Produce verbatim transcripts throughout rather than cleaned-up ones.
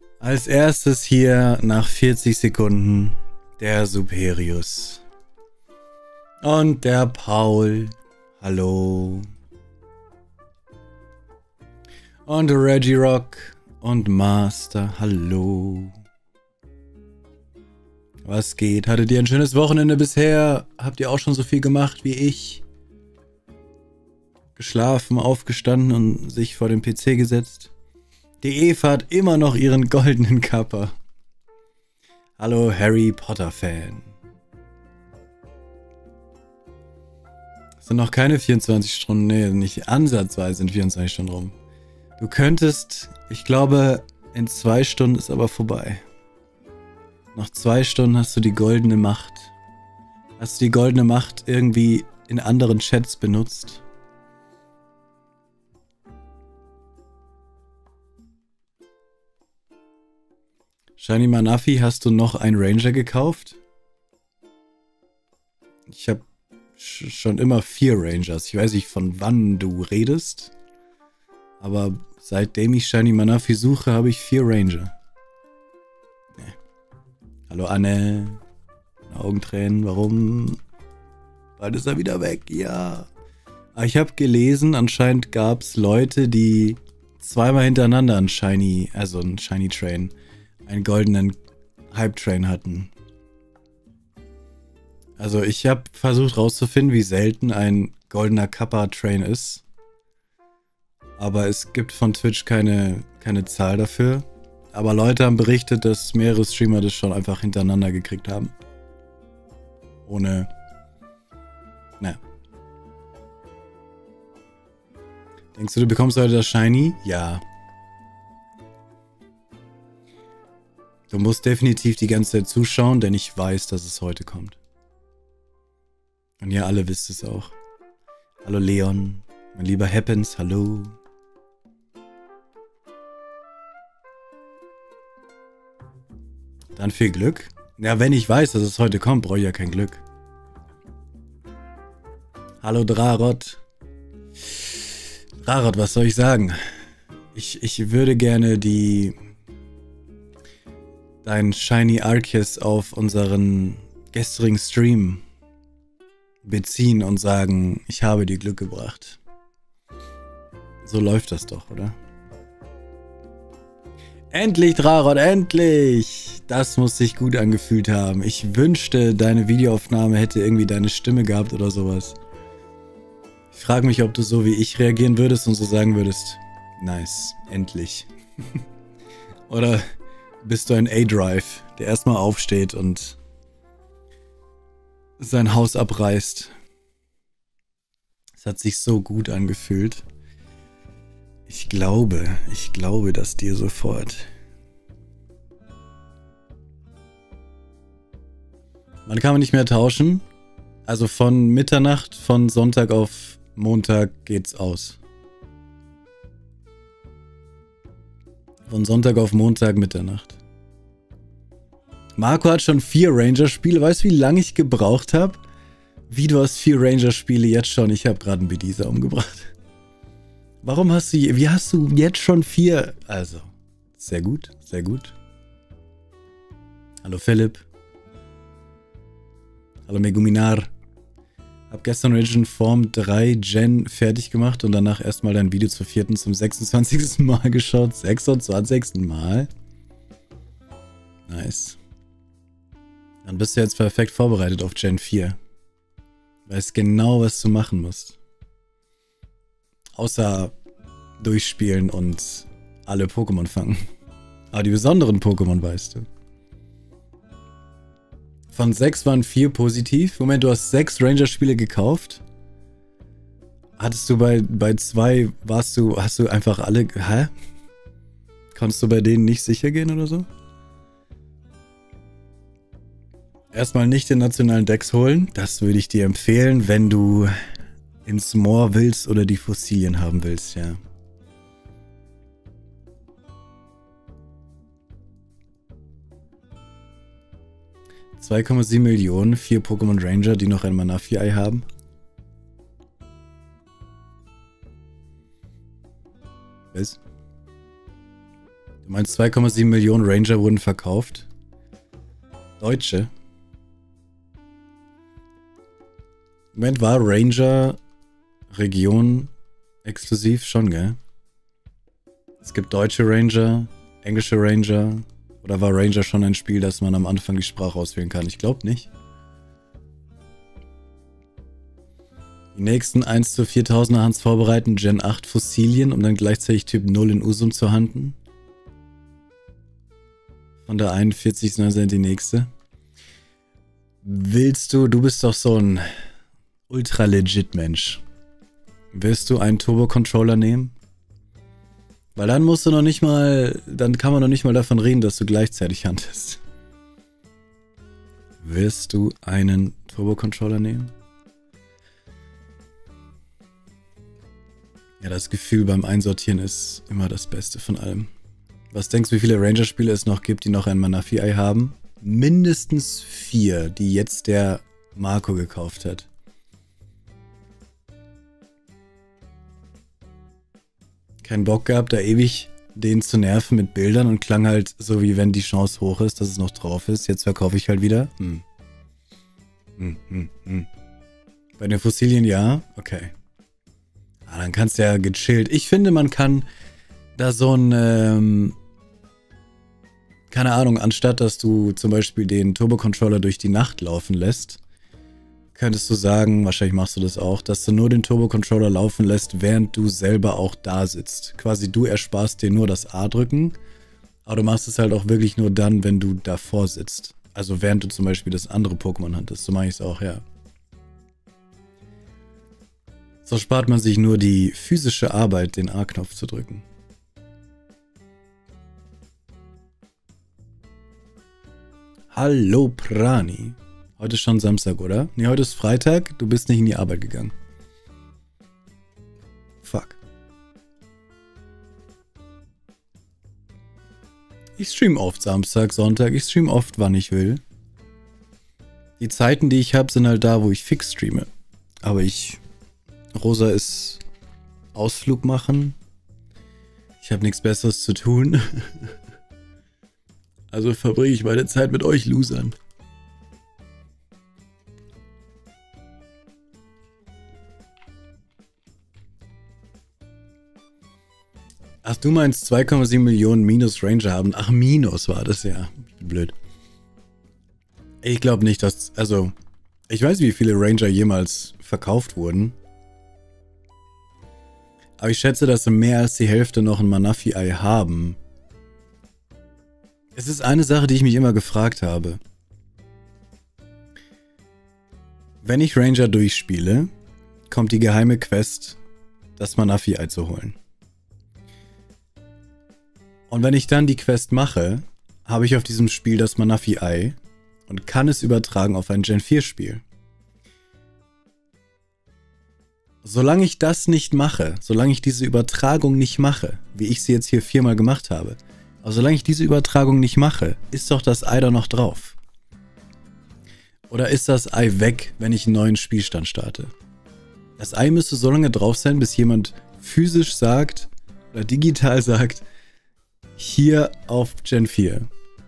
Als erstes hier nach vierzig Sekunden der Superius. Und der Paul. Hallo. Und Reggie Rock und Master. Hallo. Was geht? Hattet ihr ein schönes Wochenende bisher? Habt ihr auch schon so viel gemacht wie ich? Geschlafen, aufgestanden und sich vor den P C gesetzt? Die Eva hat immer noch ihren goldenen Kappa. Hallo Harry Potter Fan. Es sind noch keine vierundzwanzig Stunden, nee, nicht ansatzweise sind vierundzwanzig Stunden rum. Du könntest, ich glaube, in zwei Stunden ist aber vorbei. Noch zwei Stunden hast du die goldene Macht. Hast du die goldene Macht irgendwie in anderen Chats benutzt? Shiny Manafi, hast du noch einen Ranger gekauft? Ich habe sch schon immer vier Rangers. Ich weiß nicht, von wann du redest. Aber seitdem ich Shiny Manafi suche, habe ich vier Ranger. Nee. Hallo Anne. Augentränen, warum? Bald ist er wieder weg, ja. Aber ich habe gelesen, anscheinend gab es Leute, die zweimal hintereinander einen Shiny, also einen Shiny Train, einen goldenen Hype-Train hatten. Also ich habe versucht rauszufinden, wie selten ein goldener Kappa-Train ist. Aber es gibt von Twitch keine, keine Zahl dafür. Aber Leute haben berichtet, dass mehrere Streamer das schon einfach hintereinander gekriegt haben. Ohne... Na. Denkst du, du bekommst heute das Shiny? Ja. Du musst definitiv die ganze Zeit zuschauen, denn ich weiß, dass es heute kommt. Und ihr alle wisst es auch. Hallo Leon, mein lieber Happens, hallo. Dann viel Glück. Ja, wenn ich weiß, dass es heute kommt, brauche ich ja kein Glück. Hallo Drarot. Drarot, was soll ich sagen? Ich, ich würde gerne die... dein Shiny Arceus auf unseren gestrigen Stream beziehen und sagen, ich habe dir Glück gebracht. So läuft das doch, oder? Endlich, Drarot, endlich! Das muss sich gut angefühlt haben. Ich wünschte, deine Videoaufnahme hätte irgendwie deine Stimme gehabt oder sowas. Ich frage mich, ob du so wie ich reagieren würdest und so sagen würdest, nice, endlich. Oder... bist du ein A-Drive, der erstmal aufsteht und sein Haus abreißt. Es hat sich so gut angefühlt. Ich glaube, ich glaube das dir sofort. Man kann man nicht mehr tauschen. Also von Mitternacht, von Sonntag auf Montag geht's aus. Von Sonntag auf Montag Mitternacht. Marco hat schon vier Ranger-Spiele. Weißt du, wie lange ich gebraucht habe? Wie, du hast vier Ranger-Spiele jetzt schon? Ich habe gerade einen Bedieser umgebracht. Warum hast du... Wie hast du jetzt schon vier... Also, sehr gut, sehr gut. Hallo Philipp. Hallo Meguminar. Hab gestern Origin Form drei Gen fertig gemacht und danach erstmal dein Video zur vierten zum sechsundzwanzigsten Mal geschaut. sechsundzwanzigsten Mal? Nice. Dann bist du jetzt perfekt vorbereitet auf Gen vier. Weißt genau, was du machen musst. Außer durchspielen und alle Pokémon fangen. Aber die besonderen Pokémon weißt du. Von sechs waren vier positiv. Moment, du hast sechs Ranger-Spiele gekauft. Hattest du bei, bei zwei, warst du, hast du einfach alle, hä? Konntest du bei denen nicht sicher gehen oder so? Erstmal nicht den nationalen Dex holen. Das würde ich dir empfehlen, wenn du ins Moor willst oder die Fossilien haben willst, ja. zwei Komma sieben Millionen, vier Pokémon Ranger, die noch ein Manafi-Ei haben. Was? Du Du meinst zwei Komma sieben Millionen Ranger wurden verkauft? Deutsche? Moment, war Ranger Region exklusiv? Schon, gell? Es gibt deutsche Ranger, englische Ranger. Oder war Ranger schon ein Spiel, dass man am Anfang die Sprache auswählen kann? Ich glaube nicht. Die nächsten eins zu viertausender Hans vorbereiten, Gen acht Fossilien, um dann gleichzeitig Typ null in Usum zu handen. Von der einundvierzigsten sind die nächste. Willst du, du bist doch so ein ultra legit Mensch. Willst du einen Turbo-Controller nehmen? Weil dann musst du noch nicht mal, dann kann man noch nicht mal davon reden, dass du gleichzeitig handest. Wirst du einen Turbo-Controller nehmen? Ja, das Gefühl beim Einsortieren ist immer das Beste von allem. Was denkst du, wie viele Ranger-Spiele es noch gibt, die noch ein Manafi-Ei haben? Mindestens vier, die jetzt der Marco gekauft hat. Keinen Bock gehabt, da ewig den zu nerven mit Bildern und klang halt so, wie wenn die Chance hoch ist, dass es noch drauf ist. Jetzt verkaufe ich halt wieder. Hm. Hm, hm, hm. Bei den Fossilien ja? Okay. Ah, dann kannst du ja gechillt. Ich finde, man kann da so ein, ähm, keine Ahnung, anstatt dass du zum Beispiel den Turbo-Controller durch die Nacht laufen lässt, könntest du sagen, wahrscheinlich machst du das auch, dass du nur den Turbo-Controller laufen lässt, während du selber auch da sitzt. Quasi du ersparst dir nur das A-Drücken, aber du machst es halt auch wirklich nur dann, wenn du davor sitzt. Also während du zum Beispiel das andere Pokémon hattest. So mache ich es auch, ja. So spart man sich nur die physische Arbeit, den A-Knopf zu drücken. Hallo Prani. Heute ist schon Samstag, oder? Nee, heute ist Freitag. Du bist nicht in die Arbeit gegangen. Fuck. Ich stream oft Samstag, Sonntag. Ich stream oft, wann ich will. Die Zeiten, die ich habe, sind halt da, wo ich fix streame. Aber ich... Rosa ist Ausflug machen. Ich habe nichts Besseres zu tun. Also verbringe ich meine Zeit mit euch Losern. Ach, du meinst zwei Komma sieben Millionen Minus Ranger haben. Ach, Minus war das ja. Ich bin blöd. Ich glaube nicht, dass... Also, ich weiß, wie viele Ranger jemals verkauft wurden. Aber ich schätze, dass so mehr als die Hälfte noch ein Manafi-Ei haben. Es ist eine Sache, die ich mich immer gefragt habe. Wenn ich Ranger durchspiele, kommt die geheime Quest, das Manafi-Ei zu holen. Und wenn ich dann die Quest mache, habe ich auf diesem Spiel das Manafi-Ei und kann es übertragen auf ein Gen vier Spiel. Solange ich das nicht mache, solange ich diese Übertragung nicht mache, wie ich sie jetzt hier viermal gemacht habe, aber solange ich diese Übertragung nicht mache, ist doch das Ei da noch drauf. Oder ist das Ei weg, wenn ich einen neuen Spielstand starte? Das Ei müsste so lange drauf sein, bis jemand physisch sagt, oder digital sagt, hier auf Gen vier.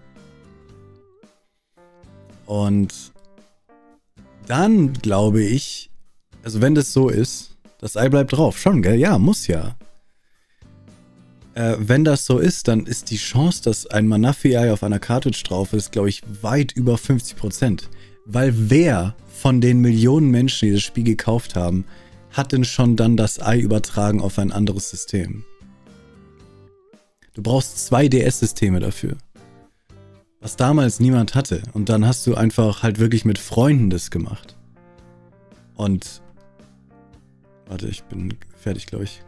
Und dann glaube ich, also wenn das so ist, das Ei bleibt drauf. Schon, gell? Ja, muss ja. Äh, wenn das so ist, dann ist die Chance, dass ein Manafi-Ei auf einer Cartridge drauf ist, glaube ich, weit über fünfzig Prozent. Weil wer von den Millionen Menschen, die das Spiel gekauft haben, hat denn schon dann das Ei übertragen auf ein anderes System? Du brauchst zwei D S-Systeme dafür. Was damals niemand hatte. Und dann hast du einfach halt wirklich mit Freunden das gemacht. Und... Warte, ich bin fertig, glaube ich.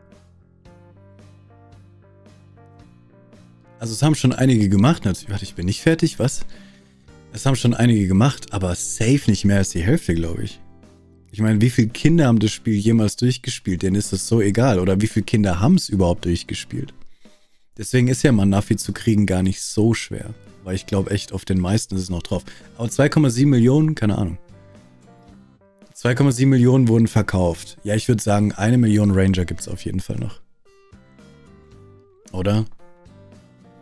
Also es haben schon einige gemacht. Natürlich. Warte, ich bin nicht fertig, was? Es haben schon einige gemacht, aber safe nicht mehr als die Hälfte, glaube ich. Ich meine, wie viele Kinder haben das Spiel jemals durchgespielt? Denen ist das so egal. Oder wie viele Kinder haben es überhaupt durchgespielt? Deswegen ist ja Manafi zu kriegen gar nicht so schwer. Weil ich glaube echt, auf den meisten ist es noch drauf. Aber zwei Komma sieben Millionen, keine Ahnung. zwei Komma sieben Millionen wurden verkauft. Ja, ich würde sagen, eine Million Ranger gibt es auf jeden Fall noch. Oder?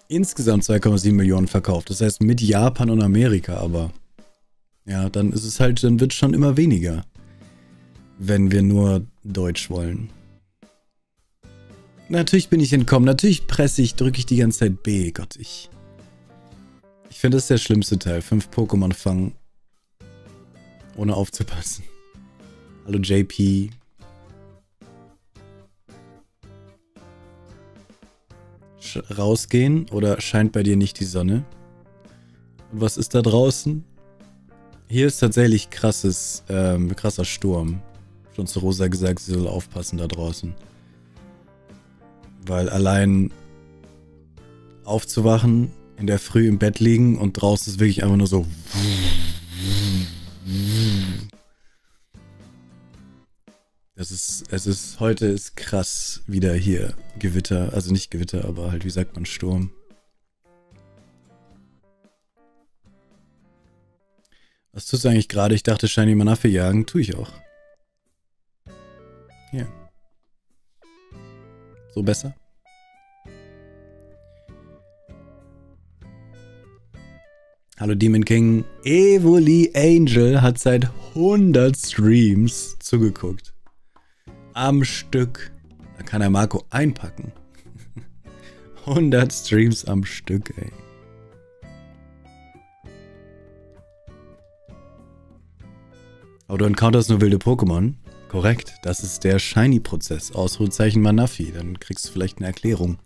insgesamt zwei Komma sieben Millionen verkauft. Das heißt mit Japan und Amerika, aber ja, dann ist es halt, dann wird es schon immer weniger, wenn wir nur Deutsch wollen. Natürlich bin ich entkommen, natürlich presse ich, drücke ich die ganze Zeit B. Gott, ich... Ich finde, das ist der schlimmste Teil. Fünf Pokémon fangen, ohne aufzupassen. Hallo J P. Sch rausgehen oder scheint bei dir nicht die Sonne? Und was ist da draußen? Hier ist tatsächlich krasses, ähm, krasser Sturm. Schon zu Rosa gesagt, sie soll aufpassen da draußen. Weil allein aufzuwachen, in der Früh im Bett liegen und draußen ist wirklich einfach nur so. Das ist, es ist, heute ist krass wieder hier Gewitter, also nicht Gewitter, aber halt, wie sagt man, Sturm. Was tust du eigentlich gerade? Ich dachte, Shiny Manaphy jagen, tue ich auch. Hier. So besser? Hallo Demon King. Evoli Angel hat seit hundert Streams zugeguckt. Am Stück. Da kann er Marco einpacken. hundert Streams am Stück, ey. Aber du encounterst nur wilde Pokémon. Korrekt, das ist der Shiny-Prozess. Ausrufezeichen Manaphy. Dann kriegst du vielleicht eine Erklärung.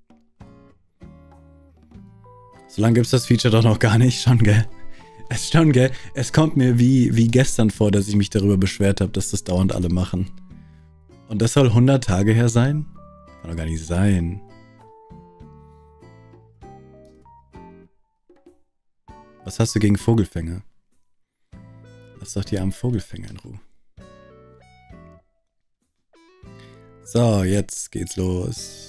So lange gibt's das Feature doch noch gar nicht. Schon, gell? Es schon, gell? Es kommt mir wie, wie gestern vor, dass ich mich darüber beschwert habe, dass das dauernd alle machen. Und das soll hundert Tage her sein? Kann doch gar nicht sein. Was hast du gegen Vogelfänger? Lass doch die armen Vogelfänger in Ruhe. So, jetzt geht's los.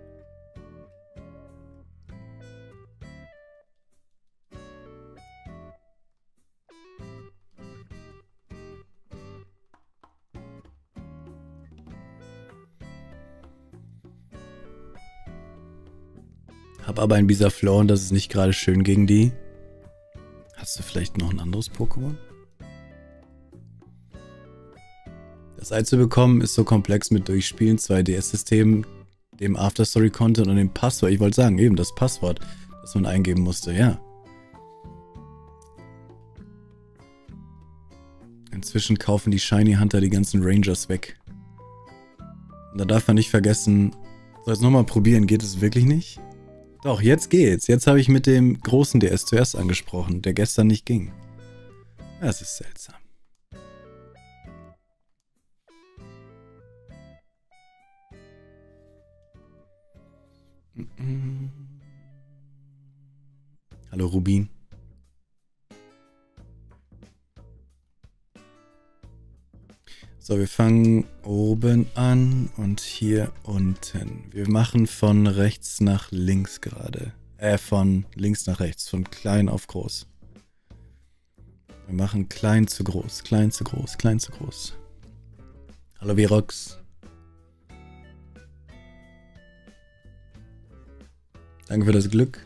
Hab aber ein Bisaflor und das ist nicht gerade schön gegen die. Hast du vielleicht noch ein anderes Pokémon? Das Ei zu bekommen ist so komplex mit Durchspielen, zwei D S-Systemen, dem Afterstory-Content und dem Passwort. Ich wollte sagen, eben das Passwort, das man eingeben musste, ja. Inzwischen kaufen die Shiny Hunter die ganzen Rangers weg. Und da darf man nicht vergessen, soll ich es nochmal probieren, geht es wirklich nicht? Doch, jetzt geht's. Jetzt habe ich mit dem großen D S zuerst angesprochen, der gestern nicht ging. Das ist seltsam. Hallo Rubin. So, wir fangen oben an und hier unten. Wir machen von rechts nach links gerade. Äh, von links nach rechts, von klein auf groß. Wir machen klein zu groß, klein zu groß, klein zu groß. Hallo Virox. Danke für das Glück.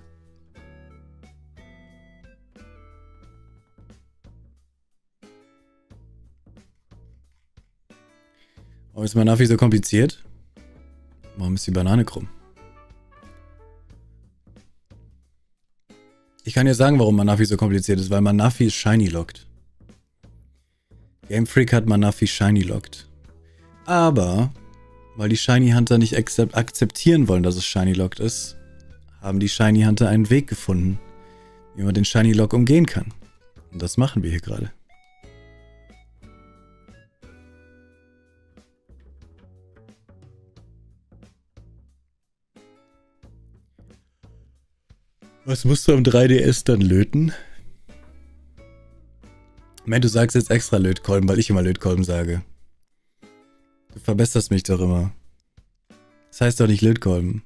Warum ist Manaphy so kompliziert? Warum ist die Banane krumm? Ich kann dir sagen, warum Manaphy so kompliziert ist, weil Manaphy Shiny lockt. Game Freak hat Manaphy Shiny lockt. Aber, weil die Shiny Hunter nicht akzeptieren wollen, dass es Shiny lockt ist, haben die Shiny Hunter einen Weg gefunden, wie man den Shiny Lock umgehen kann. Und das machen wir hier gerade. Was musst du am drei D S dann löten? Moment, du sagst jetzt extra Lötkolben, weil ich immer Lötkolben sage. Du verbesserst mich doch immer. Das heißt doch nicht Lötkolben.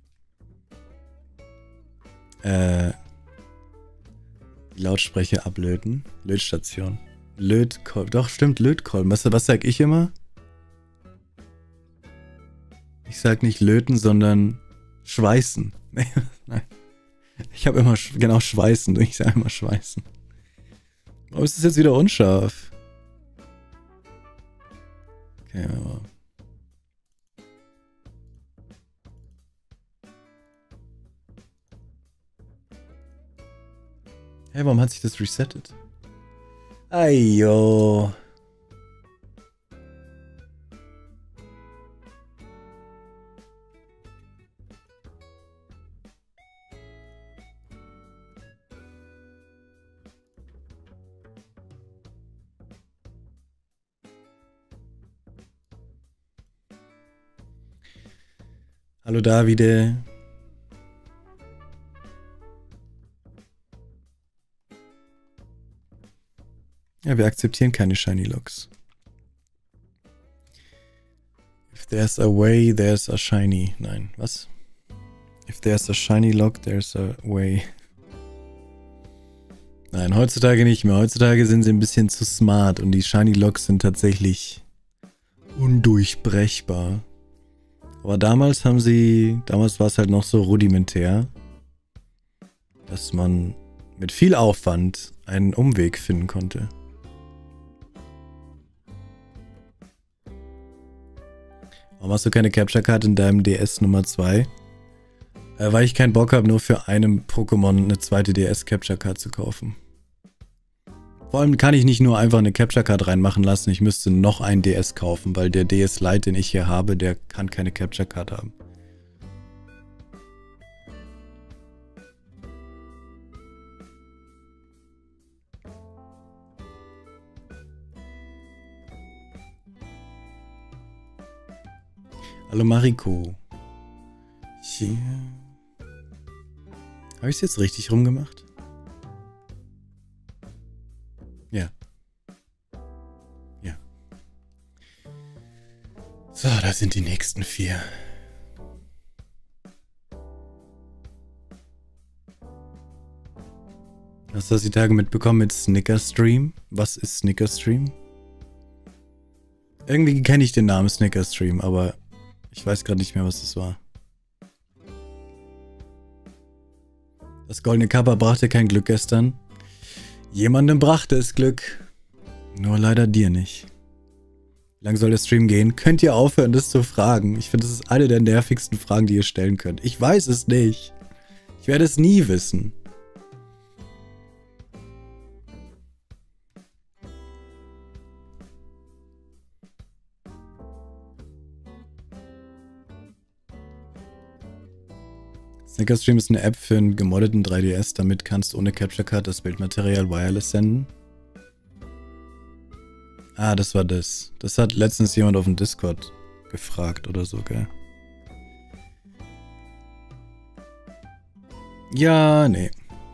Äh. Die Lautsprecher ablöten. Lötstation. Lötkolben. Doch, stimmt, Lötkolben. Was, was sag ich immer? Ich sag nicht löten, sondern schweißen. Nein. Ich habe immer, genau, schweißen. Ich sage immer schweißen. Warum ist das jetzt wieder unscharf? Okay, aber... Hey, warum hat sich das resettet? Ayo. Hallo Davide. Ja, wir akzeptieren keine Shiny Locks. If there's a way, there's a shiny. Nein, was? If there's a shiny lock, there's a way. Nein, heutzutage nicht mehr. Heutzutage sind sie ein bisschen zu smart und die Shiny Locks sind tatsächlich undurchbrechbar. Aber damals haben sie, damals war es halt noch so rudimentär, dass man mit viel Aufwand einen Umweg finden konnte. Warum hast du keine Capture Card in deinem D S Nummer zwei? Äh, weil ich keinen Bock habe, nur für einen Pokémon eine zweite D S Capture Card zu kaufen. Vor allem kann ich nicht nur einfach eine Capture Card reinmachen lassen, ich müsste noch einen D S kaufen, weil der D S Lite, den ich hier habe, der kann keine Capture Card haben. Hallo Mariko. Hier. Habe ich es jetzt richtig rumgemacht? Ja. Ja. So, da sind die nächsten vier. Hast du das die Tage mitbekommen mit Snickerstream? Was ist Snickerstream? Irgendwie kenne ich den Namen Snickerstream, aber ich weiß gerade nicht mehr, was das war. Das goldene Kappa brachte kein Glück gestern. Jemandem brachte es Glück. Nur leider dir nicht. Wie lange soll der Stream gehen? Könnt ihr aufhören, das zu fragen? Ich finde, das ist eine der nervigsten Fragen, die ihr stellen könnt. Ich weiß es nicht. Ich werde es nie wissen. Snickerstream ist eine App für einen gemoddeten drei D S, damit kannst du ohne Capture Card das Bildmaterial wireless senden. Ah, das war das. Das hat letztens jemand auf dem Discord gefragt oder so, gell? Ja, nee.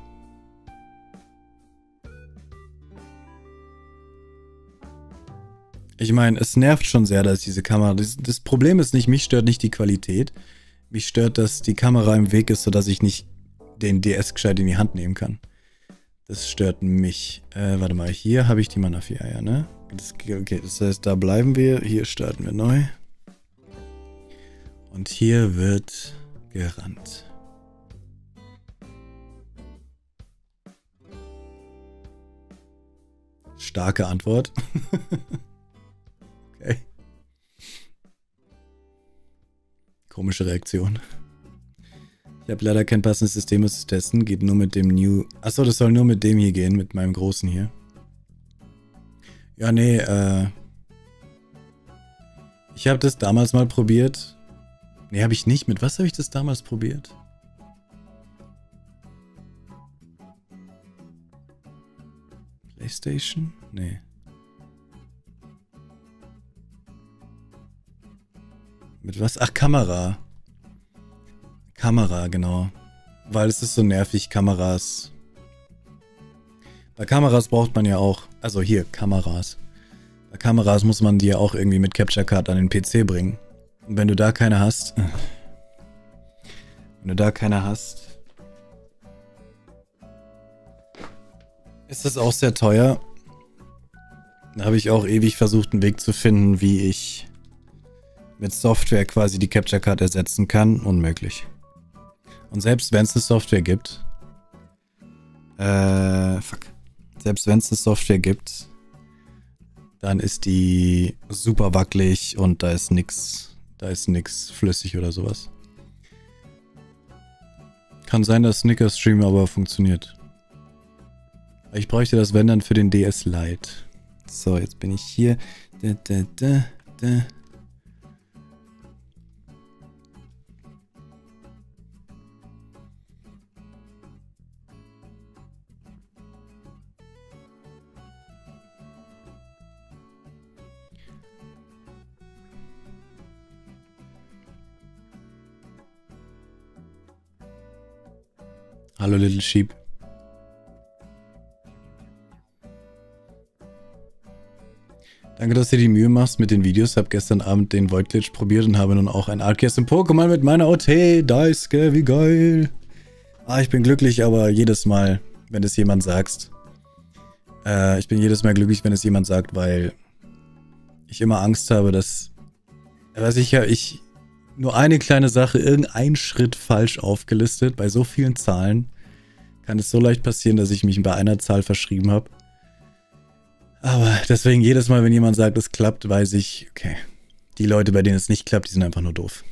Ich meine, es nervt schon sehr, dass diese Kamera... Das, das Problem ist nicht, mich stört nicht die Qualität. Mich stört, dass die Kamera im Weg ist, sodass ich nicht den D S gescheit in die Hand nehmen kann. Das stört mich. Äh, warte mal, hier habe ich die Manafi-Eier, ne? Das, okay, das heißt, da bleiben wir. Hier starten wir neu. Und hier wird gerannt. Starke Antwort. Okay. Komische Reaktion. Ich habe leider kein passendes System, um zu testen. Geht nur mit dem New... Achso, das soll nur mit dem hier gehen, mit meinem großen hier. Ja, nee, äh... Ich habe das damals mal probiert. Nee, habe ich nicht. Mit was habe ich das damals probiert? PlayStation? Nee. Mit was? Ach, Kamera. Kamera, genau. Weil es ist so nervig, Kameras. Bei Kameras braucht man ja auch, also hier, Kameras. Bei Kameras muss man die ja auch irgendwie mit Capture Card an den P C bringen. Und wenn du da keine hast, wenn du da keine hast, ist das auch sehr teuer. Da habe ich auch ewig versucht, einen Weg zu finden, wie ich mit Software quasi die Capture Card ersetzen kann. Unmöglich. Und selbst wenn es eine Software gibt, Äh, fuck. Selbst wenn es eine Software gibt, dann ist die super wackelig und da ist nix, da ist nix flüssig oder sowas. Kann sein, dass Snicker-Stream aber funktioniert. Ich bräuchte das, wenn dann, für den D S Lite. So, jetzt bin ich hier. Da, da, da, da. Hallo Little Sheep. Danke, dass du dir die Mühe machst mit den Videos. Hab gestern Abend den Void Glitch probiert und habe nun auch ein Arceus im Pokémon mit meiner O T. Daisuke, wie geil. Ah, ich bin glücklich, aber jedes Mal, wenn es jemand sagt. Äh, ich bin jedes Mal glücklich, wenn es jemand sagt, weil ich immer Angst habe, dass... Weiß ich ja, ich... Nur eine kleine Sache, irgendein Schritt falsch aufgelistet. Bei so vielen Zahlen kann es so leicht passieren, dass ich mich bei einer Zahl verschrieben habe. Aber deswegen jedes Mal, wenn jemand sagt, es klappt, weiß ich, okay, die Leute, bei denen es nicht klappt, die sind einfach nur doof.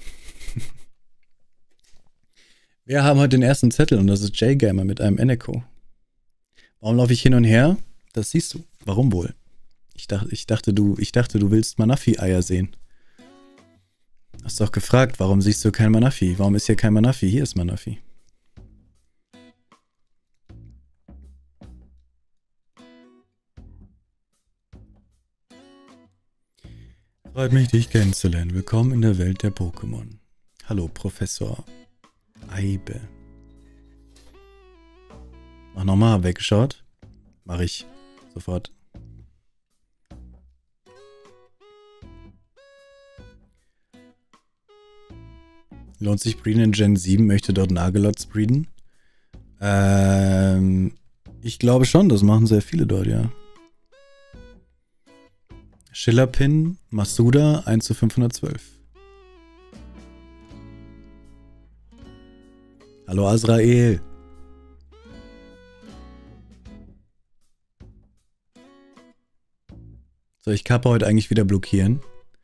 Wir haben heute den ersten Zettel und das ist J-Gamer mit einem Eneco. Warum laufe ich hin und her? Das siehst du. Warum wohl? Ich dachte, ich dachte, du, ich dachte, du willst Manafi-Eier sehen. Hast doch gefragt, warum siehst du kein Manafi? Warum ist hier kein Manafi? Hier ist Manafi. Freut mich, dich kennenzulernen. Willkommen in der Welt der Pokémon. Hallo, Professor Eibe. Mach nochmal, weggeschaut. Mach ich sofort. Lohnt sich breeden in Gen sieben? Möchte dort Nagelots breeden? Ähm, ich glaube schon, das machen sehr viele dort, ja. Schillerpin, Masuda, eins zu fünfhundertzwölf. Hallo Azrael. Soll ich Kappa heute eigentlich wieder blockieren?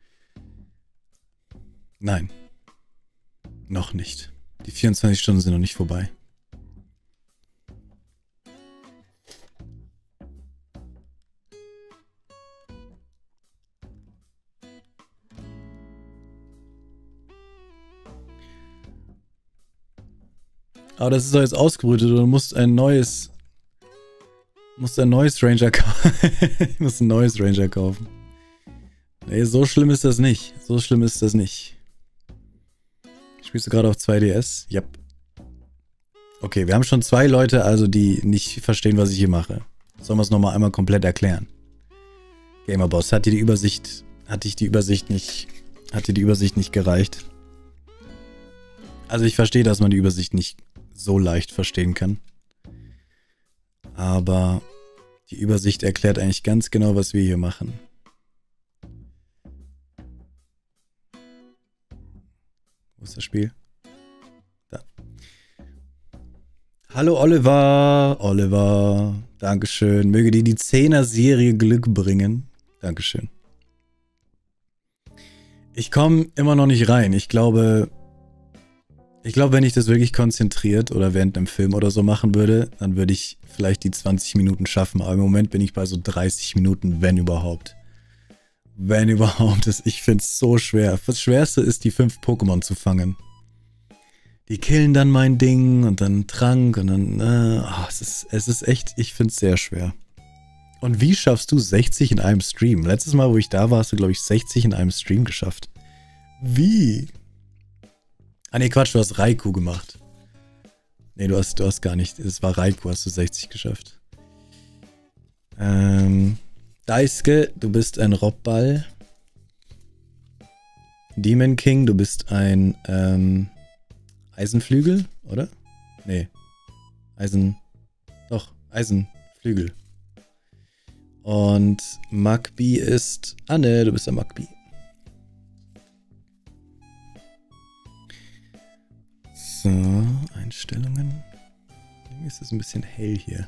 Nein. Noch nicht. Die vierundzwanzig Stunden sind noch nicht vorbei. Aber das ist doch jetzt ausgebrütet und du musst ein neues... musst ein neues Ranger kaufen. Ich muss ein neues Ranger kaufen. Nee, so schlimm ist das nicht. So schlimm ist das nicht. Spielst du gerade auf zwei D S? Yep. Okay, wir haben schon zwei Leute, also die nicht verstehen, was ich hier mache. Sollen wir es nochmal einmal komplett erklären? Gamerboss, hat dir die Übersicht... Hat dich die Übersicht nicht... Hat dir die Übersicht nicht gereicht? Also ich verstehe, dass man die Übersicht nicht so leicht verstehen kann. Aber die Übersicht erklärt eigentlich ganz genau, was wir hier machen. Wo ist das Spiel? Da. Hallo Oliver, Oliver, Dankeschön. Möge dir die Zehner-Serie Glück bringen. Dankeschön. Ich komme immer noch nicht rein. Ich glaube, ich glaube, wenn ich das wirklich konzentriert oder während einem Film oder so machen würde, dann würde ich vielleicht die zwanzig Minuten schaffen. Aber im Moment bin ich bei so dreißig Minuten, wenn überhaupt. Wenn überhaupt. Ich finde es so schwer. Das Schwerste ist, die fünf Pokémon zu fangen. Die killen dann mein Ding und dann Trank und dann... Äh, oh, es, ist, es ist echt... Ich finde es sehr schwer. Und wie schaffst du sechzig in einem Stream? Letztes Mal, wo ich da war, hast du, glaube ich, sechzig in einem Stream geschafft. Wie? Ah ne, Quatsch, du hast Raikou gemacht. Ne, du hast, du hast gar nicht... Es war Raikou, hast du sechzig geschafft. Ähm... Daisuke, du bist ein Robball. Demon King, du bist ein ähm, Eisenflügel, oder? Nee. Eisen... Doch, Eisenflügel. Und Magby ist... Anne, du bist ein Magby. So, Einstellungen. ist es ein bisschen hell hier.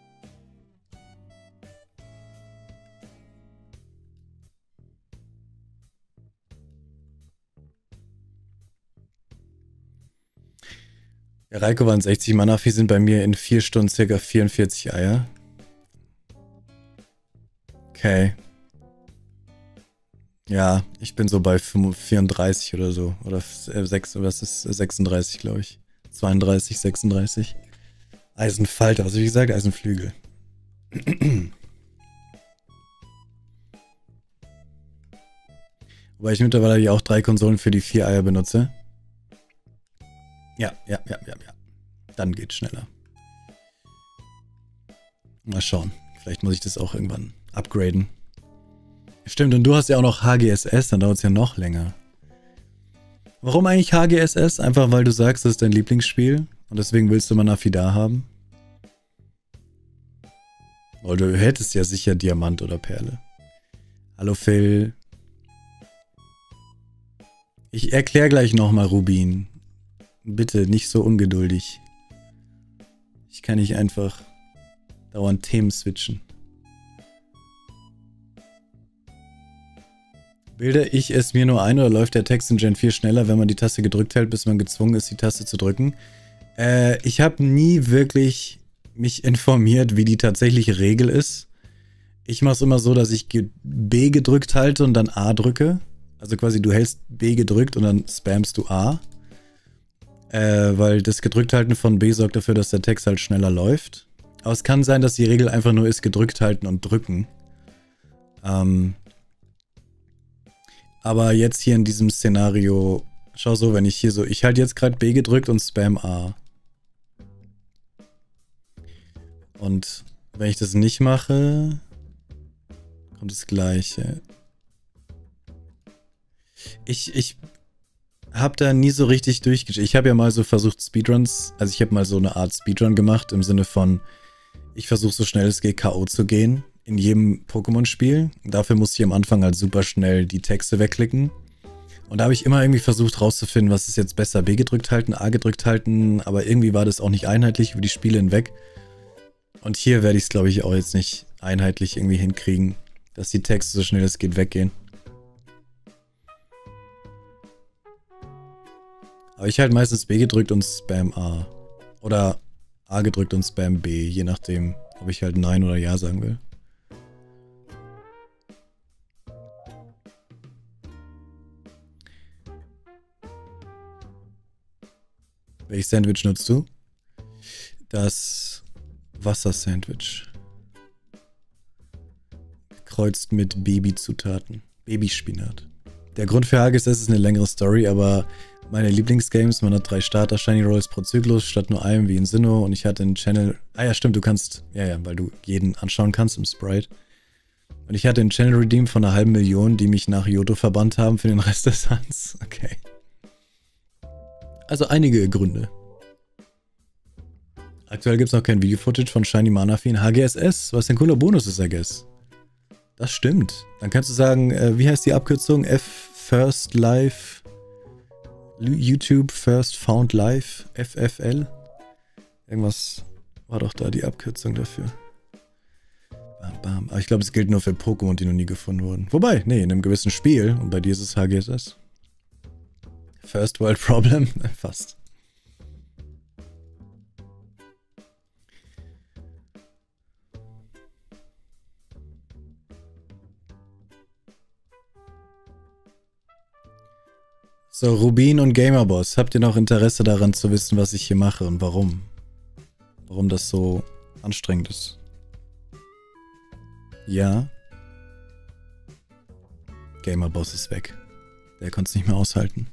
Ja, Reiko waren sechzig Manafi, sind bei mir in vier Stunden circa vierundvierzig Eier. Okay. Ja, ich bin so bei vierunddreißig oder so. Oder sechs, was ist sechsunddreißig, glaube ich. zweiunddreißig, sechsunddreißig. Eisenfalter, also wie gesagt, Eisenflügel. Wobei ich mittlerweile ja auch drei Konsolen für die vier Eier benutze. Ja, ja, ja, ja, ja. Dann geht's schneller. Mal schauen. Vielleicht muss ich das auch irgendwann upgraden. Stimmt, und du hast ja auch noch H G S S, dann dauert es ja noch länger. Warum eigentlich H G S S? Einfach weil du sagst, das ist dein Lieblingsspiel und deswegen willst du Manafi da haben? Weil du hättest ja sicher Diamant oder Perle. Hallo Phil. Ich erkläre gleich nochmal, Rubin. Bitte, nicht so ungeduldig. Ich kann nicht einfach dauernd Themen switchen. Bilde ich es mir nur ein oder läuft der Text in Gen vier schneller, wenn man die Taste gedrückt hält, bis man gezwungen ist, die Taste zu drücken? Äh, ich habe nie wirklich mich informiert, wie die tatsächliche Regel ist. Ich mache es immer so, dass ich B gedrückt halte und dann A drücke. Also quasi du hältst B gedrückt und dann spammst du A. Äh, weil das gedrückt halten von B sorgt dafür, dass der Text halt schneller läuft. Aber es kann sein, dass die Regel einfach nur ist, gedrückt halten und drücken. Ähm... Aber jetzt hier in diesem Szenario, schau so, wenn ich hier so, ich halte jetzt gerade B gedrückt und spam A. Und wenn ich das nicht mache, kommt das Gleiche. Ich, ich habe da nie so richtig durchgeschaut. Ich habe ja mal so versucht Speedruns, also ich habe mal so eine Art Speedrun gemacht, im Sinne von, ich versuche so schnell es geht K O zu gehen. In jedem Pokémon-Spiel. Dafür musste ich am Anfang halt super schnell die Texte wegklicken. Und da habe ich immer irgendwie versucht rauszufinden, was ist jetzt besser, B gedrückt halten, A gedrückt halten, aber irgendwie war das auch nicht einheitlich über die Spiele hinweg. Und hier werde ich es, glaube ich, auch jetzt nicht einheitlich irgendwie hinkriegen, dass die Texte so schnell es geht weggehen. Aber ich halte meistens B gedrückt und Spam A. Oder A gedrückt und Spam B, je nachdem, ob ich halt Nein oder Ja sagen will. Welches Sandwich nutzt du? Das Wassersandwich. Gekreuzt mit Babyzutaten. Babyspinat. Der Grund für H G S S ist eine längere Story, aber meine Lieblingsgames, man hat drei Starter, Shiny Rolls pro Zyklus, statt nur einem wie in Sinnoh und ich hatte einen Channel... Ah ja, stimmt, du kannst... Ja, ja, weil du jeden anschauen kannst im Sprite. Und ich hatte einen Channel Redeem von einer halben Million, die mich nach Johto verbannt haben für den Rest des Suns. Okay. Also einige Gründe. Aktuell gibt es noch kein Video-Footage von Shiny Manafi in H G S S, was ein cooler Bonus ist, I guess. Das stimmt. Dann kannst du sagen, äh, wie heißt die Abkürzung? F First Live... YouTube First Found Live? F F L? Irgendwas war doch da die Abkürzung dafür. Bam, bam. Aber ich glaube, es gilt nur für Pokémon, die noch nie gefunden wurden. Wobei, nee, in einem gewissen Spiel. Und bei dir ist es H G S S. First World Problem? Fast. So, Rubin und Gamerboss, habt ihr noch Interesse daran zu wissen, was ich hier mache und warum? Warum das so anstrengend ist? Ja. Gamerboss ist weg. Der konnte es nicht mehr aushalten.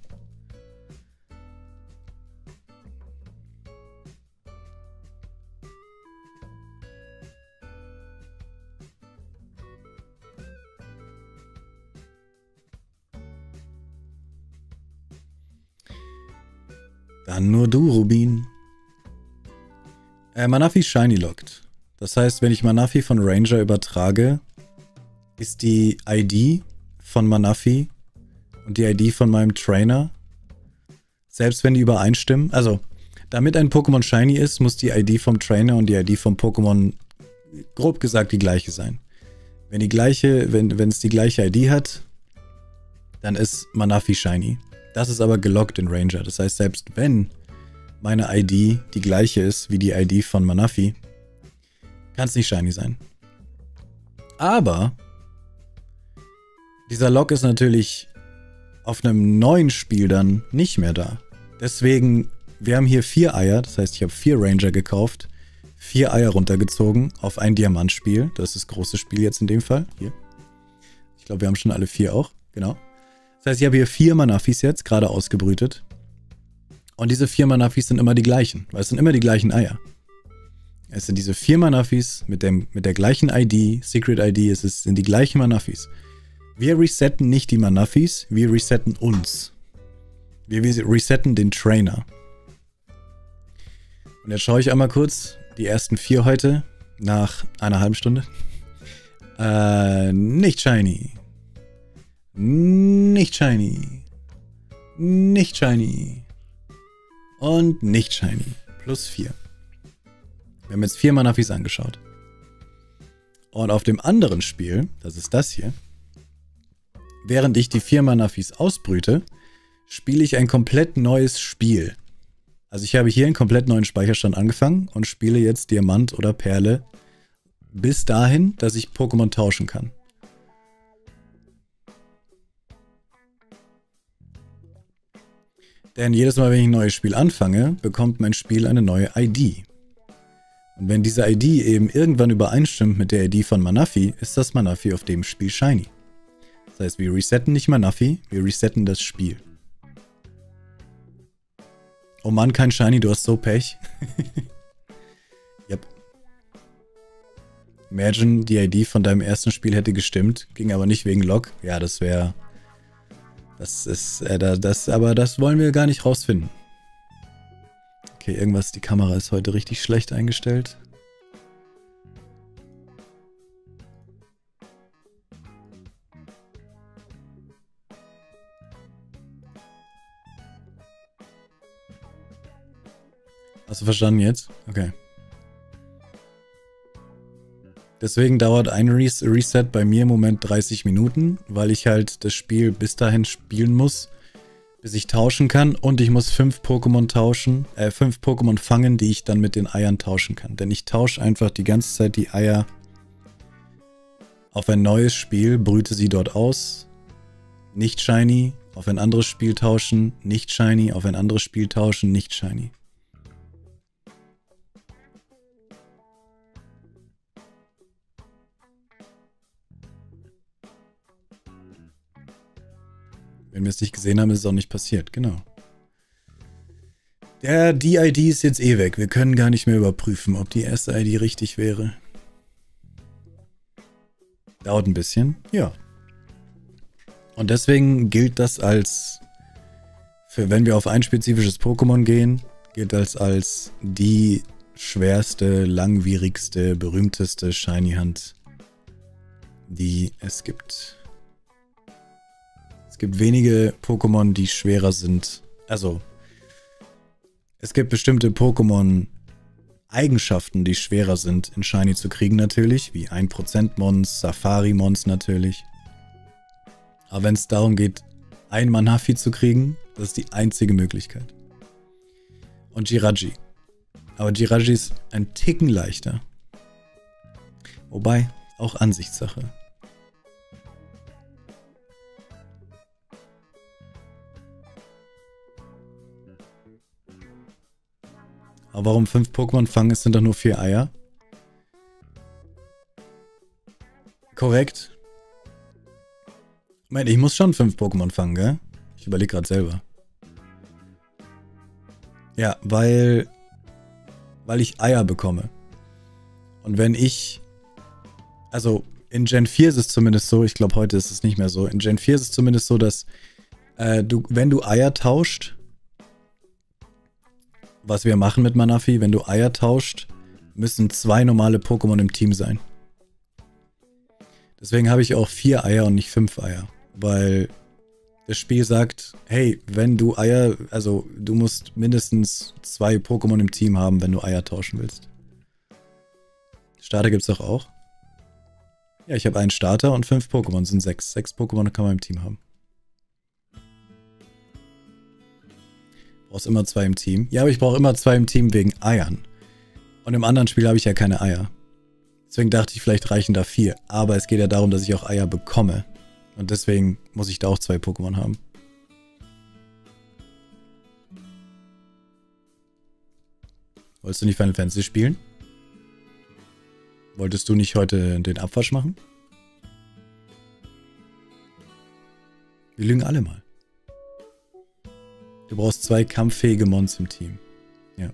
Dann nur du, Rubin. Äh, Manafi Shiny lockt. Das heißt, wenn ich Manafi von Ranger übertrage, ist die I D von Manafi und die I D von meinem Trainer, selbst wenn die übereinstimmen, also damit ein Pokémon Shiny ist, muss die I D vom Trainer und die I D vom Pokémon grob gesagt die gleiche sein. Wenn die gleiche, wenn, wenn es die gleiche I D hat, dann ist Manaphy Shiny. Das ist aber gelockt in Ranger. Das heißt, selbst wenn meine I D die gleiche ist wie die I D von Manaphy, kann es nicht Shiny sein. Aber dieser Lock ist natürlich auf einem neuen Spiel dann nicht mehr da. Deswegen, wir haben hier vier Eier, das heißt, ich habe vier Ranger gekauft, vier Eier runtergezogen auf ein Diamantspiel. Das ist das große Spiel jetzt in dem Fall. Hier. Ich glaube, wir haben schon alle vier auch. Genau. Das heißt, ich habe hier vier Manaphys jetzt, gerade ausgebrütet. Und diese vier Manaphys sind immer die gleichen, weil es sind immer die gleichen Eier. Es sind diese vier Manaphys mit, dem, mit der gleichen I D, Secret I D, es ist, sind die gleichen Manaphys. Wir resetten nicht die Manaphys, wir resetten uns. Wir resetten den Trainer. Und jetzt schaue ich einmal kurz die ersten vier heute nach einer halben Stunde. Äh, nicht shiny. Nicht shiny. Nicht shiny. Und nicht shiny. Plus vier. Wir haben jetzt vier Manaphys angeschaut. Und auf dem anderen Spiel, das ist das hier, während ich die vier Manaphys ausbrüte, spiele ich ein komplett neues Spiel. Also ich habe hier einen komplett neuen Speicherstand angefangen und spiele jetzt Diamant oder Perle bis dahin, dass ich Pokémon tauschen kann. Denn jedes Mal, wenn ich ein neues Spiel anfange, bekommt mein Spiel eine neue I D. Und wenn diese I D eben irgendwann übereinstimmt mit der I D von Manaphy, ist das Manaphy auf dem Spiel Shiny. Das heißt, wir resetten nicht Manaphy, wir resetten das Spiel. Oh Mann, kein Shiny, du hast so Pech. Yep. Imagine, die I D von deinem ersten Spiel hätte gestimmt, ging aber nicht wegen Log. Ja, das wäre... Das ist... Äh, das, aber das wollen wir gar nicht rausfinden. Okay, irgendwas, die Kamera ist heute richtig schlecht eingestellt. Hast du verstanden jetzt? Okay. Deswegen dauert ein Res Reset bei mir im Moment dreißig Minuten, weil ich halt das Spiel bis dahin spielen muss, bis ich tauschen kann, und ich muss fünf Pokémon tauschen, äh, fünf Pokémon fangen, die ich dann mit den Eiern tauschen kann. Denn ich tausche einfach die ganze Zeit die Eier auf ein neues Spiel, brüte sie dort aus, nicht shiny, auf ein anderes Spiel tauschen, nicht shiny, auf ein anderes Spiel tauschen, nicht shiny. Wenn wir es nicht gesehen haben, ist es auch nicht passiert. Genau. Der, die I D ist jetzt eh weg. Wir können gar nicht mehr überprüfen, ob die erste I D richtig wäre. Dauert ein bisschen. Ja. Und deswegen gilt das als, für wenn wir auf ein spezifisches Pokémon gehen, gilt das als die schwerste, langwierigste, berühmteste Shiny-Hand, die es gibt. Es gibt wenige Pokémon, die schwerer sind. Also, es gibt bestimmte Pokémon-Eigenschaften, die schwerer sind in Shiny zu kriegen natürlich, wie ein Prozent Mons, Safari Mons natürlich. Aber wenn es darum geht, ein Manaphy zu kriegen, das ist die einzige Möglichkeit. Und Jirachi. Aber Jirachi ist ein Ticken leichter. Wobei, auch Ansichtssache. Aber warum fünf Pokémon fangen? Es sind doch nur vier Eier. Korrekt. Ich meine, ich muss schon fünf Pokémon fangen, gell? Ich überlege gerade selber. Ja, weil... Weil ich Eier bekomme. Und wenn ich... Also, in Gen vier ist es zumindest so, ich glaube, heute ist es nicht mehr so. In Gen vier ist es zumindest so, dass äh, du, wenn du Eier tauscht... Was wir machen mit Manaphy, wenn du Eier tauscht, müssen zwei normale Pokémon im Team sein. Deswegen habe ich auch vier Eier und nicht fünf Eier. Weil Das Spiel sagt, hey, wenn du Eier, also du musst mindestens zwei Pokémon im Team haben, wenn du Eier tauschen willst. Starter gibt's doch auch. Ja, ich habe einen Starter und fünf Pokémon, sind sechs. Sechs Pokémon kann man im Team haben. Brauchst immer zwei im Team. Ja, aber ich brauche immer zwei im Team wegen Eiern. Und im anderen Spiel habe ich ja keine Eier. Deswegen dachte ich, vielleicht reichen da vier. Aber es geht ja darum, dass ich auch Eier bekomme. Und deswegen muss ich da auch zwei Pokémon haben. Wolltest du nicht Final Fantasy spielen? Wolltest du nicht heute den Abwasch machen? Wir lügen alle mal. Du brauchst zwei kampffähige Mons im Team. Ja.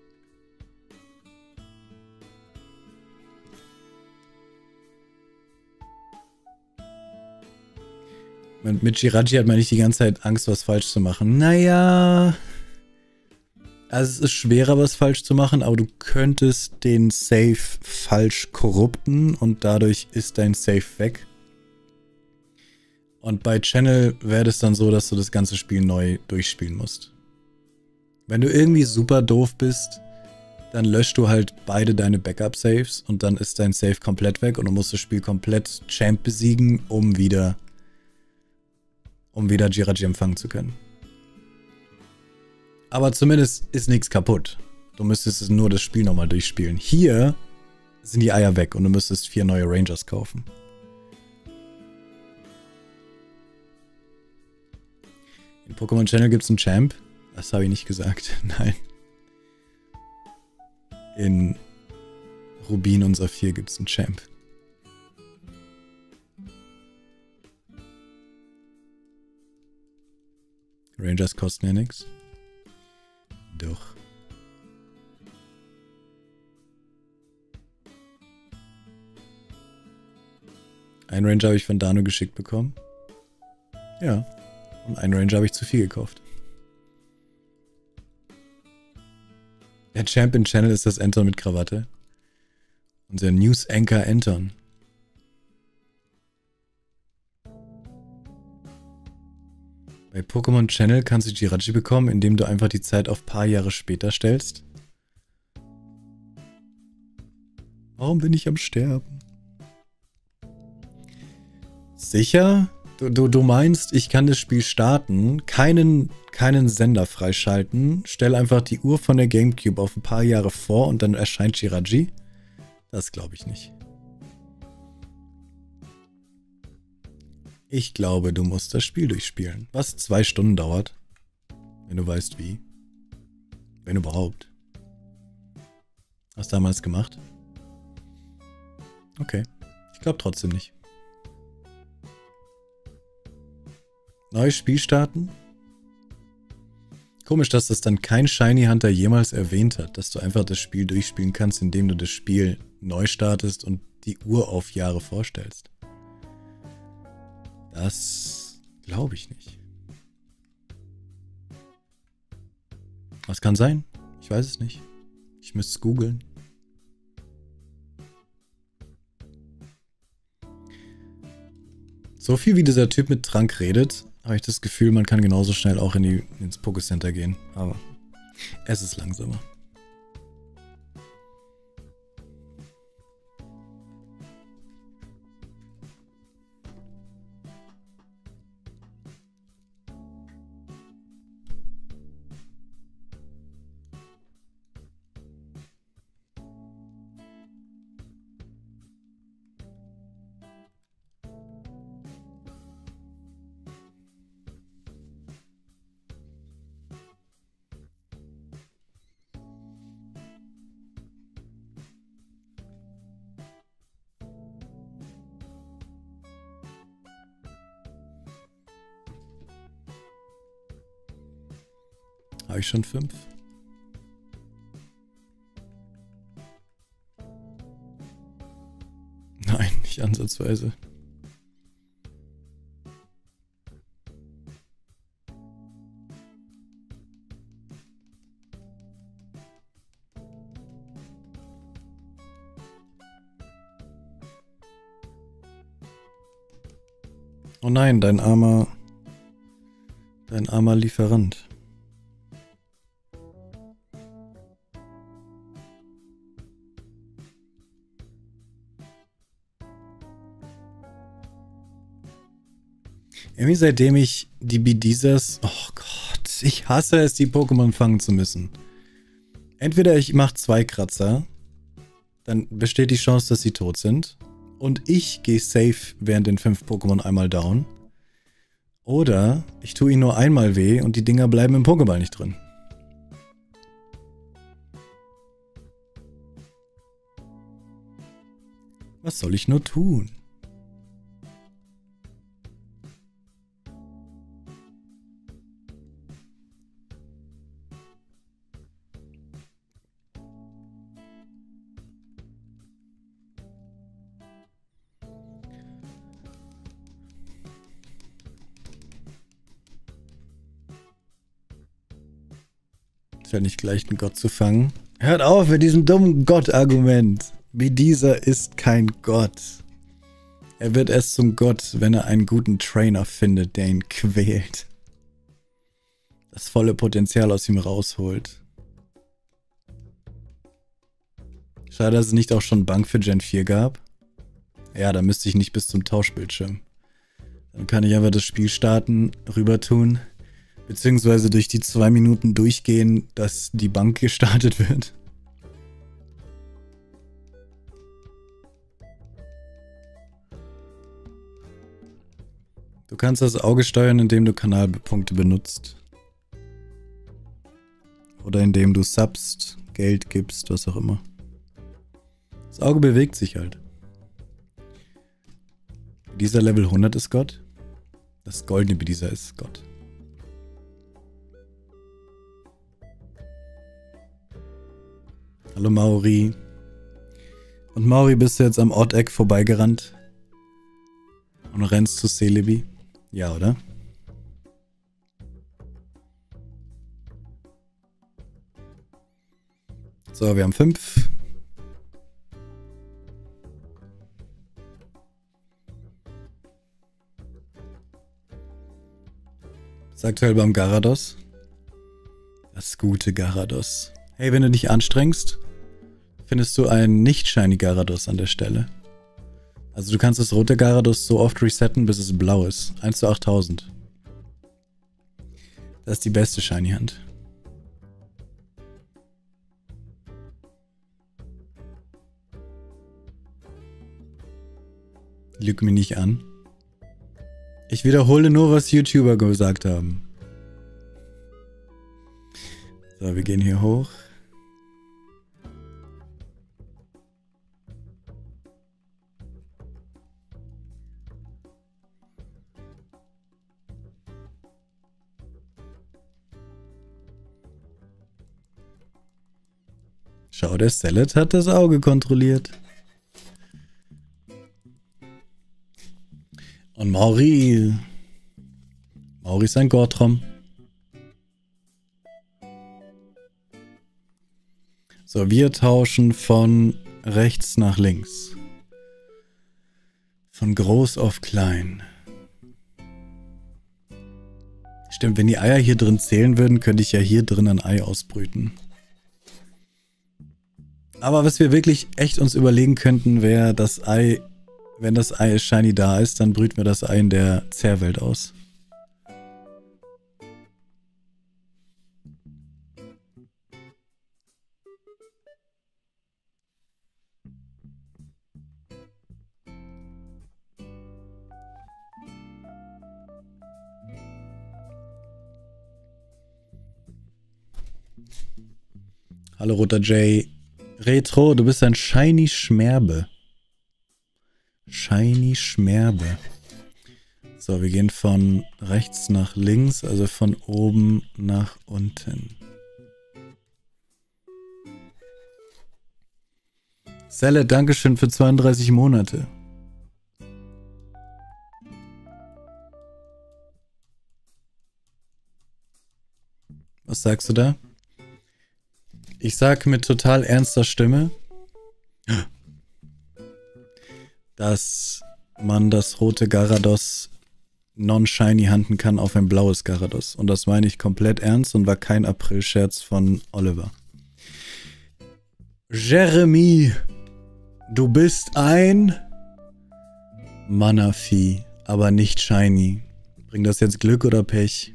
Mit Jirachi hat man nicht die ganze Zeit Angst, was falsch zu machen. Naja. Also es ist schwerer, was falsch zu machen, aber du könntest den Save falsch korrupten und dadurch ist dein Save weg. Und bei Channel wäre es dann so, dass du das ganze Spiel neu durchspielen musst. Wenn du irgendwie super doof bist, dann löscht du halt beide deine Backup-Saves und dann ist dein Save komplett weg und du musst das Spiel komplett Champ besiegen, um wieder um wieder Jirachi empfangen zu können. Aber zumindest ist nichts kaputt. Du müsstest nur das Spiel nochmal durchspielen. Hier sind die Eier weg und du müsstest vier neue Rangers kaufen. In Pokémon Channel gibt es einen Champ. Das habe ich nicht gesagt. Nein. In Rubin und Saphir gibt es einen Champ. Rangers kosten ja nichts. Doch. Ein Ranger habe ich von Dano geschickt bekommen. Ja. Und einen Ranger habe ich zu viel gekauft. Der Champion Channel ist das Anton mit Krawatte. Unser News Anchor Anton. Bei Pokémon Channel kannst du Jirachi bekommen, indem du einfach die Zeit auf ein paar Jahre später stellst. Warum bin ich am Sterben? Sicher? Du, du, du meinst, ich kann das Spiel starten, keinen, keinen Sender freischalten, stell einfach die Uhr von der Gamecube auf ein paar Jahre vor und dann erscheint Jirachi? Das glaube ich nicht. Ich glaube, du musst das Spiel durchspielen. Was zwei Stunden dauert. Wenn du weißt wie. Wenn überhaupt. Hast du damals gemacht? Okay. Ich glaube trotzdem nicht. Neues Spiel starten? Komisch, dass das dann kein Shiny Hunter jemals erwähnt hat, dass du einfach das Spiel durchspielen kannst, indem du das Spiel neu startest und die Uhr auf Jahre vorstellst. Das glaube ich nicht. Was kann sein? Ich weiß es nicht. Ich müsste es googeln. So viel wie dieser Typ mit Trank redet, habe ich das Gefühl, man kann genauso schnell auch in die, ins Pokécenter gehen. Aber es ist langsamer. Habe ich schon fünf? Nein, nicht ansatzweise. Oh nein, dein armer... Dein armer Lieferant. Irgendwie seitdem ich die Bidisas... Oh Gott, ich hasse es, die Pokémon fangen zu müssen. Entweder ich mache zwei Kratzer, dann besteht die Chance, dass sie tot sind. Und ich gehe safe während den fünf Pokémon einmal down. Oder ich tue ihnen nur einmal weh und die Dinger bleiben im Pokéball nicht drin. Was soll ich nur tun? Ja nicht gleich einen Gott zu fangen. Hört auf mit diesem dummen Gott-Argument. Wie dieser ist kein Gott. Er wird erst zum Gott, wenn er einen guten Trainer findet, der ihn quält. Das volle Potenzial aus ihm rausholt. Schade, dass es nicht auch schon Bank für Gen vier gab. Ja, da müsste ich nicht bis zum Tauschbildschirm. Dann kann ich einfach das Spiel starten, rüber tun. Beziehungsweise durch die zwei Minuten durchgehen, dass die Bank gestartet wird. Du kannst das Auge steuern, indem du Kanalpunkte benutzt. Oder indem du subst, Geld gibst, was auch immer. Das Auge bewegt sich halt. Dieser Level hundert ist Gott. Das goldene Bidisa ist Gott. Hallo Mauri. Und Mauri, bist du jetzt am Odd-Egg vorbeigerannt? Und rennst zu Celebi? Ja, oder? So, wir haben fünf. Was ist aktuell beim Garados? Das gute Garados. Hey, wenn du dich anstrengst, findest du einen nicht-shiny Garados an der Stelle. Also du kannst das rote Garados so oft resetten, bis es blau ist. eins zu achttausend. Das ist die beste Shiny-Hand. Lüg mich nicht an. Ich wiederhole nur, was YouTuber gesagt haben. So, wir gehen hier hoch. Schau, der Salad hat das Auge kontrolliert. Und Mauri. Mauri ist ein Gortrom. So, wir tauschen von rechts nach links. Von groß auf klein. Stimmt, wenn die Eier hier drin zählen würden, könnte ich ja hier drin ein Ei ausbrüten. Aber was wir wirklich echt uns überlegen könnten, wäre das Ei, wenn das Ei shiny da ist, dann brüten wir das Ei in der Zerrwelt aus. Hallo Roter J. Retro, du bist ein Shiny Schmerbe. Shiny Schmerbe. So, wir gehen von rechts nach links, also von oben nach unten. Salad, Dankeschön für zweiunddreißig Monate. Was sagst du da? Ich sag mit total ernster Stimme, dass man das rote Garados non-shiny hunten kann auf ein blaues Gyarados. Und das meine ich komplett ernst und war kein April-Scherz von Oliver. Jeremy, du bist ein Manaphy, aber nicht shiny. Bringt das jetzt Glück oder Pech?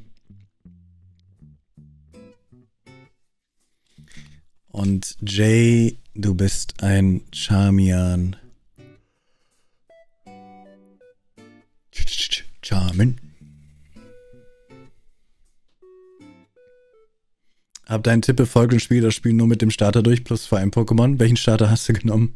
Und Jay, du bist ein Charmian. Charmin. Hab deinen Tipp befolgt und spiel das Spiel nur mit dem Starter durch, plus für ein Pokémon. Welchen Starter hast du genommen?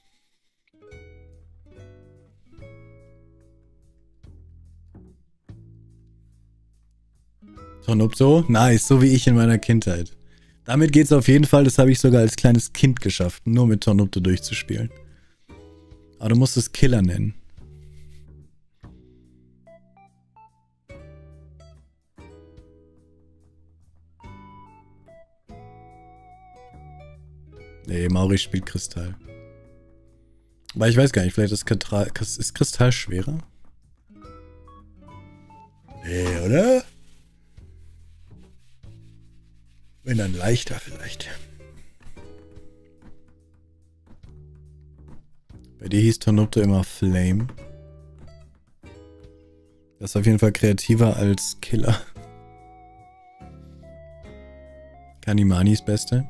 Tonopso? Nice, so wie ich in meiner Kindheit. Damit geht's auf jeden Fall, das habe ich sogar als kleines Kind geschafft, nur mit Tonopto durchzuspielen. Aber du musst es Killer nennen. Nee, Mauri spielt Kristall. Weil ich weiß gar nicht, vielleicht ist, Kristall, ist Kristall schwerer? Nee, oder? Wenn dann leichter vielleicht. Bei dir hieß Tonopto immer Flame. Das ist auf jeden Fall kreativer als Killer. Kanimani Beste.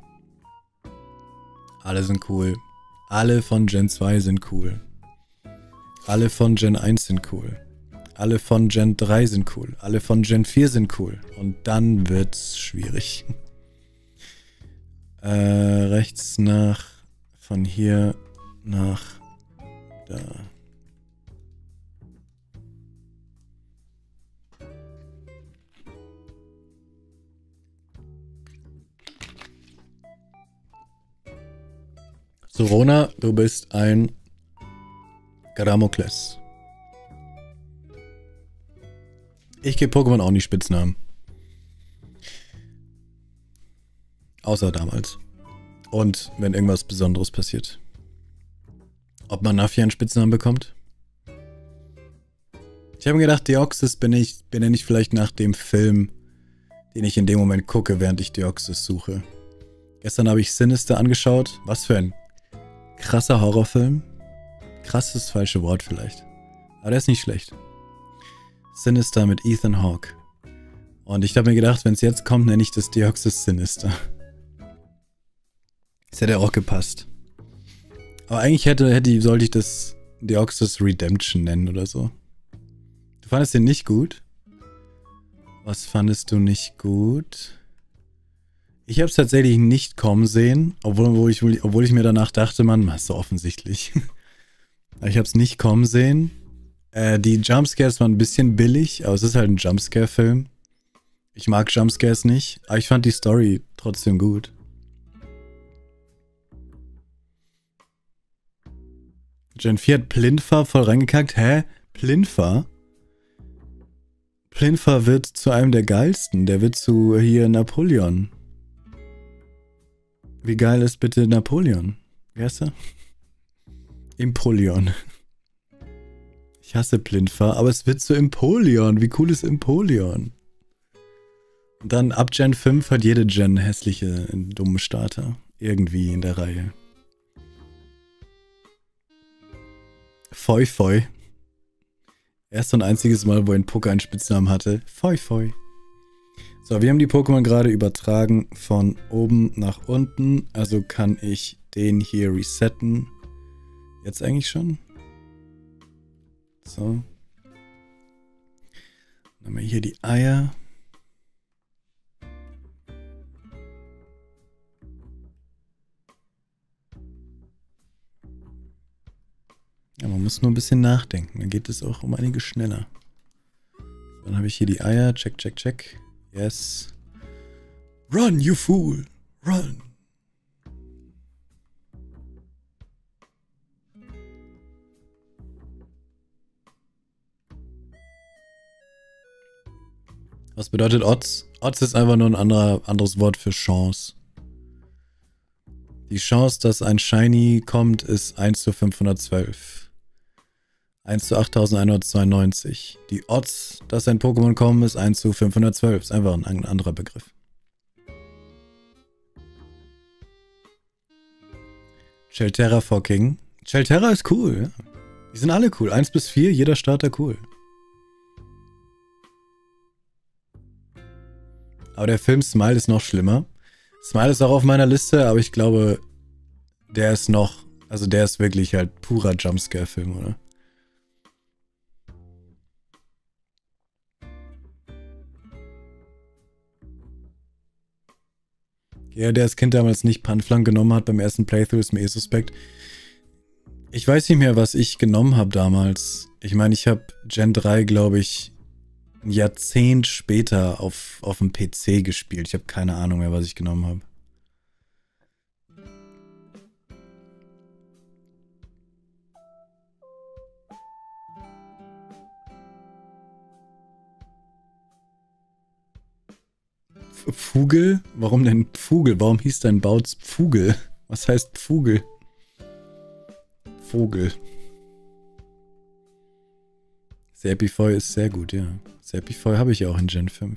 Alle sind cool. Alle von Gen zwei sind cool. Alle von Gen eins sind cool. Alle von Gen drei sind cool. Alle von Gen vier sind cool. Und dann wird's schwierig. Äh, rechts nach, von hier nach da. Sorona, du bist ein Gramokles. Ich gebe Pokémon auch nicht Spitznamen. Außer damals. Und wenn irgendwas Besonderes passiert. Ob Manaphy einen Spitznamen bekommt? Ich habe mir gedacht, Deoxys bin ich, bin er nicht vielleicht nach dem Film, den ich in dem Moment gucke, während ich Deoxys suche. Gestern habe ich Sinister angeschaut. Was für ein krasser Horrorfilm. Krass ist das falsche Wort vielleicht. Aber der ist nicht schlecht. Sinister mit Ethan Hawke. Und ich habe mir gedacht, wenn es jetzt kommt, nenne ich das Deoxys Sinister. Das hätte auch gepasst. Aber eigentlich hätte, hätte, sollte ich das Deoxys Redemption nennen oder so. Du fandest den nicht gut? Was fandest du nicht gut? Ich habe es tatsächlich nicht kommen sehen, obwohl, obwohl, ich, obwohl ich mir danach dachte, man, das ist so offensichtlich. Aber ich habe es nicht kommen sehen. Äh, die Jumpscares waren ein bisschen billig, aber es ist halt ein Jumpscare-Film. Ich mag Jumpscares nicht, aber ich fand die Story trotzdem gut. Gen vier hat Plinfa voll reingekackt. Hä? Plinfa? Plinfa wird zu einem der geilsten. Der wird zu hier Napoleon. Wie geil ist bitte Napoleon? Wie heißt er? Empoleon. Ich hasse Plinfa, aber es wird zu Empoleon. Wie cool ist Empoleon? Und dann ab Gen fünf hat jede Gen hässliche, dumme Starter. Irgendwie in der Reihe. Foi Foi. Erst und einziges Mal, wo ein Poké einen Spitznamen hatte. Foi Foi. So, wir haben die Pokémon gerade übertragen von oben nach unten. Also kann ich den hier resetten. Jetzt eigentlich schon. So. Dann haben wir hier die Eier. Ja, man muss nur ein bisschen nachdenken. Dann geht es auch um einiges schneller. Dann habe ich hier die Eier. Check, check, check. Yes. Run, you fool. Run. Was bedeutet Odds? Odds ist einfach nur ein anderer, anderes Wort für Chance. Die Chance, dass ein Shiny kommt, ist eins zu fünfhundertzwölf. eins zu achttausendeinhundertzweiundneunzig. Die Odds, dass ein Pokémon kommen, ist eins zu fünfhundertzwölf. Ist einfach ein anderer Begriff. Chelterra for King. Chelterra ist cool. Ja. Die sind alle cool. eins bis vier, jeder Starter cool. Aber der Film Smile ist noch schlimmer. Smile ist auch auf meiner Liste, aber ich glaube, der ist noch, also der ist wirklich halt purer Jumpscare-Film, oder? Ja, der das Kind damals nicht Panflank genommen hat beim ersten Playthrough, ist mir eh suspekt. Ich weiß nicht mehr, was ich genommen habe damals. Ich meine, ich habe Gen drei, glaube ich, ein Jahrzehnt später auf, auf dem P C gespielt. Ich habe keine Ahnung mehr, was ich genommen habe. Pfugel? Warum denn Pfugel? Warum hieß dein Bautz Pfugel? Was heißt Pfugel? Vogel. Serpifoy ist sehr gut, ja. Serpifoy habe ich auch in Gen fünf.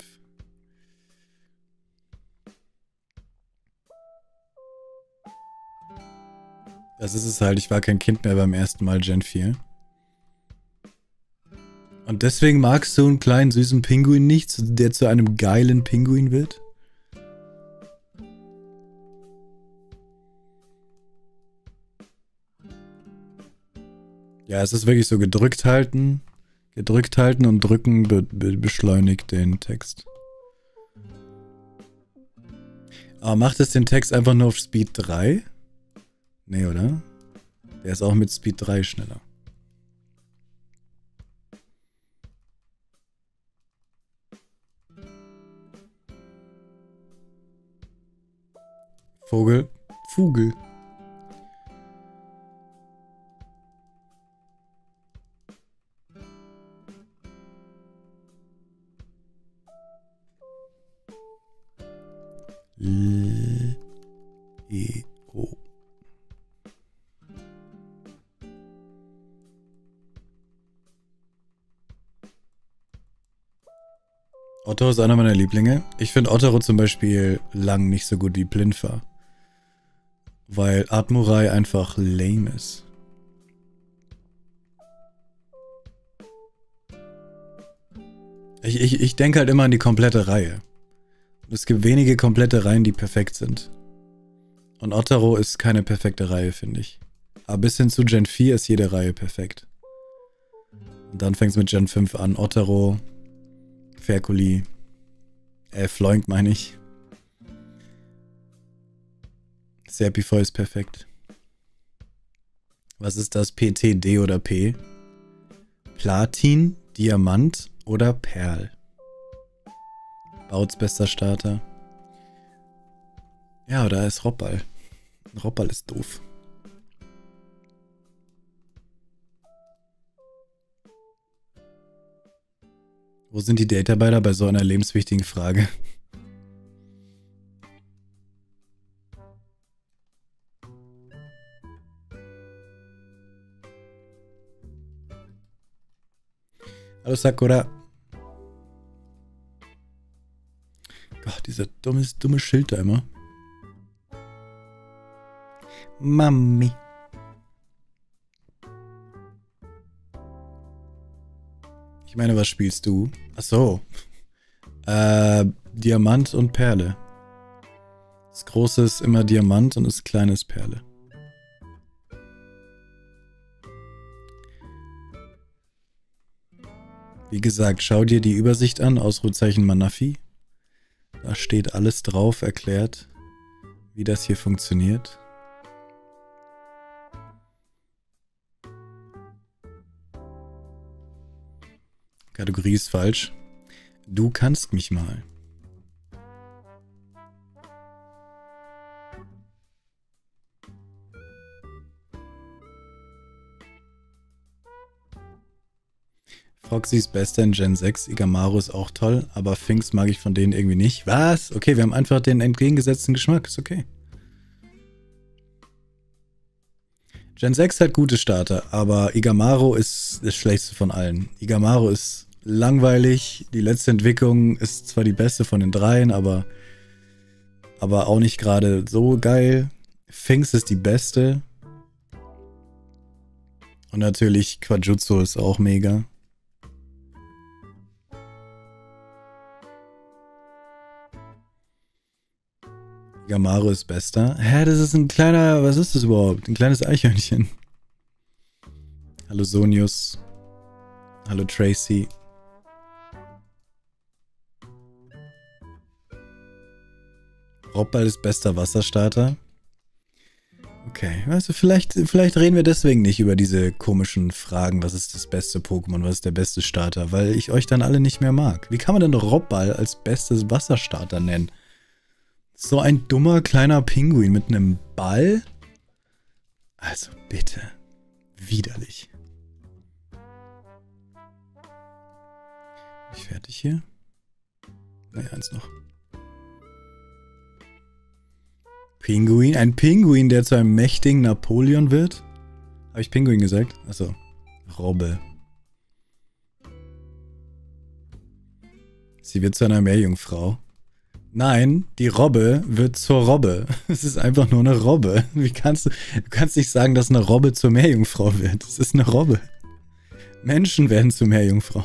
Das ist es halt, ich war kein Kind mehr beim ersten Mal Gen vier. Und deswegen magst du einen kleinen süßen Pinguin nicht, der zu einem geilen Pinguin wird? Ja, es ist wirklich so gedrückt halten, gedrückt halten und drücken be be beschleunigt den Text. Aber macht es den Text einfach nur auf Speed drei? Nee, oder? Der ist auch mit Speed drei schneller. Vogel. Vogel. L E O. Otto ist einer meiner Lieblinge. Ich finde Ottero zum Beispiel lang nicht so gut wie Plinfa. Weil Atmurai einfach lame ist. Ich, ich, ich denke halt immer an die komplette Reihe. Es gibt wenige komplette Reihen, die perfekt sind. Und Ottero ist keine perfekte Reihe, finde ich. Aber bis hin zu Gen vier ist jede Reihe perfekt. Und dann fängt es mit Gen fünf an. Ottero, Ferkuli, äh, Floink meine ich. Serpifoy ist perfekt. Was ist das? P T, D oder P? Platin, Diamant oder Perl? Bauts bester Starter. Ja, da ist Robbal. Robbal ist doof. Wo sind die Data-Byter bei so einer lebenswichtigen Frage? Hallo Sakura. Gott, dieser dumme, dumme Schild da immer. Mami. Ich meine, was spielst du? Ach so. Äh, Diamant und Perle. Das Große ist immer Diamant und das Kleine ist Perle. Wie gesagt, schau dir die Übersicht an, Ausrufezeichen Manafi. Da steht alles drauf, erklärt, wie das hier funktioniert. Kategorie ist falsch. Du kannst mich mal. Foxy ist bester in Gen sechs, Igamaru ist auch toll, aber Finks mag ich von denen irgendwie nicht. Was? Okay, wir haben einfach den entgegengesetzten Geschmack, ist okay. Gen sechs hat gute Starter, aber Igamaro ist das schlechteste von allen. Igamaro ist langweilig, die letzte Entwicklung ist zwar die beste von den dreien, aber, aber auch nicht gerade so geil. Finks ist die beste. Und natürlich Quajutsu ist auch mega. Igamaro ist bester. Hä, das ist ein kleiner... Was ist das überhaupt? Ein kleines Eichhörnchen. Hallo Sonius. Hallo Tracy. Robball ist bester Wasserstarter. Okay, weißt du, vielleicht, vielleicht reden wir deswegen nicht über diese komischen Fragen. Was ist das beste Pokémon? Was ist der beste Starter? Weil ich euch dann alle nicht mehr mag. Wie kann man denn Robball als bestes Wasserstarter nennen? So ein dummer kleiner Pinguin mit einem Ball? Also bitte. Widerlich. Bin ich fertig hier? Ne, eins noch. Pinguin? Ein Pinguin, der zu einem mächtigen Napoleon wird? Habe ich Pinguin gesagt? Achso. Robbe. Sie wird zu einer Meerjungfrau. Nein, die Robbe wird zur Robbe. Es ist einfach nur eine Robbe. Wie kannst du... Du kannst nicht sagen, dass eine Robbe zur Meerjungfrau wird. Es ist eine Robbe. Menschen werden zu Meerjungfrau.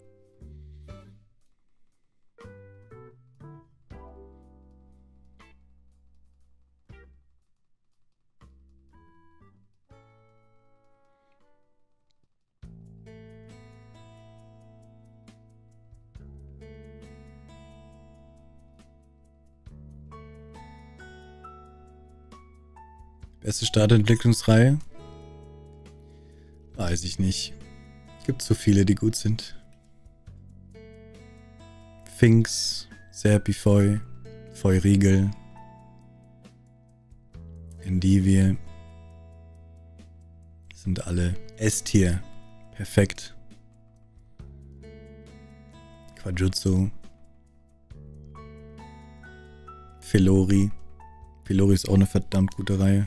Beste Startentwicklungsreihe? Weiß ich nicht. Gibt zu viele, die gut sind. Finks, Serpifeu, Feurigel, Endivie. Sind alle S-Tier. Perfekt. Quajutsu. Filori. Filori ist auch eine verdammt gute Reihe.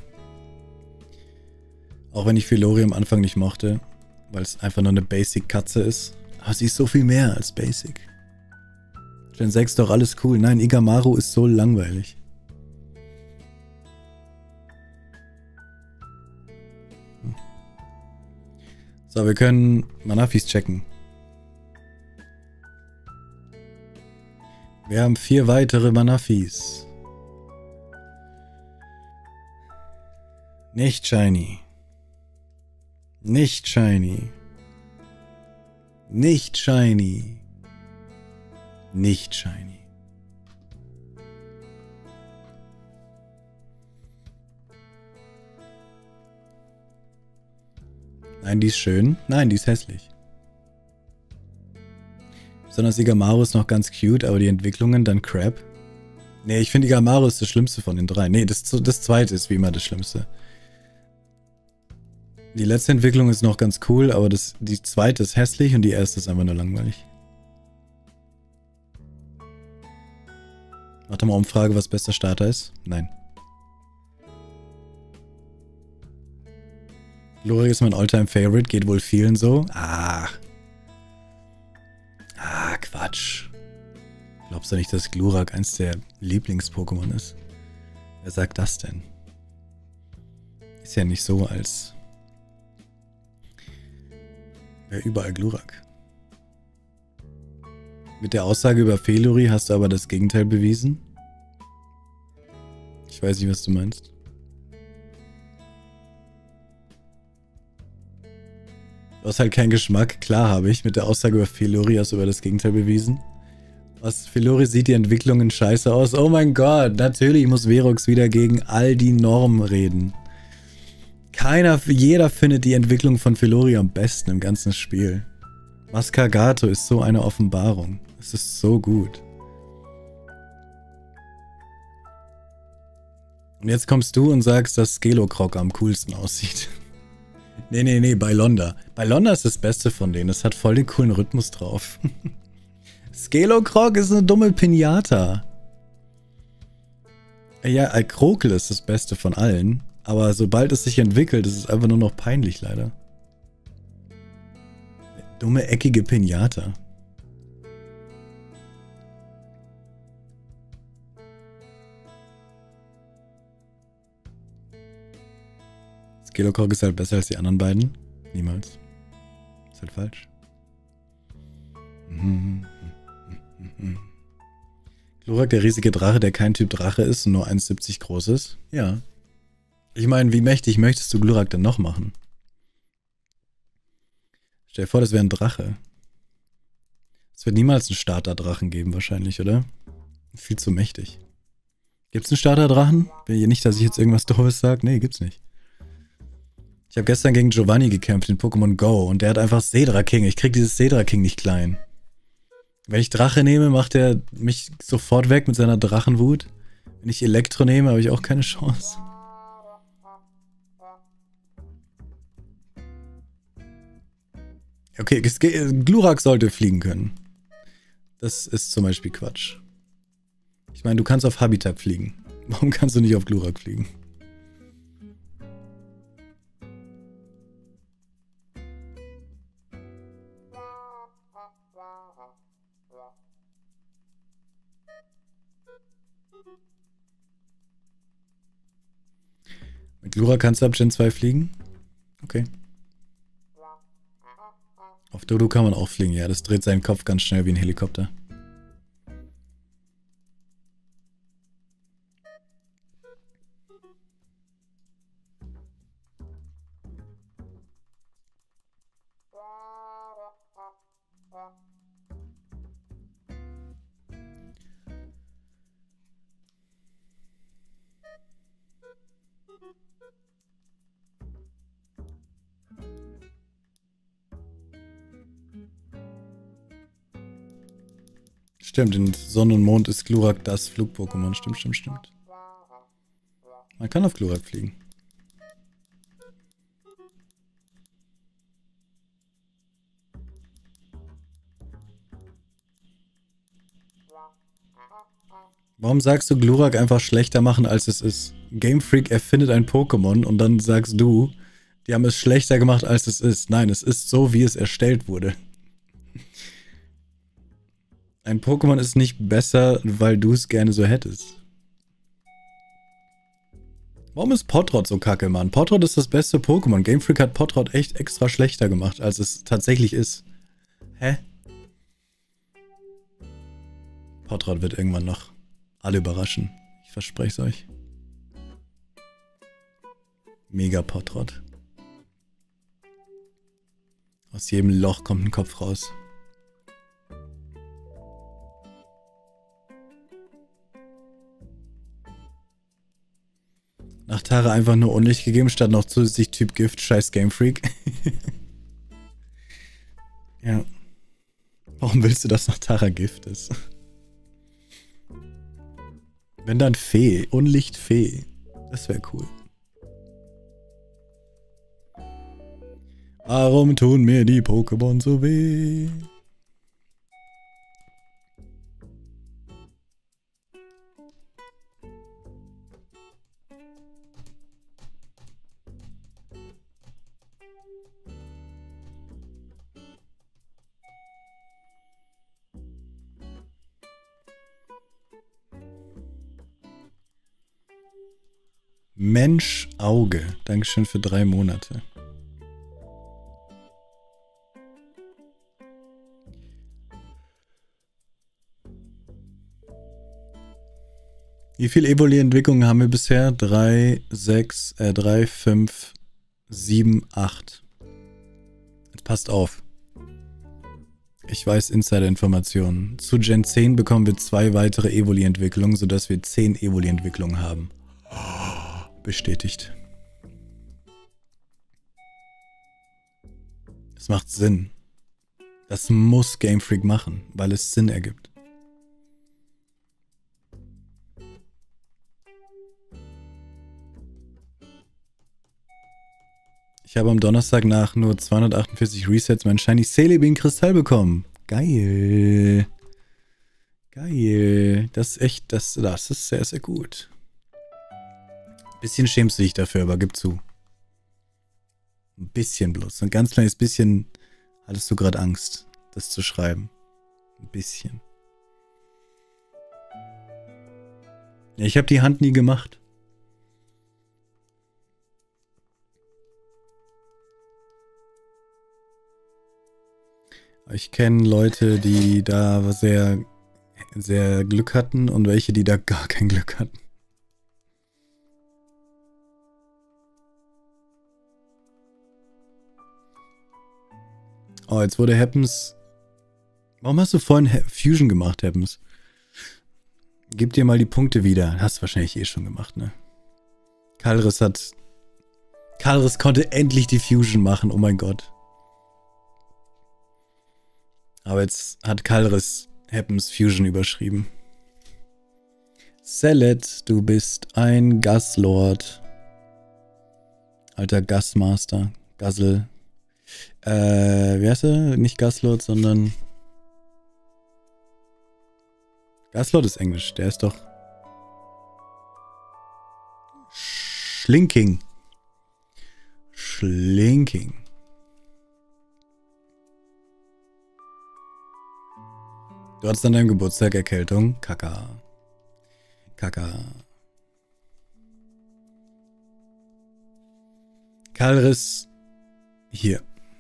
Auch wenn ich Filori am Anfang nicht mochte, weil es einfach nur eine Basic-Katze ist. Aber sie ist so viel mehr als Basic. Gen sechs doch alles cool. Nein, Igamaro ist so langweilig. Hm. So, wir können Manafis checken. Wir haben vier weitere Manafis. Nicht shiny. Nicht shiny. Nicht shiny. Nicht shiny. Nein, die ist schön. Nein, die ist hässlich. Besonders Igamaro ist noch ganz cute, aber die Entwicklungen dann crap. Nee, ich finde Igamaro ist das Schlimmste von den drei. Nee, das, das zweite ist wie immer das Schlimmste. Die letzte Entwicklung ist noch ganz cool, aber das, die zweite ist hässlich und die erste ist einfach nur langweilig. Mach doch mal Umfrage, was bester Starter ist. Nein. Glorik ist mein Alltime-Favorite, geht wohl vielen so. Ah. Ah, Quatsch. Glaubst du nicht, dass Glurak eins der Lieblings-Pokémon ist? Wer sagt das denn? Ist ja nicht so, als... Ja, überall Glurak. Mit der Aussage über Filori hast du aber das Gegenteil bewiesen? Ich weiß nicht, was du meinst. Du hast halt keinen Geschmack. Klar habe ich. Mit der Aussage über Filori hast du aber das Gegenteil bewiesen. Was? Filori sieht die Entwicklungen scheiße aus. Oh mein Gott, natürlich muss Verox wieder gegen all die Normen reden. Keiner, jeder findet die Entwicklung von Filori am besten im ganzen Spiel. Mascagato ist so eine Offenbarung. Es ist so gut. Und jetzt kommst du und sagst, dass Skelocroc am coolsten aussieht. Nee, nee, nee, Bylonda. Bylonda ist das Beste von denen. Es hat voll den coolen Rhythmus drauf. Skelocroc ist eine dumme Pinata. Ja, Krokel ist das Beste von allen. Aber sobald es sich entwickelt, ist es einfach nur noch peinlich, leider. Dumme, eckige Pinata. Skelokok ist halt besser als die anderen beiden. Niemals. Ist halt falsch. Glurak, der riesige Drache, der kein Typ Drache ist und nur eins Komma siebzig groß ist? Ja. Ich meine, wie mächtig möchtest du Glurak denn noch machen? Stell dir vor, das wäre ein Drache. Es wird niemals einen Starterdrachen geben wahrscheinlich, oder? Viel zu mächtig. Gibt's einen Starterdrachen? Will ihr nicht, dass ich jetzt irgendwas Doofes sage? Nee, gibt's nicht. Ich habe gestern gegen Giovanni gekämpft in Pokémon Go und der hat einfach Sedra King. Ich krieg dieses Sedra King nicht klein. Wenn ich Drache nehme, macht er mich sofort weg mit seiner Drachenwut. Wenn ich Elektro nehme, habe ich auch keine Chance. Okay, Glurak sollte fliegen können. Das ist zum Beispiel Quatsch. Ich meine, du kannst auf Habitat fliegen. Warum kannst du nicht auf Glurak fliegen? Mit Glurak kannst du ab Gen zwei fliegen? Okay. Auf Dodo kann man auch fliegen, ja. Das dreht seinen Kopf ganz schnell wie ein Helikopter. Stimmt, in Sonne und Mond ist Glurak das Flug-Pokémon. Stimmt, stimmt, stimmt. Man kann auf Glurak fliegen. Warum sagst du Glurak einfach schlechter machen, als es ist? Game Freak erfindet ein Pokémon und dann sagst du, die haben es schlechter gemacht, als es ist. Nein, es ist so, wie es erstellt wurde. Ein Pokémon ist nicht besser, weil du es gerne so hättest. Warum ist Potrot so kacke, Mann? Potrot ist das beste Pokémon. Game Freak hat Potrot echt extra schlechter gemacht, als es tatsächlich ist. Hä? Potrot wird irgendwann noch alle überraschen. Ich verspreche es euch. Mega Potrot. Aus jedem Loch kommt ein Kopf raus. Nach Tara einfach nur Unlicht gegeben, statt noch zusätzlich Typ Gift, scheiß Game Freak. Ja. Warum willst du, dass nach Tara Gift ist? Wenn dann Fee, Unlicht Fee. Das wäre cool. Warum tun mir die Pokémon so weh? Mensch Auge. Dankeschön für drei Monate. Wie viele Evoli-Entwicklungen haben wir bisher? drei, sechs, äh, drei, fünf, sieben, acht. Jetzt passt auf. Ich weiß Insider-Informationen. Zu Gen zehn bekommen wir zwei weitere Evoli-Entwicklungen, sodass wir zehn Evoli-Entwicklungen haben. Bestätigt. Es macht Sinn. Das muss Game Freak machen, weil es Sinn ergibt. Ich habe am Donnerstag nach nur zweihundertachtundvierzig Resets mein Shiny Celebi Kristall bekommen. Geil. Geil. Das ist echt, das, das ist sehr, sehr gut. Bisschen schämst du dich dafür, aber gib zu. Ein bisschen bloß. Ein ganz kleines bisschen hattest du gerade Angst, das zu schreiben. Ein bisschen. Ja, ich habe die Hand nie gemacht. Ich kenne Leute, die da sehr, sehr Glück hatten und welche, die da gar kein Glück hatten. Oh, jetzt wurde Happens... Warum hast du vorhin Fusion gemacht, Happens? Gib dir mal die Punkte wieder. Hast du wahrscheinlich eh schon gemacht, ne? Kalris hat... Kalris konnte endlich die Fusion machen, oh mein Gott. Aber jetzt hat Kalris Happens Fusion überschrieben. Celet, du bist ein Gaslord. Alter Gasmaster. Gassel. Äh, wie heißt er? Nicht Gaslord, sondern... Gaslord ist Englisch, der ist doch... Schlinking. Schlinking. Du hattest an deinem Geburtstag Erkältung. Kaka. Kaka. Kalris. Hier.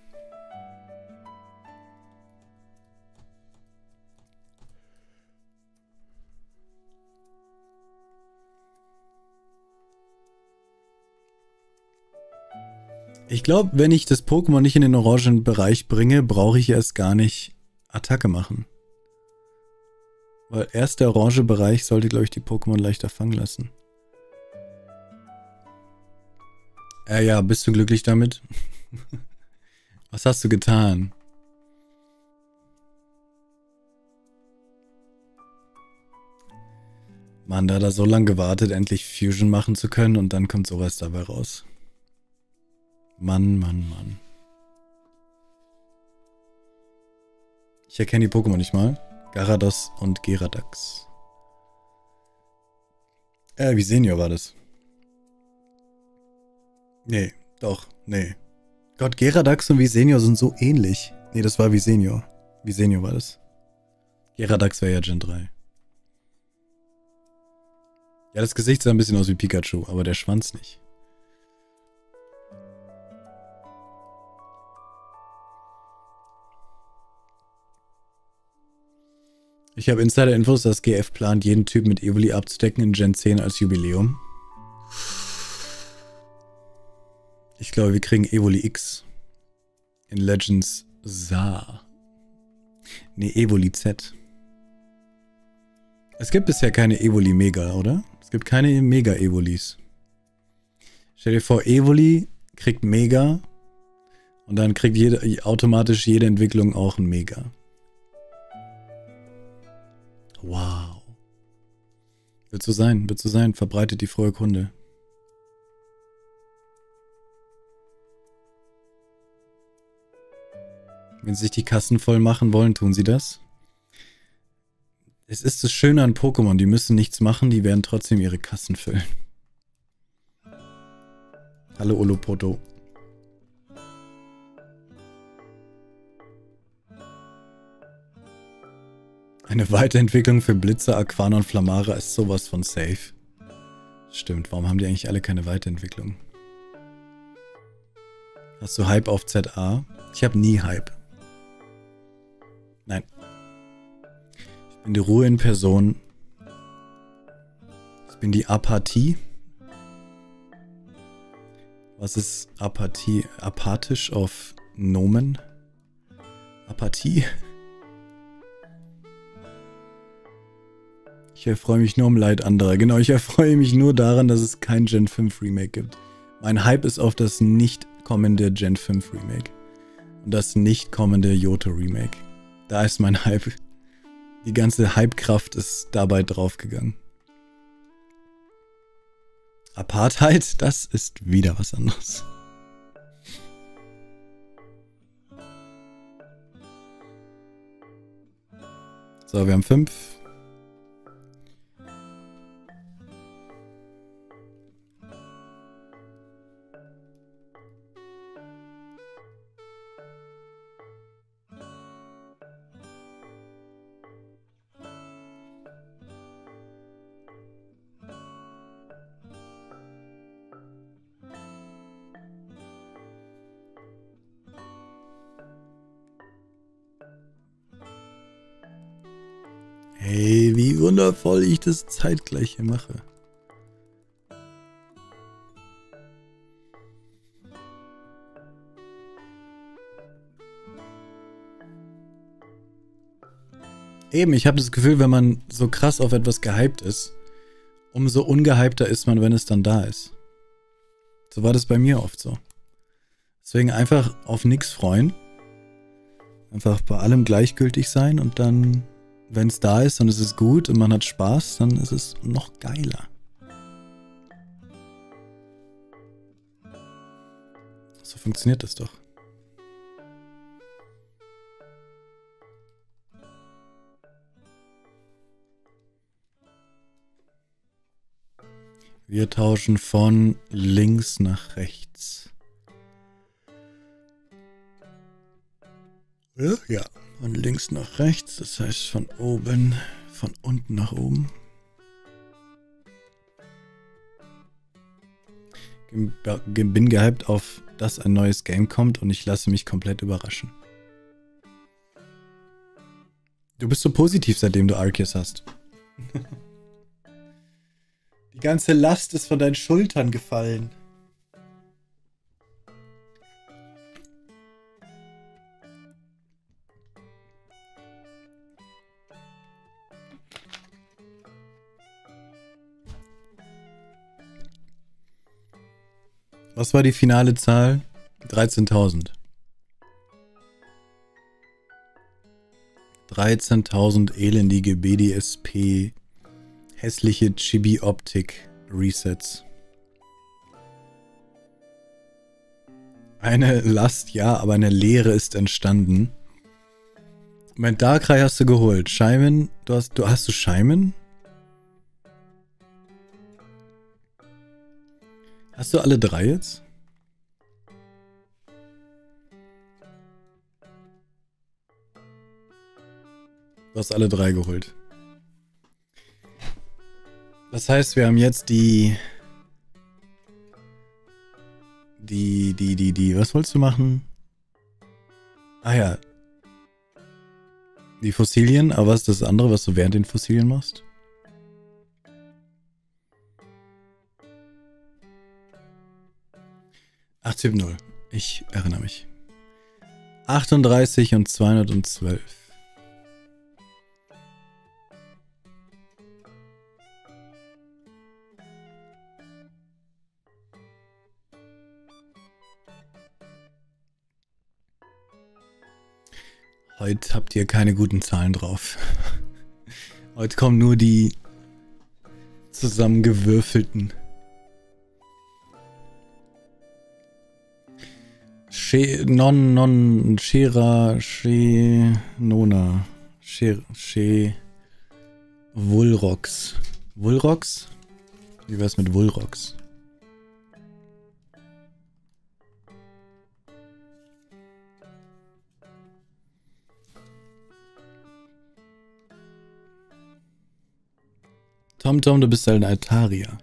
Ich glaube, wenn ich das Pokémon nicht in den orangen Bereich bringe, brauche ich erst gar nicht Attacke machen. Weil erst der orange Bereich sollte, glaube ich, die Pokémon leichter fangen lassen. Äh, ja, bist du glücklich damit? Was hast du getan? Mann, da hat er so lange gewartet, endlich Fusion machen zu können und dann kommt sowas dabei raus. Mann, Mann, Mann. Ich erkenne die Pokémon nicht mal. Garados und Geradax. Äh, Visenior war das. Nee, doch, nee. Gott, Geradax und Visenior sind so ähnlich. Nee, das war Visenior. Visenior war das. Geradax wäre ja Gen drei. Ja, das Gesicht sah ein bisschen aus wie Pikachu, aber der Schwanz nicht. Ich habe Insider-Infos, dass G F plant, jeden Typ mit Evoli abzudecken in Gen zehn als Jubiläum. Ich glaube, wir kriegen Evoli X in Legends Saar. Nee, Evoli Z. Es gibt bisher keine Evoli Mega, oder? Es gibt keine Mega Evolis. Stell dir vor, Evoli kriegt Mega und dann kriegt jede, automatisch jede Entwicklung auch ein Mega. Wow. Wird so sein, wird so sein. Verbreitet die frohe Kunde. Wenn sie sich die Kassen voll machen wollen, tun sie das. Es ist das Schöne an Pokémon, die müssen nichts machen, die werden trotzdem ihre Kassen füllen. Hallo Olopoto. Eine Weiterentwicklung für Blitzer, Aquana und Flamara ist sowas von safe. Stimmt, warum haben die eigentlich alle keine Weiterentwicklung? Hast du Hype auf Z A? Ich habe nie Hype. Nein. Ich bin die Ruhe in Person. Ich bin die Apathie. Was ist Apathie? Apathisch auf Nomen? Apathie? Ich erfreue mich nur um Leid anderer. Genau, ich erfreue mich nur daran, dass es kein Gen fünf Remake gibt. Mein Hype ist auf das nicht kommende Gen fünf Remake. Und das nicht kommende Johto Remake. Da ist mein Hype. Die ganze Hype-Kraft ist dabei draufgegangen. Apartheid, das ist wieder was anderes. So, wir haben fünf. Hey, wie wundervoll ich das zeitgleich hier mache. Eben, ich habe das Gefühl, wenn man so krass auf etwas gehypt ist, umso ungehypter ist man, wenn es dann da ist. So war das bei mir oft so. Deswegen einfach auf nichts freuen. Einfach bei allem gleichgültig sein und dann, wenn es da ist und es ist gut und man hat Spaß, dann ist es noch geiler. So funktioniert das doch. Wir tauschen von links nach rechts. Ja, ja. Von links nach rechts, das heißt von oben, von unten nach oben. Bin gehypt auf, dass ein neues Game kommt und ich lasse mich komplett überraschen. Du bist so positiv, seitdem du Arceus hast. Die ganze Last ist von deinen Schultern gefallen. Was war die finale Zahl? dreizehntausend. dreizehntausend elendige B D S P, hässliche Chibi-Optik-Resets. Eine Last, ja, aber eine Leere ist entstanden. Mein Darkrai hast du geholt. Scheimen, du hast, du hast du Scheimen? Hast du alle drei jetzt? Du hast alle drei geholt. Das heißt, wir haben jetzt die... Die, die, die, die... Was wolltest du machen? Ah ja. Die Fossilien, aber was ist das andere, was du während den Fossilien machst? acht sieben null. Ich erinnere mich. achtunddreißig und zweihundertzwölf. Heute habt ihr keine guten Zahlen drauf. Heute kommen nur die zusammengewürfelten. She, non, non, Shera, She, Nona, She, She, Vulrox. Vulrox? Wie wär's mit Vulrox? Tom Tom, du bist ein Altaria.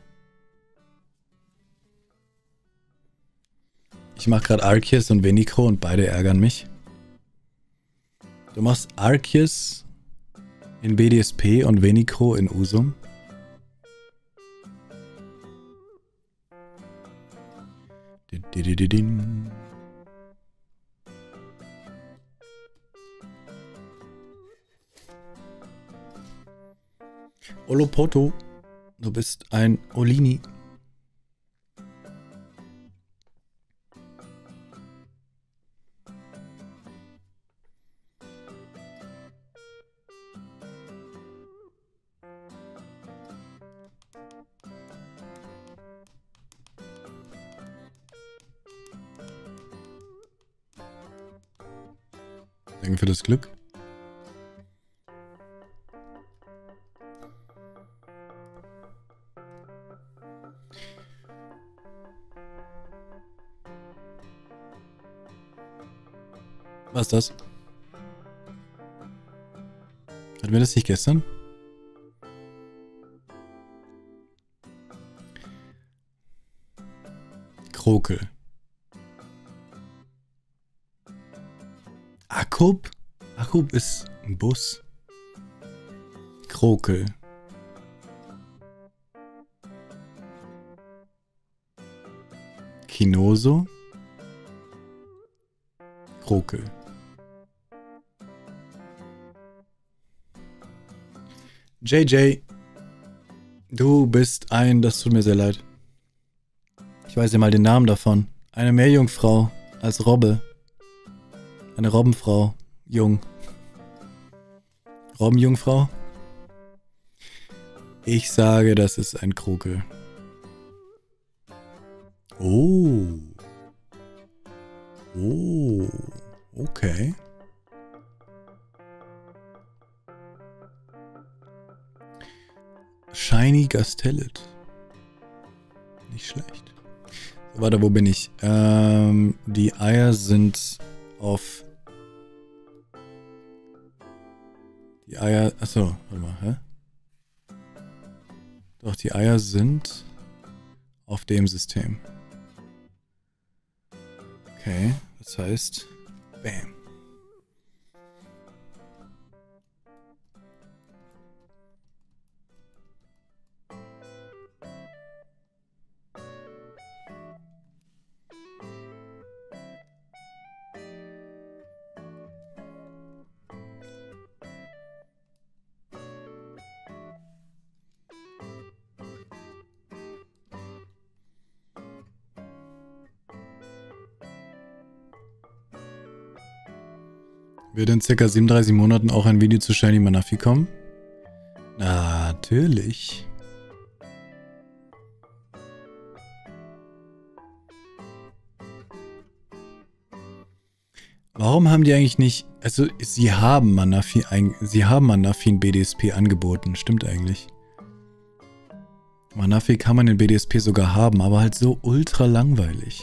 Ich mache gerade Arceus und Venicro und beide ärgern mich. Du machst Arceus in B D S P und Venicro in Usum. Olopoto, du bist ein Olini. Danke für das Glück. Was ist das? Hatten wir das nicht gestern? Krokel. Akub? Akub ist ein Bus. Krokel. Kinoso. Krokel. J J. Du bist ein, das tut mir sehr leid. Ich weiß ja mal den Namen davon. Eine Meerjungfrau als Robbe. Eine Robbenfrau. Jung. Robbenjungfrau? Ich sage, das ist ein Krokel. Oh. Oh. Okay. Shiny Gastellet. Nicht schlecht. So, warte, wo bin ich? Ähm, die Eier sind auf... Die Eier... Achso, warte mal, hä? Doch, die Eier sind auf dem System. Okay, das heißt... Bam. Wird in circa siebenunddreißig Monaten auch ein Video zu Shiny Manaphy kommen? Natürlich. Warum haben die eigentlich nicht... Also, sie haben Manaphy, ein, sie haben Manaphy in B D S P angeboten. Stimmt eigentlich. Manaphy kann man in B D S P sogar haben, aber halt so ultra langweilig.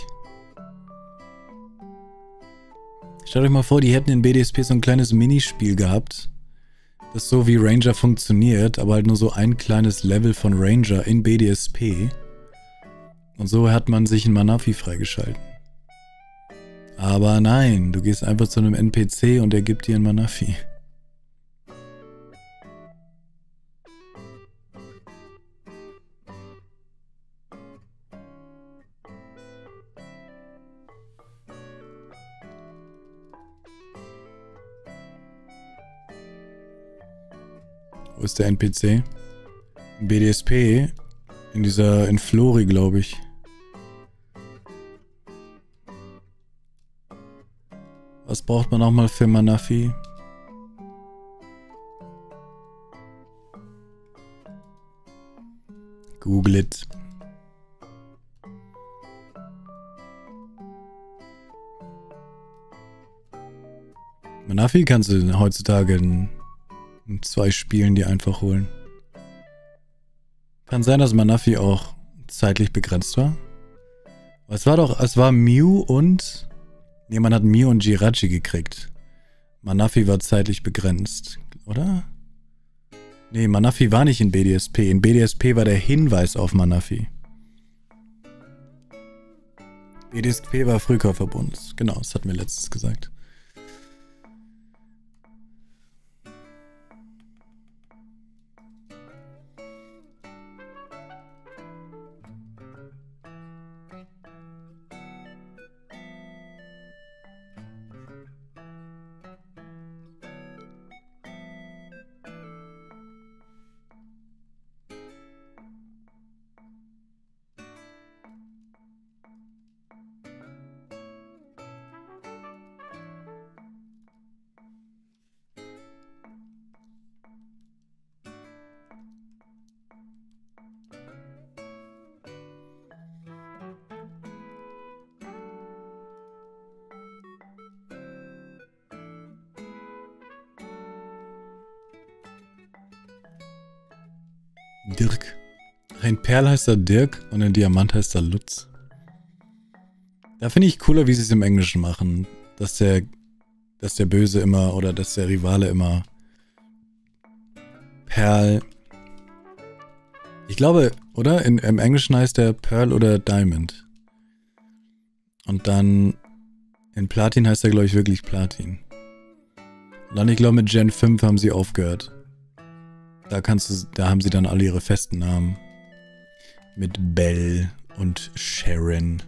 Stellt euch mal vor, die hätten in B D S P so ein kleines Minispiel gehabt, das so wie Ranger funktioniert, aber halt nur so ein kleines Level von Ranger in B D S P. Und so hat man sich in Manaphy freigeschalten. Aber nein, du gehst einfach zu einem N P C und er gibt dir ein Manaphy. Wo ist der N P C? In B D S P. In dieser, in Flori, glaube ich. Was braucht man nochmal für Manaphy? Google it. Manaphy kannst du heutzutage in zwei Spielen die einfach holen. Kann sein, dass Manaphy auch zeitlich begrenzt war. Aber es war doch, es war Mew und... Nee, man hat Mew und Jirachi gekriegt. Manaphy war zeitlich begrenzt, oder? Nee, Manaphy war nicht in B D S P. In B D S P war der Hinweis auf Manaphy. B D S P war Frühkaufverbund. Genau, das hatten wir letztens gesagt. Dirk. Ein Perl heißt er Dirk und ein Diamant heißt er Lutz. Da finde ich cooler, wie sie es im Englischen machen. Dass der, dass der Böse immer, oder dass der Rivale immer Perl... Ich glaube, oder? In, im Englischen heißt der Pearl oder Diamond. Und dann in Platin heißt er, glaube ich, wirklich Platin. Und dann, ich glaube, mit Gen fünf haben sie aufgehört. Da kannst du, da haben sie dann alle ihre festen Namen. Mit Belle und Sharon.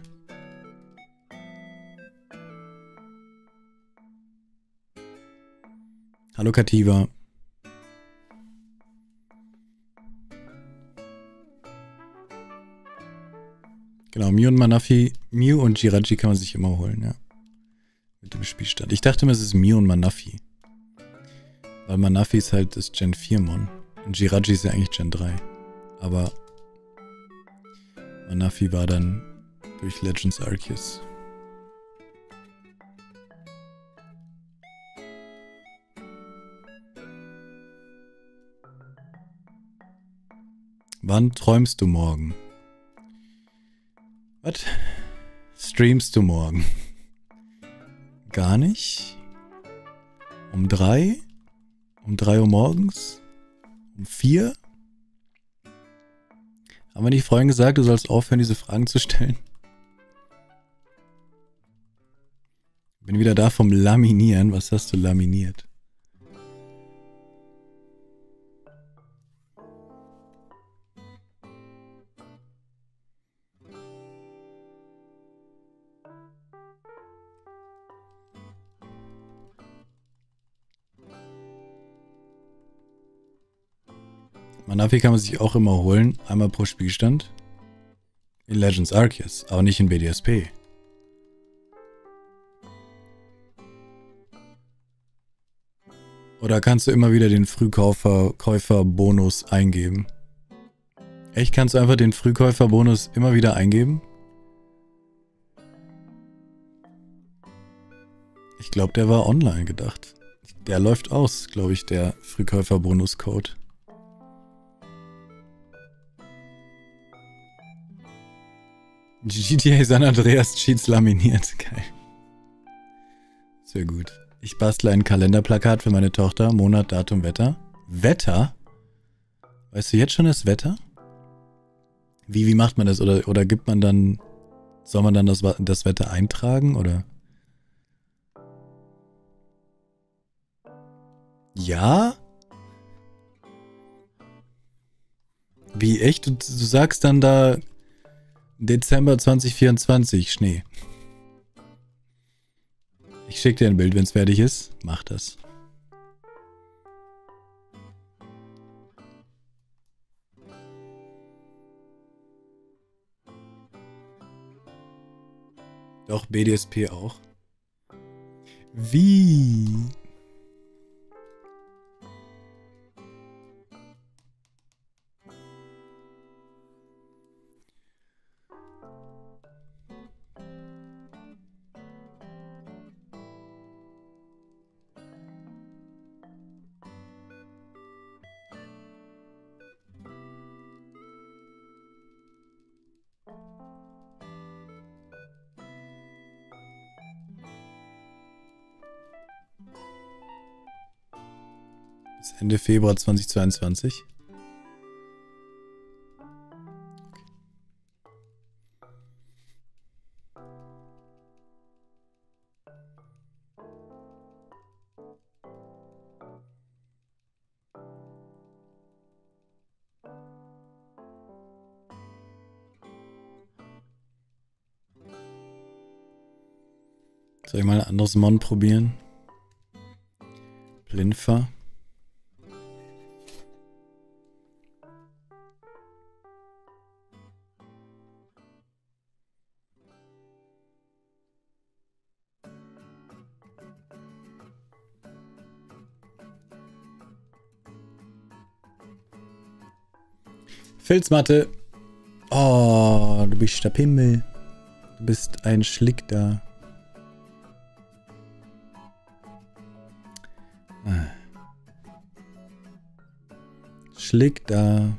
Hallo Kativa. Genau, Mew und Manafi, Mew und Jirachi kann man sich immer holen, ja. Mit dem Spielstand. Ich dachte immer, es ist Mew und Manafi. Weil Manafi ist halt das Gen vier Mon. Und Jirachi ist ja eigentlich Gen drei. Aber Manafi war dann durch Legends Arceus. Wann träumst du morgen? Was? Streamst du morgen? Gar nicht? Um drei? Um drei Uhr morgens? Um vier? Haben wir nicht vorhin gesagt, du sollst aufhören, diese Fragen zu stellen? Bin wieder da vom Laminieren. Was hast du laminiert? Manafi kann man sich auch immer holen, einmal pro Spielstand. In Legends Arceus, aber nicht in B D S P. Oder kannst du immer wieder den Frühkäufer-Bonus eingeben? Echt, kannst du einfach den Frühkäufer-Bonus immer wieder eingeben? Ich glaube, der war online gedacht. Der läuft aus, glaube ich, der Frühkäufer-Bonus-Code. G T A San Andreas Cheats laminiert. Geil. Sehr gut. Ich bastle ein Kalenderplakat für meine Tochter. Monat, Datum, Wetter. Wetter? Weißt du jetzt schon das Wetter? Wie, wie macht man das? Oder, oder gibt man dann... Soll man dann das, das Wetter eintragen? Oder... Ja? Wie, echt? Du, du sagst dann da... Dezember zwanzig vierundzwanzig, Schnee. Ich schicke dir ein Bild, wenn es fertig ist. Mach das. Doch, B D S P auch. Wie? Bis Ende Februar zweitausendzweiundzwanzig. Soll ich mal ein anderes Mon probieren? Plinfer. Filzmatte. Oh, du bist der Pimmel. Du bist ein Schlick da. Schlick da.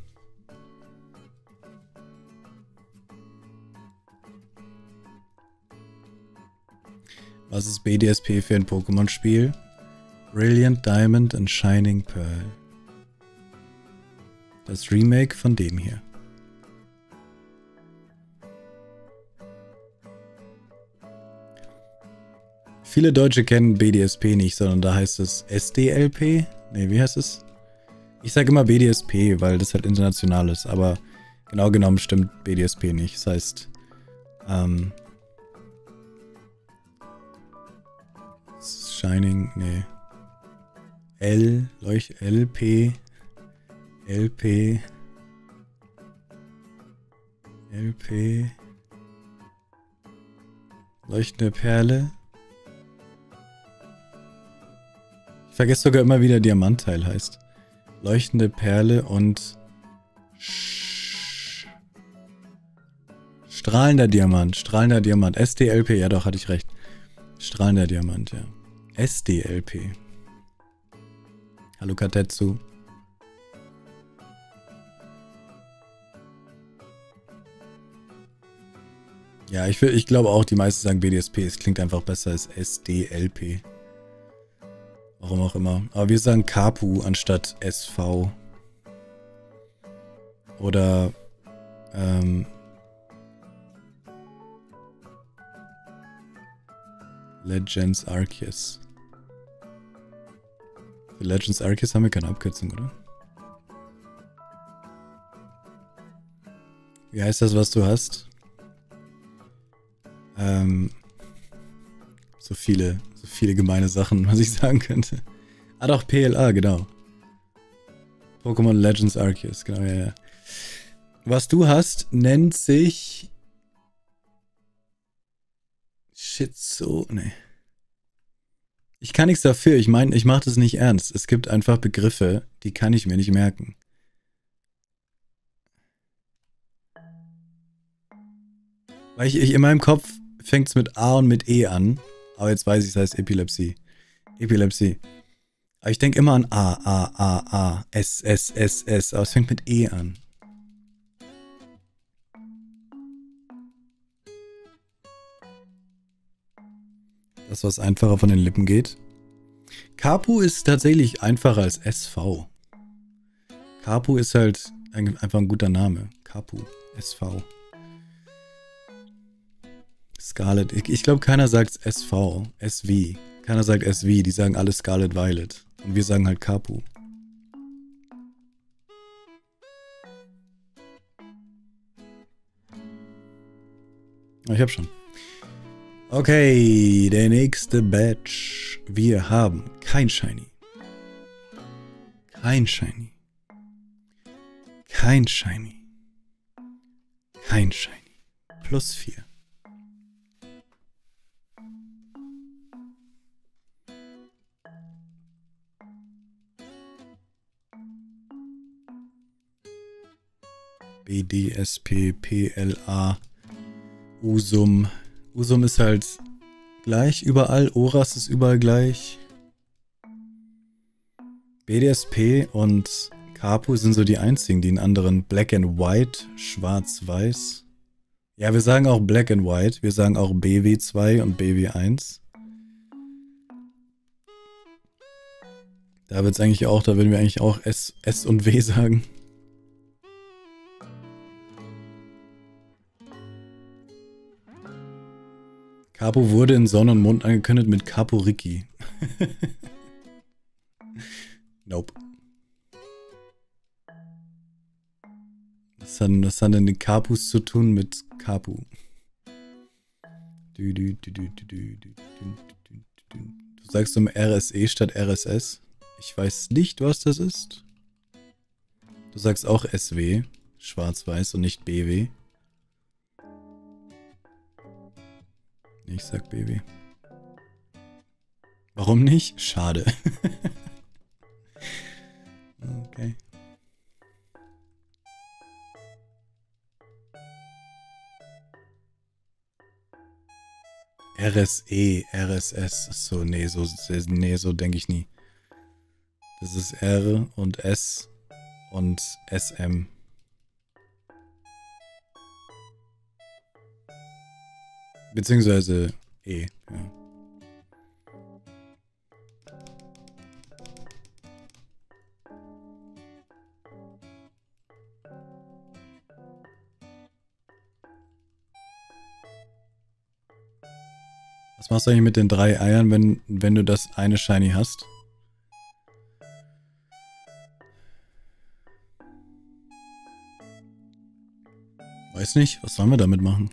Was ist B D S P für ein Pokémon-Spiel? Brilliant Diamond and Shining Pearl. Das Remake von dem hier. Viele Deutsche kennen B D S P nicht, sondern da heißt es S D L P. Ne, wie heißt es? Ich sage immer B D S P, weil das halt international ist, aber genau genommen stimmt B D S P nicht. Das heißt, ähm... Shining, nee. L, Leuch, L P, L P, L P, leuchtende Perle. Ich vergesse sogar immer, wie der Diamantteil heißt. Leuchtende Perle und Sch strahlender Diamant, strahlender Diamant, S D L P, ja doch, hatte ich recht. Strahlender Diamant, ja. S D L P. Hallo Katetsu. Ja, ich, ich glaube auch, die meisten sagen B D S P. Es klingt einfach besser als S D L P. Warum auch immer. Aber wir sagen Kapu anstatt S V. Oder ähm, Legends Arceus. Für Legends Arceus haben wir keine Abkürzung, oder? Wie heißt das, was du hast? Ähm, so viele, so viele gemeine Sachen, was ich sagen könnte. Ah doch, P L A, genau. Pokémon Legends Arceus, genau, ja, ja. Was du hast, nennt sich... Shit, so... Nee. Ich kann nichts dafür. Ich meine, ich mache das nicht ernst. Es gibt einfach Begriffe, die kann ich mir nicht merken. Weil ich, ich in meinem Kopf fängt es mit A und mit E an. Aber jetzt weiß ich, es heißt Epilepsie. Epilepsie. Aber ich denke immer an A, A, A, A, S, S, S, S. Aber es fängt mit E an. Das, was einfacher von den Lippen geht. Kapu ist tatsächlich einfacher als S V. Kapu ist halt ein, einfach ein guter Name. Kapu, S V. Scarlet. Ich, ich glaube, keiner sagt S V, S V. Keiner sagt S V. Die sagen alle Scarlet Violet. Und wir sagen halt Kapu. Ich hab schon. Okay, der nächste Batch. Wir haben kein Shiny. Kein Shiny. Kein Shiny. Kein Shiny. Plus vier. B D S P, P L A, Usum. Usum ist halt gleich überall, Oras ist überall gleich. B D S P und Kapu sind so die einzigen, die in anderen Black and White, Schwarz-Weiß. Ja, wir sagen auch Black and White, wir sagen auch B W zwei und B W eins. Da wird es eigentlich auch, da würden wir eigentlich auch S, S und W sagen. Kapu wurde in Sonne und Mond angekündigt mit Kapu-Riki. Nope. Was hat, was hat denn die Kapus zu tun mit Kapu? Du, du, du, du, du, du, du, du sagst um R S E statt R S S? Ich weiß nicht, was das ist. Du sagst auch S W, schwarz-weiß und nicht B W. Ich sag B W. Warum nicht? Schade. Okay. R S E, R S S. So, nee, so, nee, so denke ich nie. Das ist R und S und S M. Beziehungsweise E, ja. Was machst du eigentlich mit den drei Eiern, wenn, wenn du das eine Shiny hast? Weiß nicht, was sollen wir damit machen?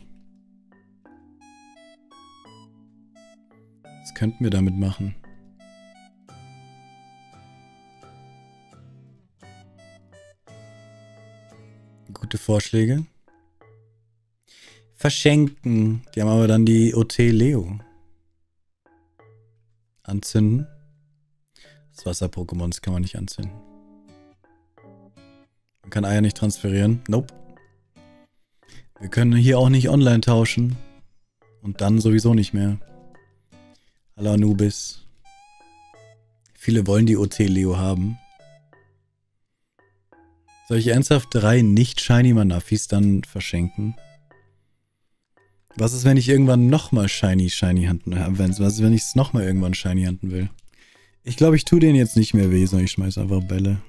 Was könnten wir damit machen? Gute Vorschläge. Verschenken. Die haben aber dann die O T Leo. Anzünden. Das Wasser-Pokémon, das kann man nicht anzünden. Man kann Eier nicht transferieren. Nope. Wir können hier auch nicht online tauschen. Und dann sowieso nicht mehr. Hallo Anubis. Viele wollen die O T Leo haben. Soll ich ernsthaft drei nicht-Shiny Manafis dann verschenken? Was ist, wenn ich irgendwann nochmal Shiny Shiny Handen habe? Was ist, wenn ich es nochmal irgendwann Shiny Handen will? Ich glaube, ich tue denen jetzt nicht mehr weh, sondern ich schmeiß einfach Bälle.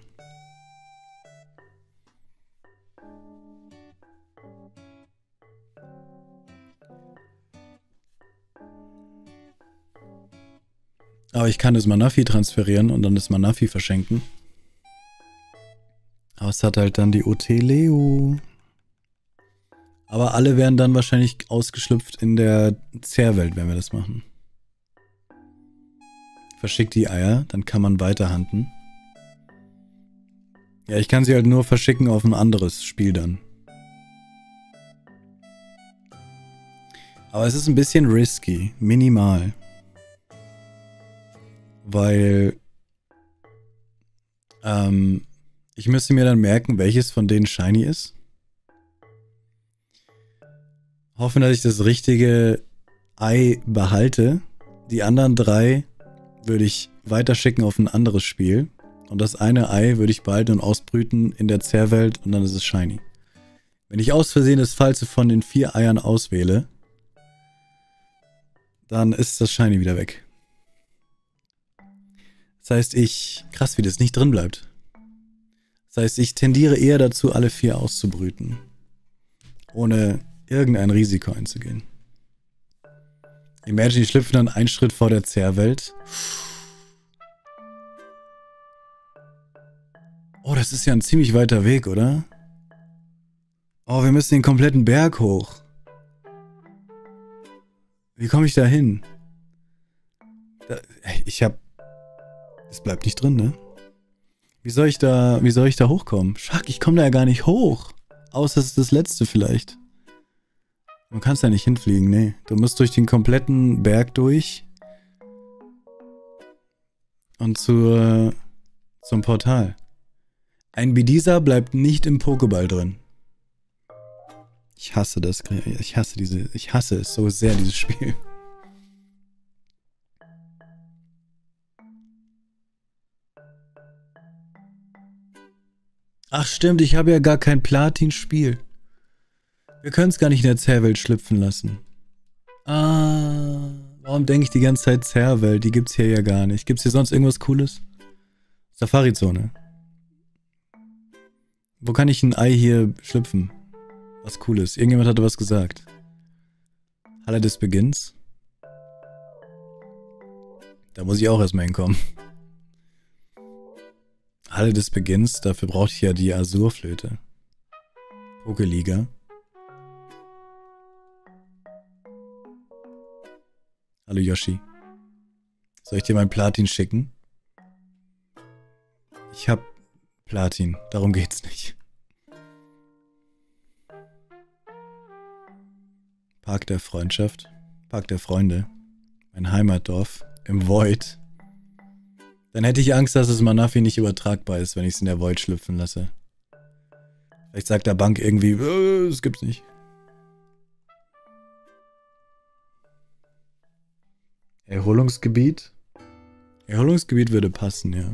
Aber ich kann das Manafi transferieren und dann das Manafi verschenken. Aber es hat halt dann die O T Leo. Aber alle werden dann wahrscheinlich ausgeschlüpft in der Zerrwelt, wenn wir das machen. Verschickt die Eier, dann kann man weiterhanden. Ja, ich kann sie halt nur verschicken auf ein anderes Spiel dann. Aber es ist ein bisschen risky, minimal. Weil ähm, ich müsste mir dann merken, welches von denen shiny ist. Hoffen, dass ich das richtige Ei behalte. Die anderen drei würde ich weiterschicken auf ein anderes Spiel. Und das eine Ei würde ich behalten und ausbrüten in der Zerrwelt und dann ist es shiny. Wenn ich aus Versehen das falsche von den vier Eiern auswähle, dann ist das shiny wieder weg. Das heißt, ich... Krass, wie das nicht drin bleibt. Das heißt, ich tendiere eher dazu, alle vier auszubrüten. Ohne irgendein Risiko einzugehen. Imagine, die schlüpfen dann einen Schritt vor der Zerrwelt. Oh, das ist ja ein ziemlich weiter Weg, oder? Oh, wir müssen den kompletten Berg hoch. Wie komme ich da hin? Da, ich hab... Es bleibt nicht drin, ne? Wie soll ich da, wie soll ich da hochkommen? Schack, ich komme da ja gar nicht hoch. Außer es ist das letzte vielleicht. Du kannst da nicht hinfliegen, nee. Du musst durch den kompletten Berg durch. Und zur, zum Portal. Ein Bidisa bleibt nicht im Pokéball drin. Ich hasse das. Ich hasse diese, ich hasse es so sehr, dieses Spiel. Ach stimmt, ich habe ja gar kein Platin-Spiel. Wir können es gar nicht in der Zerrwelt schlüpfen lassen. Ah, warum denke ich die ganze Zeit Zerrwelt? Die gibt's hier ja gar nicht. Gibt's hier sonst irgendwas Cooles? Safari-Zone. Wo kann ich ein Ei hier schlüpfen? Was Cooles. Irgendjemand hatte was gesagt. Halle des Beginns. Da muss ich auch erstmal hinkommen. Halle des Beginns, dafür brauchte ich ja die Azurflöte. Pokeliga. Hallo Yoshi. Soll ich dir mein Platin schicken? Ich hab Platin, darum geht's nicht. Park der Freundschaft. Park der Freunde. Mein Heimatdorf. Im Void. Dann hätte ich Angst, dass das Manafi nicht übertragbar ist, wenn ich es in der Void schlüpfen lasse. Vielleicht sagt der Bank irgendwie, äh, das gibt's nicht. Erholungsgebiet? Erholungsgebiet würde passen, ja.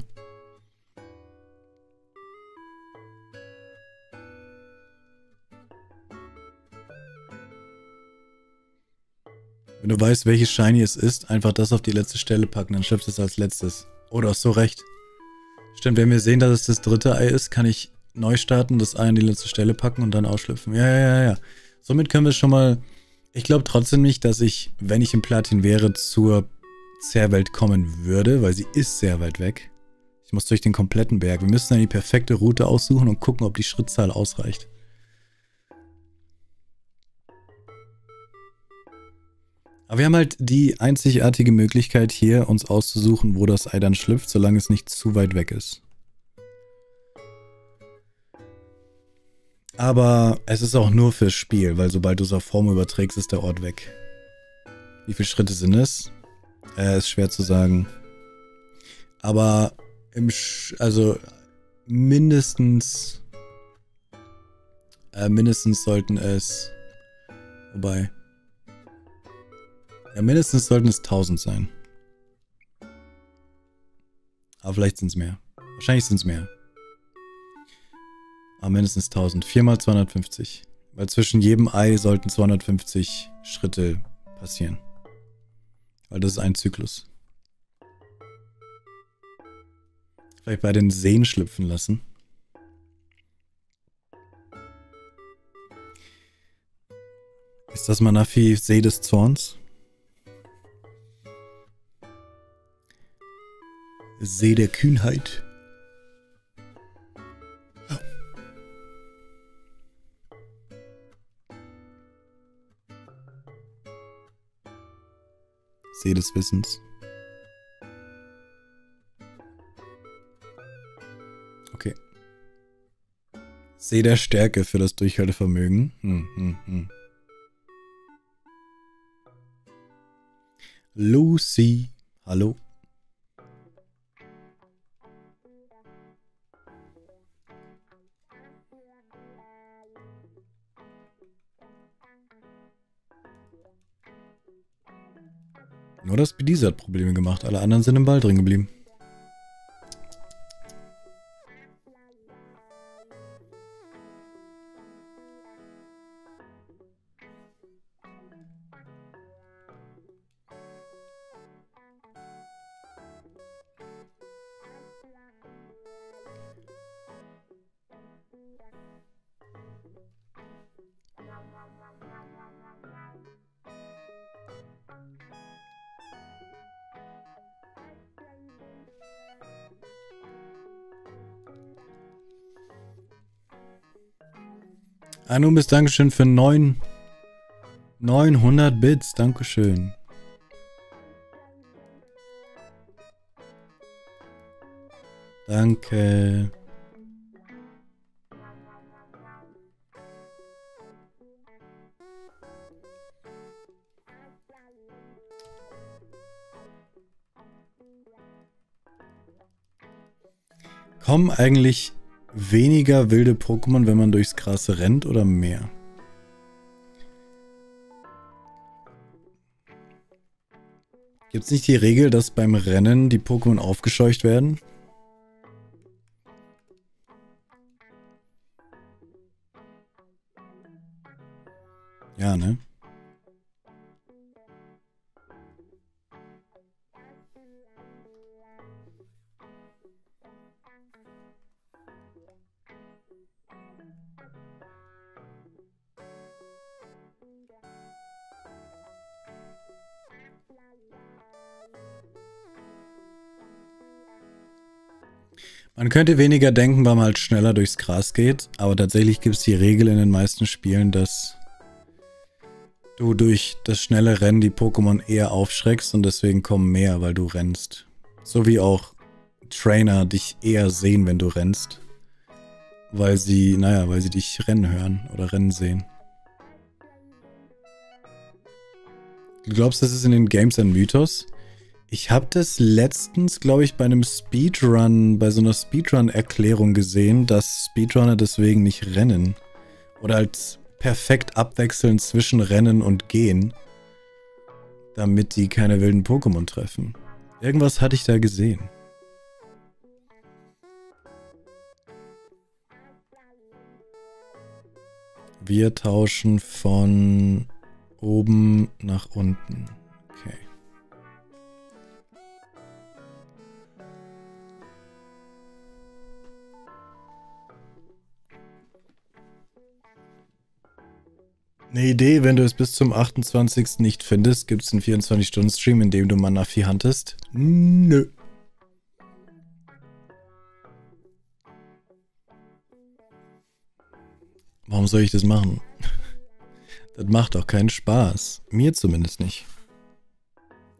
Wenn du weißt, welches Shiny es ist, einfach das auf die letzte Stelle packen, dann schlüpft es als letztes. Oh, du hast so recht. Stimmt, wenn wir sehen, dass es das dritte Ei ist, kann ich neu starten, das Ei an die letzte Stelle packen und dann ausschlüpfen. Ja, ja, ja, ja. Somit können wir schon mal... Ich glaube trotzdem nicht, dass ich, wenn ich im Platin wäre, zur Zerrwelt kommen würde, weil sie ist sehr weit weg. Ich muss durch den kompletten Berg. Wir müssen dann die perfekte Route aussuchen und gucken, ob die Schrittzahl ausreicht. Aber wir haben halt die einzigartige Möglichkeit hier, uns auszusuchen, wo das Ei dann schlüpft, solange es nicht zu weit weg ist. Aber es ist auch nur fürs Spiel, weil sobald du es auf Form überträgst, ist der Ort weg. Wie viele Schritte sind es? Äh, ist schwer zu sagen. Aber im Sch also mindestens äh, mindestens sollten es wobei ja mindestens sollten es tausend sein. Aber vielleicht sind es mehr. Wahrscheinlich sind es mehr. Aber mindestens tausend. vier mal zweihundertfünfzig. Weil zwischen jedem Ei sollten zweihundertfünfzig Schritte passieren. Weil das ist ein Zyklus. Vielleicht bei den Seen schlüpfen lassen. Ist das Manafi See des Zorns? See der Kühnheit. Oh. See des Wissens. Okay. See der Stärke für das Durchhaltevermögen. Hm, hm, hm. Lucy. Hallo. Nur das Bediese hat Probleme gemacht. Alle anderen sind im Ball drin geblieben. Anubis, Dankeschön für neun, neunhundert Bits. Dankeschön. Danke. Kommen eigentlich weniger wilde Pokémon, wenn man durchs Gras rennt, oder mehr? Gibt es nicht die Regel, dass beim Rennen die Pokémon aufgescheucht werden? Ja, ne? Man könnte weniger denken, weil man halt schneller durchs Gras geht, aber tatsächlich gibt es die Regel in den meisten Spielen, dass du durch das schnelle Rennen die Pokémon eher aufschreckst und deswegen kommen mehr, weil du rennst. So wie auch Trainer dich eher sehen, wenn du rennst, weil sie, naja, weil sie dich rennen hören oder rennen sehen. Du glaubst, das ist in den Games ein Mythos? Ich habe das letztens, glaube ich, bei einem Speedrun, bei so einer Speedrun-Erklärung gesehen, dass Speedrunner deswegen nicht rennen. Oder halt perfekt abwechseln zwischen Rennen und Gehen, damit die keine wilden Pokémon treffen. Irgendwas hatte ich da gesehen. Wir tauschen von oben nach unten. Okay. Eine Idee, wenn du es bis zum achtundzwanzigsten nicht findest, gibt es einen vierundzwanzig-Stunden-Stream, in dem du Manafi huntest? Nö. Warum soll ich das machen? Das macht doch keinen Spaß. Mir zumindest nicht.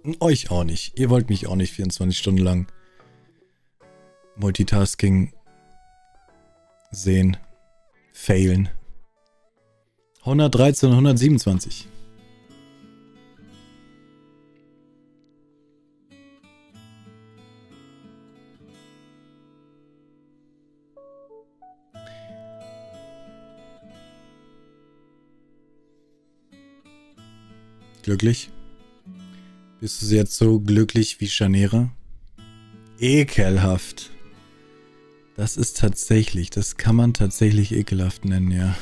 Euch auch nicht. Ihr wollt mich auch nicht vierundzwanzig Stunden lang Multitasking sehen. Failen. hundertdreizehn und hundertsiebenundzwanzig. Glücklich? Bist du jetzt so glücklich wie Scharniere? Ekelhaft. Das ist tatsächlich, das kann man tatsächlich ekelhaft nennen, ja.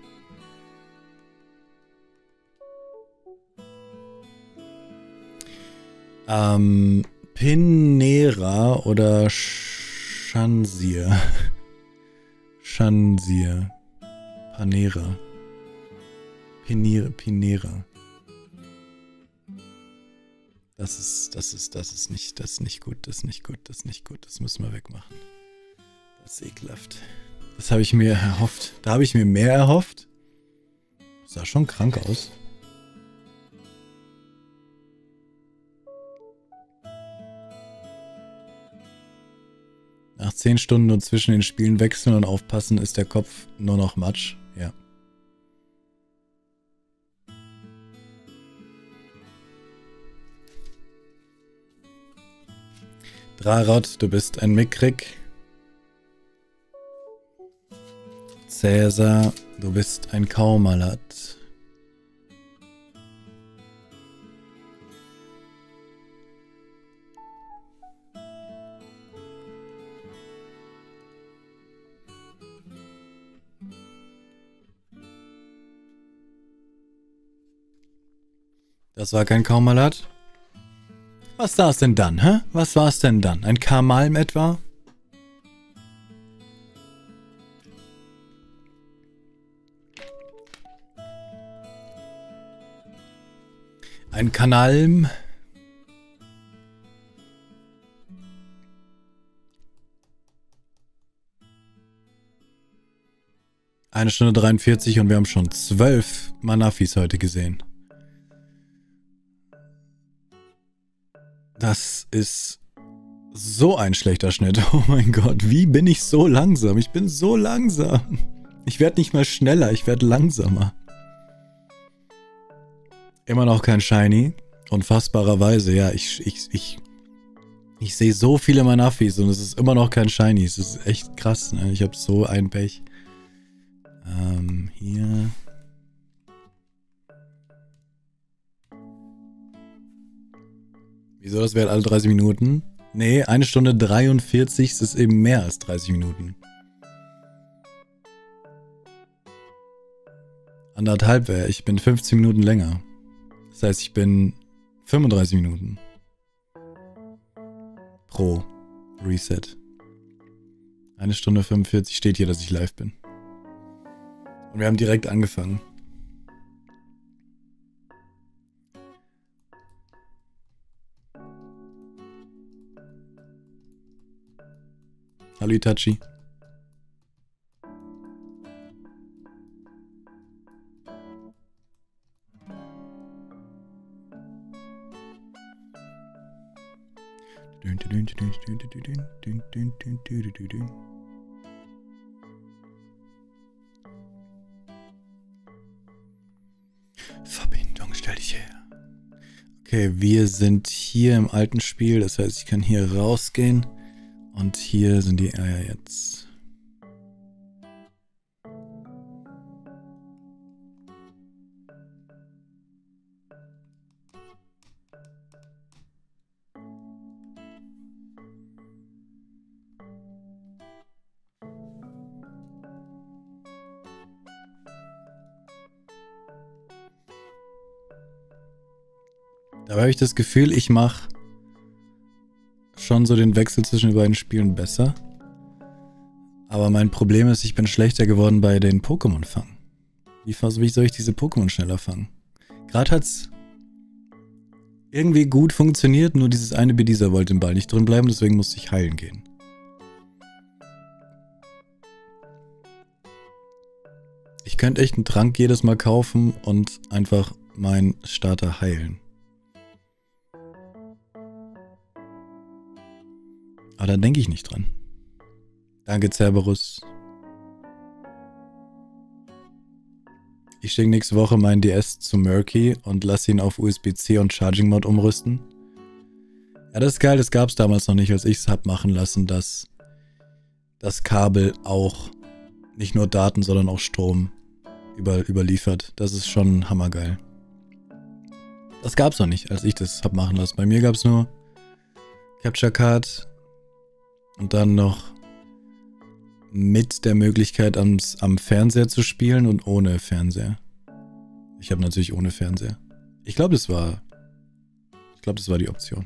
Ähm, Pinera oder Schansier? Schansier. Panera. Pinera. Pinera. Das ist, das ist, das ist nicht, das ist nicht gut, das ist nicht gut, das ist nicht gut, das müssen wir wegmachen. Das ist ekelhaft. Das habe ich mir erhofft. Da habe ich mir mehr erhofft. Sah schon krank aus. Nach zehn Stunden nur zwischen den Spielen wechseln und aufpassen, ist der Kopf nur noch Matsch. Ja. Drarot, du bist ein Mickrig. Cäsar, du bist ein Kaumalat. Das war kein Kaumalat? Was war es denn dann, hä? Was war es denn dann? Ein Kamalm etwa? Ein Kanalm? Eine Stunde dreiundvierzig und wir haben schon zwölf Manafis heute gesehen. Das ist so ein schlechter Schnitt. Oh mein Gott, wie bin ich so langsam? Ich bin so langsam. Ich werde nicht mehr schneller, ich werde langsamer. Immer noch kein Shiny. Unfassbarerweise, ja, ich, ich, ich, ich sehe so viele Manafis und es ist immer noch kein Shiny. Es ist echt krass, ne? Ich habe so ein Pech. Ähm, hier... Wieso, das wäre alle dreißig Minuten? Nee, eine Stunde dreiundvierzig, das ist eben mehr als dreißig Minuten. Anderthalb wäre, ich bin fünfzehn Minuten länger. Das heißt, ich bin fünfunddreißig Minuten. Pro Reset. Eine Stunde fünfundvierzig steht hier, dass ich live bin. Und wir haben direkt angefangen. Hallo Itachi. Verbindung, stell dich her. Okay, wir sind hier im alten Spiel, das heißt, ich kann hier rausgehen. Und hier sind die Eier jetzt. Dabei habe ich das Gefühl, ich mache schon so den Wechsel zwischen den beiden Spielen besser. Aber mein Problem ist, ich bin schlechter geworden bei den Pokémon fangen. Wie, wie soll ich diese Pokémon schneller fangen? Gerade hat's irgendwie gut funktioniert, nur dieses eine Bedieser wollte im Ball nicht drin bleiben, deswegen musste ich heilen gehen. Ich könnte echt einen Trank jedes Mal kaufen und einfach meinen Starter heilen. Aber da denke ich nicht dran. Danke, Cerberus. Ich schicke nächste Woche meinen D S zu Murky und lasse ihn auf U S B C und Charging Mod umrüsten. Ja, das ist geil, das gab es damals noch nicht, als ich es habe machen lassen, dass das Kabel auch nicht nur Daten, sondern auch Strom über, überliefert. Das ist schon hammergeil. Das gab es noch nicht, als ich das habe machen lassen. Bei mir gab es nur Capture Card und dann noch mit der Möglichkeit am, am Fernseher zu spielen und ohne Fernseher. Ich habe natürlich ohne Fernseher. Ich glaube, das war ich glaube, das war die Option.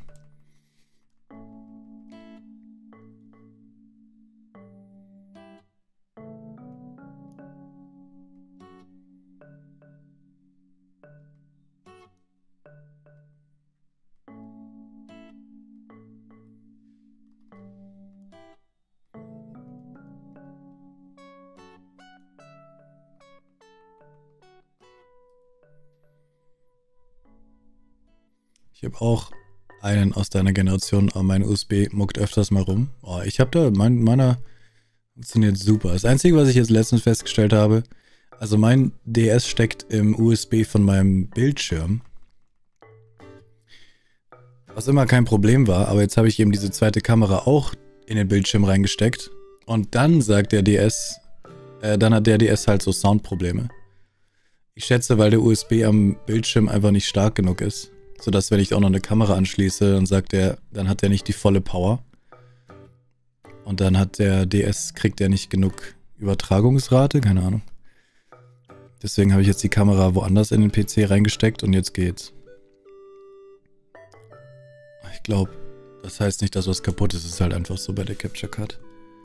Ich habe auch einen aus deiner Generation, aber mein U S B muckt öfters mal rum. Oh, ich habe da, mein, meiner funktioniert super. Das Einzige, was ich jetzt letztens festgestellt habe, also mein D S steckt im U S B von meinem Bildschirm. Was immer kein Problem war, aber jetzt habe ich eben diese zweite Kamera auch in den Bildschirm reingesteckt. Und dann sagt der D S, äh, dann hat der D S halt so Soundprobleme. Ich schätze, weil der U S B am Bildschirm einfach nicht stark genug ist. Sodass, wenn ich auch noch eine Kamera anschließe, dann sagt er, dann hat er nicht die volle Power. Und dann hat der D S, kriegt er nicht genug Übertragungsrate, keine Ahnung. Deswegen habe ich jetzt die Kamera woanders in den P C reingesteckt und jetzt geht's. Ich glaube, das heißt nicht, dass was kaputt ist, es ist halt einfach so bei der Capture Card.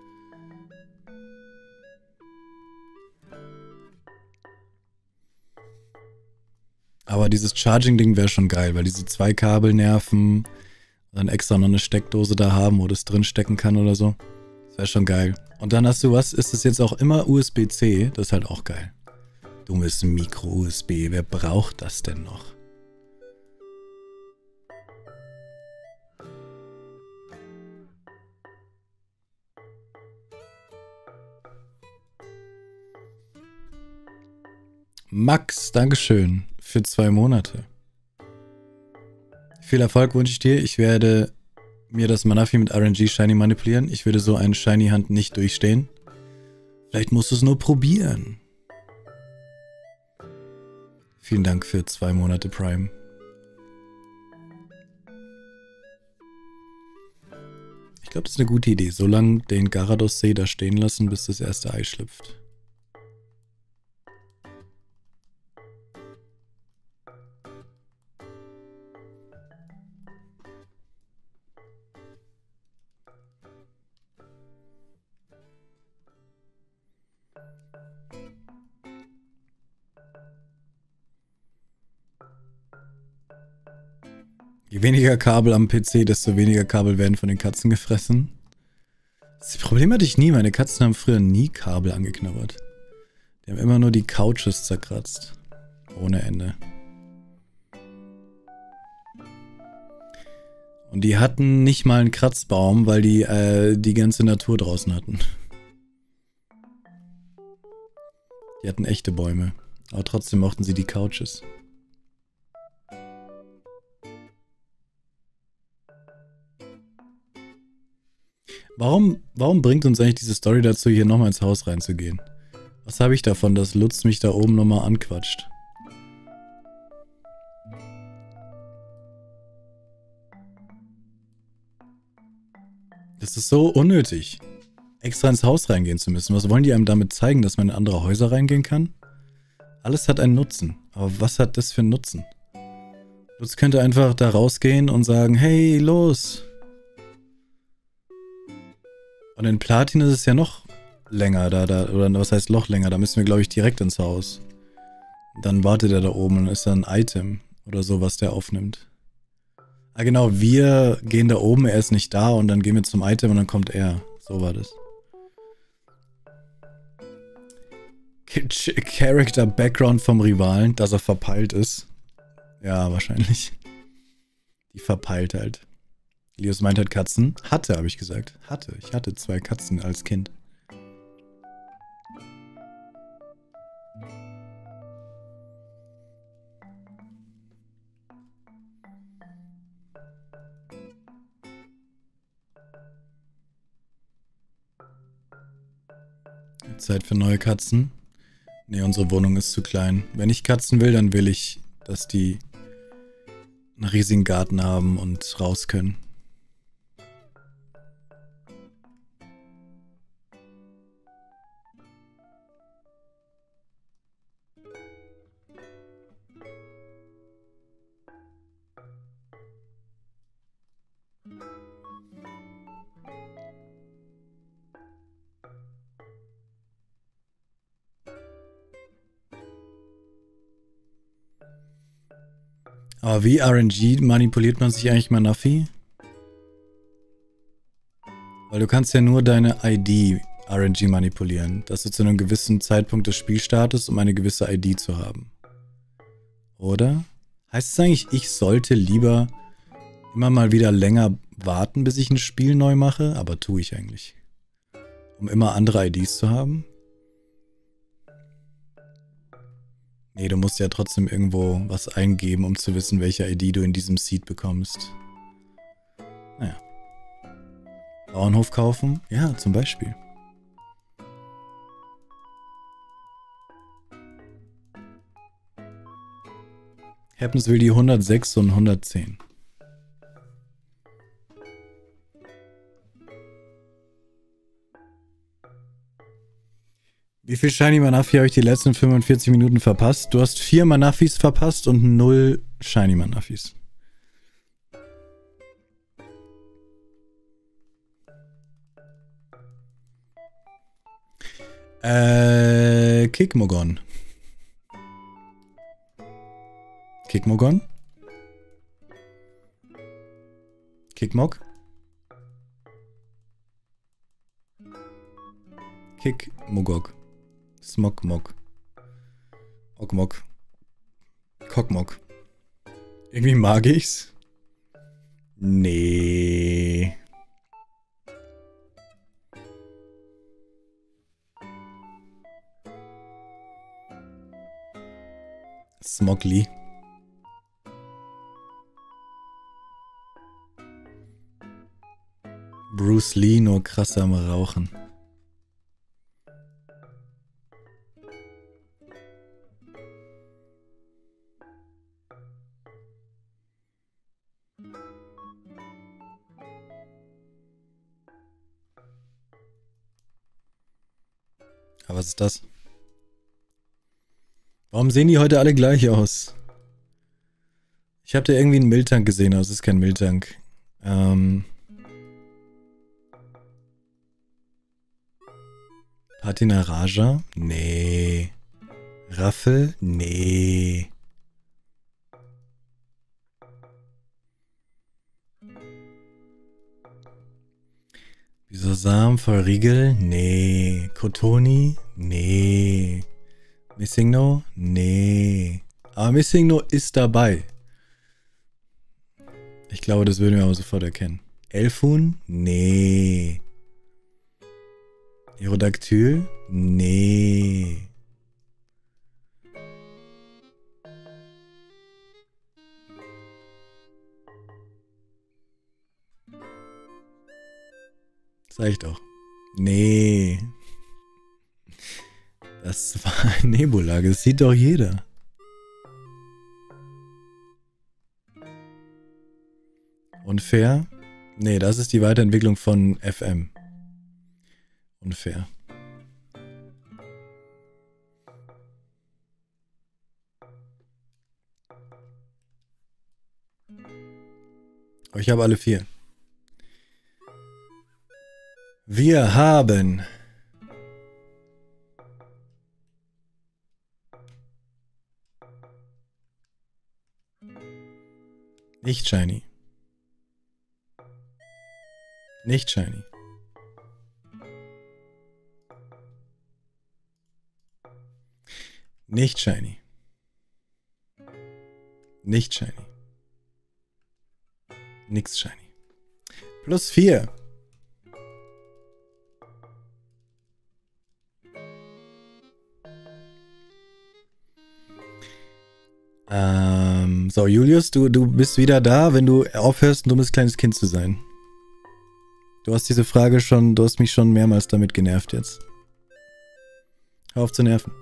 Aber dieses Charging-Ding wäre schon geil, weil diese zwei Kabel nerven, dann extra noch eine Steckdose da haben, wo das drin stecken kann oder so. Das wäre schon geil. Und dann hast du was, ist es jetzt auch immer U S B C, das ist halt auch geil. Dummes Micro-U S B, wer braucht das denn noch? Max, Dankeschön für zwei Monate. Viel Erfolg wünsche ich dir. Ich werde mir das Manafi mit R N G Shiny manipulieren. Ich würde so eine Shiny Hand nicht durchstehen. Vielleicht musst du es nur probieren. Vielen Dank für zwei Monate Prime. Ich glaube, das ist eine gute Idee. So lange den Garados-See da stehen lassen, bis das erste Ei schlüpft. Je weniger Kabel am P C, desto weniger Kabel werden von den Katzen gefressen. Das Problem hatte ich nie. Meine Katzen haben früher nie Kabel angeknabbert. Die haben immer nur die Couches zerkratzt. Ohne Ende. Und die hatten nicht mal einen Kratzbaum, weil die äh, die ganze Natur draußen hatten. Die hatten echte Bäume. Aber trotzdem mochten sie die Couches. Warum, warum bringt uns eigentlich diese Story dazu, hier nochmal ins Haus reinzugehen? Was habe ich davon, dass Lutz mich da oben nochmal anquatscht? Das ist so unnötig, extra ins Haus reingehen zu müssen. Was wollen die einem damit zeigen, dass man in andere Häuser reingehen kann? Alles hat einen Nutzen. Aber was hat das für einen Nutzen? Lutz könnte einfach da rausgehen und sagen, hey, los! Und in Platin ist es ja noch länger, da, da, oder was heißt noch länger? Da müssen wir, glaube ich, direkt ins Haus. Dann wartet er da oben und ist da ein Item oder so, was der aufnimmt. Ah, genau, wir gehen da oben, er ist nicht da und dann gehen wir zum Item und dann kommt er. So war das. Character Background vom Rivalen, dass er verpeilt ist. Ja, wahrscheinlich. Die verpeilt halt. Elios meint halt Katzen. Hatte, habe ich gesagt. Hatte. Ich hatte zwei Katzen als Kind. Zeit für neue Katzen. Ne, unsere Wohnung ist zu klein. Wenn ich Katzen will, dann will ich, dass die einen riesigen Garten haben und raus können. Aber wie R N G manipuliert man sich eigentlich Manafi? Weil du kannst ja nur deine I D R N G manipulieren. Das ist zu einem gewissen Zeitpunkt des Spielstartes, um eine gewisse I D zu haben. Oder? Heißt es eigentlich, ich sollte lieber immer mal wieder länger warten, bis ich ein Spiel neu mache? Aber tue ich eigentlich. Um immer andere I Ds zu haben? Nee, du musst ja trotzdem irgendwo was eingeben, um zu wissen, welche I D du in diesem Seed bekommst. Naja. Bauernhof kaufen? Ja, zum Beispiel. Happens will die hundertsechs und hundertzehn. Wie viel Shiny Manafi habe ich die letzten fünfundvierzig Minuten verpasst? Du hast vier Manafis verpasst und null Shiny Manafis. Äh, Kikmogon. Kikmogon? Kikmog? Kikmogog. Smogmog. Ogmog. Kokmog. Irgendwie mag ich's. Nee. Smogly. Bruce Lee, nur krasser am Rauchen. Aber was ist das? Warum sehen die heute alle gleich aus? Ich habe da irgendwie einen Miltank gesehen, aber es ist kein Miltank. Ähm... Patina Raja? Nee. Raffel? Nee. Bisosam, Riegel? Nee. Kotoni? Nee. Missingno? Nee. Aber Missingno ist dabei. Ich glaube, das würden wir aber sofort erkennen. Elfun? Nee. Aerodactyl? Nee. Sag ich doch. Nee. Das war ein Nebula, das sieht doch jeder. Unfair? Nee, das ist die Weiterentwicklung von F M. Unfair. Aber ich habe alle vier. Wir haben nicht shiny. Nicht shiny. Nicht shiny. Nicht shiny. Nix shiny. Plus vier. Ähm, so, Julius, du, du bist wieder da, wenn du aufhörst, ein dummes kleines Kind zu sein. Du hast diese Frage schon, du hast mich schon mehrmals damit genervt jetzt. Hör auf zu nerven.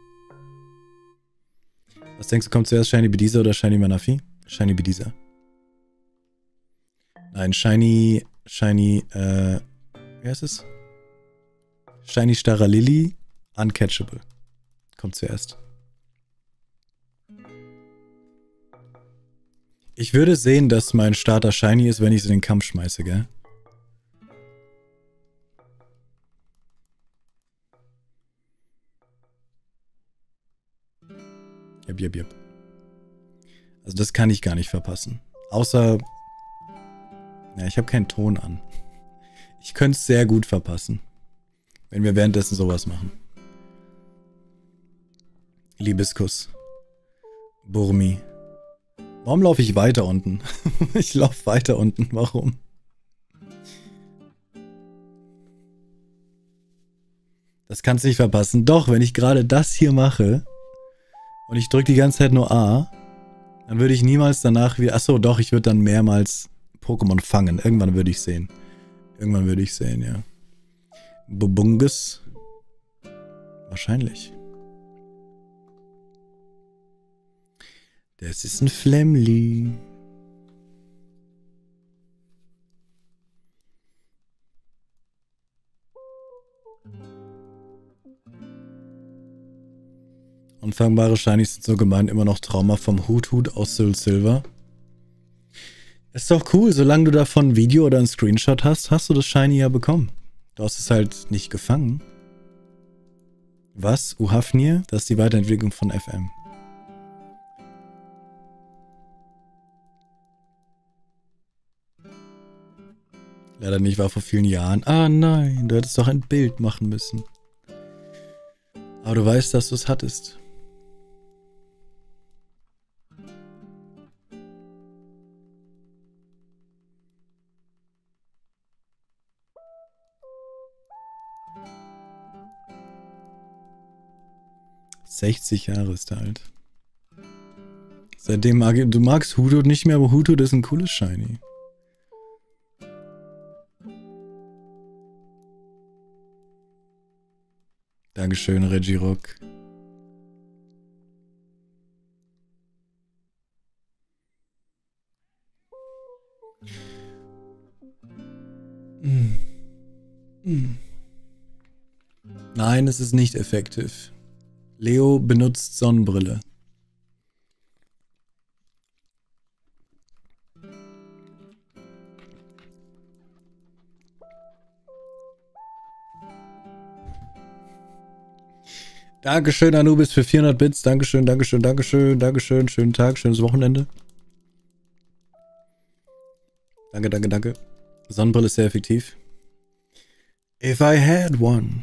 Was denkst du, kommt zuerst Shiny Bediza oder Shiny Manafi? Shiny Bediza. Nein, Shiny, Shiny, äh, wie heißt es? Shiny Starrer Lily, Uncatchable. Kommt zuerst. Ich würde sehen, dass mein Starter Shiny ist, wenn ich es in den Kampf schmeiße, gell? Jep, jep, jep. Also das kann ich gar nicht verpassen. Außer... Ja, ich habe keinen Ton an. Ich könnte es sehr gut verpassen. Wenn wir währenddessen sowas machen. Liebeskuss. Burmi. Warum laufe ich weiter unten? Ich laufe weiter unten. Warum? Das kannst du nicht verpassen. Doch, wenn ich gerade das hier mache und ich drücke die ganze Zeit nur A, dann würde ich niemals danach wieder... Achso, doch, ich würde dann mehrmals Pokémon fangen. Irgendwann würde ich sehen. Irgendwann würde ich sehen, ja. Bubungus. Wahrscheinlich. Das ist ein Flemli. Unfangbare Shinies sind so gemein, immer noch Trauma vom Hut-Hut aus Soul Silver. Ist doch cool, solange du davon ein Video oder ein Screenshot hast, hast du das Shiny ja bekommen. Du hast es halt nicht gefangen. Was? Uhafnir? Das ist die Weiterentwicklung von F M. Leider nicht, war vor vielen Jahren. Ah nein, du hättest doch ein Bild machen müssen. Aber du weißt, dass du es hattest. sechzig Jahre ist er alt. Seitdem mag ich, du magst Hutut nicht mehr, aber Hutut ist ein cooles Shiny. Dankeschön, Regirock. Mm. Mm. Nein, es ist nicht effektiv. Leo benutzt Sonnenbrille. Dankeschön, Anubis, für vierhundert Bits. Dankeschön, Dankeschön, Dankeschön, Dankeschön. Schönen Tag, schönes Wochenende. Danke, danke, danke. Sonnenbrille ist sehr effektiv. If I had one.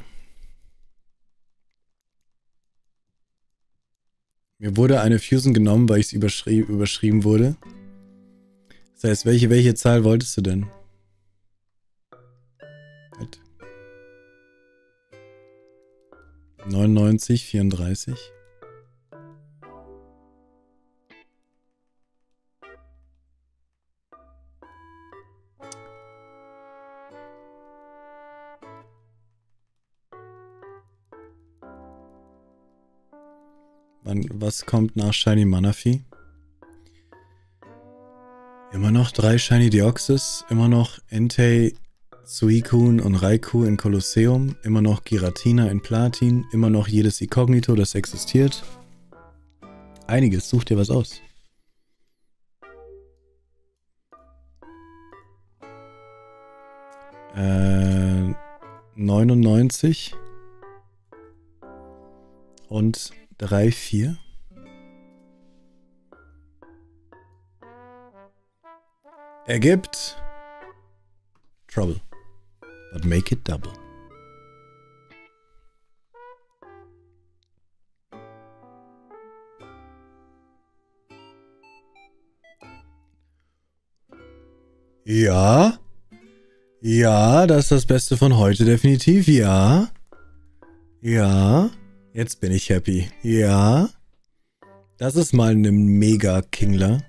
Mir wurde eine Fusion genommen, weil ich es überschrie überschrieben wurde. Das heißt, welche, welche Zahl wolltest du denn? Halt. neunundneunzig, vierunddreißig. Wann, was kommt nach Shiny Manafi? Immer noch drei Shiny Deoxys, immer noch Entei, Suicune und Raikou in Kolosseum, immer noch Giratina in Platin, immer noch jedes Inkognito, das existiert. Einiges, such dir was aus. Äh, neunundneunzig und drei, vier. Ergibt Trouble. But make it double. Ja? Ja, das ist das Beste von heute, definitiv. Ja. Ja. Jetzt bin ich happy. Ja. Das ist mal ein Mega-Kingler.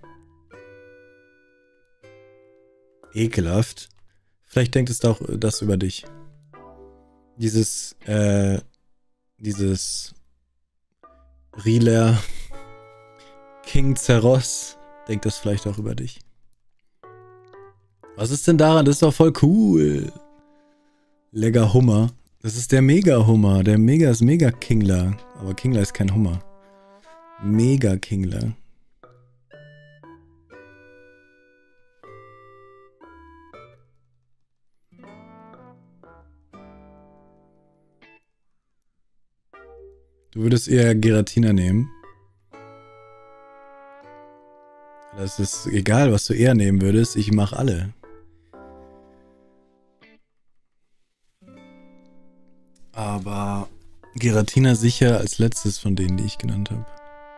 Ekelhaft. Vielleicht denkt es auch das über dich. Dieses, äh, dieses Rieler King Zeros denkt das vielleicht auch über dich. Was ist denn daran? Das ist doch voll cool. Lecker Hummer. Das ist der Mega-Hummer. Der Mega ist Mega-Kingler. Aber Kingler ist kein Hummer. Mega-Kingler. Du würdest eher Giratina nehmen. Das ist egal, was du eher nehmen würdest. Ich mache alle. Aber Giratina sicher als letztes von denen, die ich genannt habe.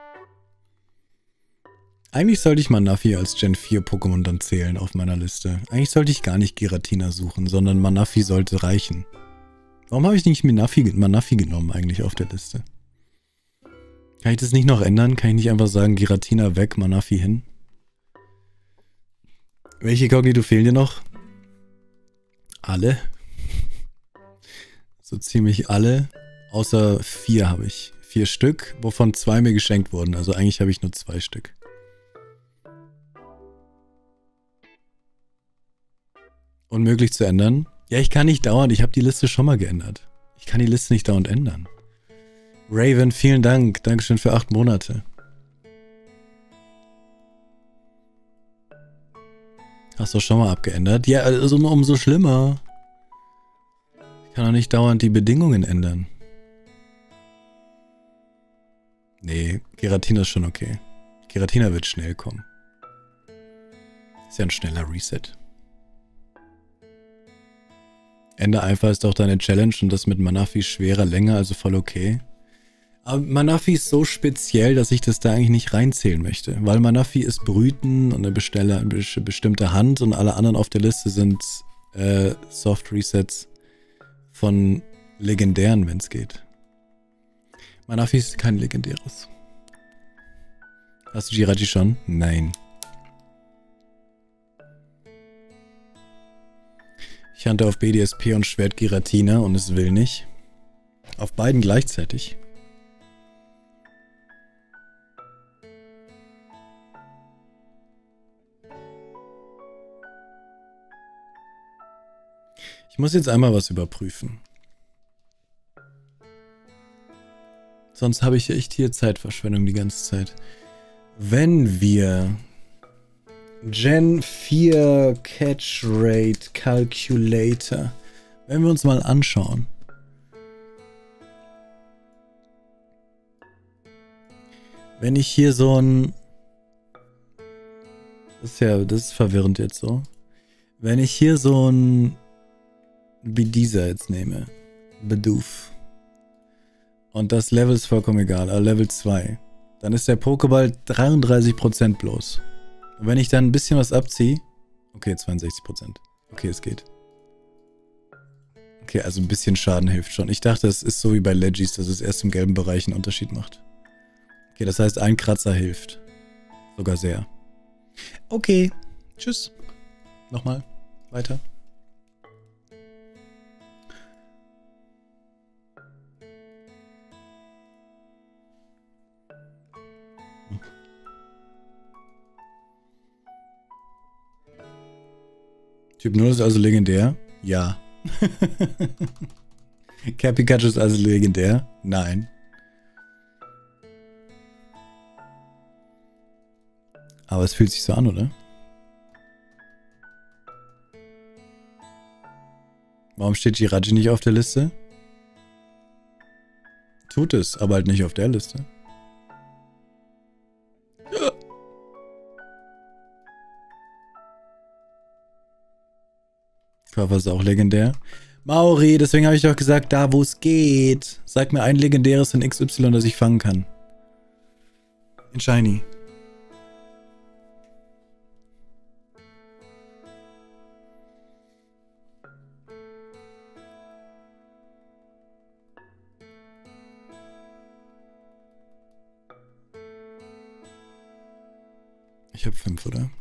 Eigentlich sollte ich Manaphy als Gen vier Pokémon dann zählen auf meiner Liste. Eigentlich sollte ich gar nicht Giratina suchen, sondern Manaphy sollte reichen. Warum habe ich nicht Manaphy, Manaphy genommen eigentlich auf der Liste? Kann ich das nicht noch ändern? Kann ich nicht einfach sagen, Giratina weg, Manaphy hin? Welche Kognito fehlen dir noch? Alle. So ziemlich alle. Außer vier habe ich. Vier Stück, wovon zwei mir geschenkt wurden. Also eigentlich habe ich nur zwei Stück. Unmöglich zu ändern? Ja, ich kann nicht dauernd. Ich habe die Liste schon mal geändert. Ich kann die Liste nicht dauernd ändern. Raven, vielen Dank. Dankeschön für acht Monate. Hast du schon mal abgeändert? Ja, also umso schlimmer. Ich kann doch nicht dauernd die Bedingungen ändern. Nee, Giratina ist schon okay. Giratina wird schnell kommen. Ist ja ein schneller Reset. Ende einfach ist doch deine Challenge und das mit Manaphy schwerer, länger, also voll okay. Aber Manaphy ist so speziell, dass ich das da eigentlich nicht reinzählen möchte. Weil Manaphy ist Brüten und eine, Bestelle, eine bestimmte Hand und alle anderen auf der Liste sind äh, Soft Resets von legendären, wenn es geht. Manaphy ist kein legendäres. Hast du Jirachi schon? Nein. Ich hatte auf B D S P und Schwert Giratina und es will nicht. Auf beiden gleichzeitig. Ich muss jetzt einmal was überprüfen. Sonst habe ich echt hier Zeitverschwendung die ganze Zeit. Wenn wir Gen vier Catch Rate Calculator, wenn wir uns mal anschauen. Wenn ich hier so ein... Das ist ja, das ist verwirrend jetzt so. Wenn ich hier so ein... wie dieser jetzt nehme. Bidoof. Und das Level ist vollkommen egal, aber Level zwei. Dann ist der Pokéball dreiunddreißig Prozent bloß. Und wenn ich dann ein bisschen was abziehe... Okay, zweiundsechzig Prozent. Okay, es geht. Okay, also ein bisschen Schaden hilft schon. Ich dachte, es ist so wie bei Legis, dass es erst im gelben Bereich einen Unterschied macht. Okay, das heißt, ein Kratzer hilft. Sogar sehr. Okay, tschüss. Nochmal, weiter. Typ null ist also legendär? Ja. Pikachu ist also legendär? Nein. Aber es fühlt sich so an, oder? Warum steht Jirachi nicht auf der Liste? Tut es, aber halt nicht auf der Liste. Körper ist auch legendär. Mauri, deswegen habe ich doch gesagt, da wo es geht. Sag mir ein legendäres in X Y, das ich fangen kann. In Shiny. Ich habe fünf, oder?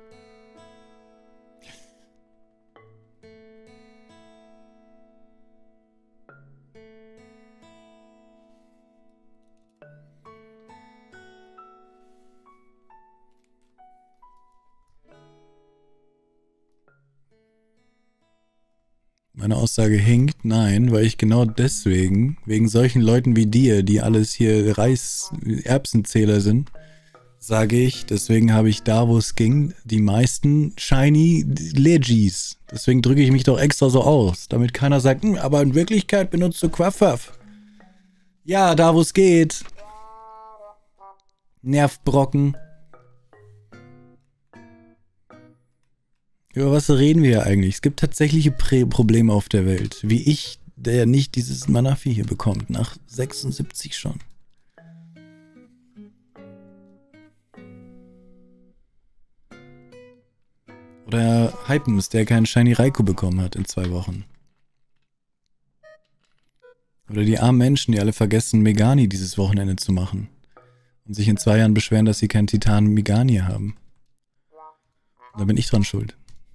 Meine Aussage hinkt, nein, weil ich genau deswegen, wegen solchen Leuten wie dir, die alles hier Reis-Erbsenzähler sind, sage ich, deswegen habe ich da, wo es ging, die meisten Shiny Legis. Deswegen drücke ich mich doch extra so aus, damit keiner sagt, hm, aber in Wirklichkeit benutzt du Quaffhaff. Ja, da, wo es geht. Nervbrocken. Über was reden wir eigentlich? Es gibt tatsächliche Prä Probleme auf der Welt. Wie ich, der nicht dieses Manafi hier bekommt. Nach sechsundsiebzig schon. Oder Hypens, der keinen Shiny Raikou bekommen hat in zwei Wochen. Oder die armen Menschen, die alle vergessen, Megani dieses Wochenende zu machen. Und sich in zwei Jahren beschweren, dass sie keinen Titan Megani haben. Da bin ich dran schuld.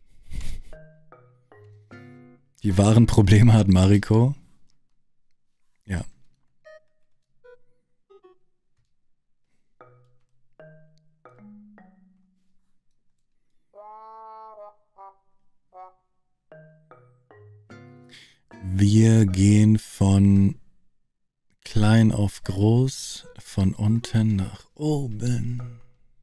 Die wahren Probleme hat Mariko. Ja. Wir gehen von klein auf groß, von unten nach oben.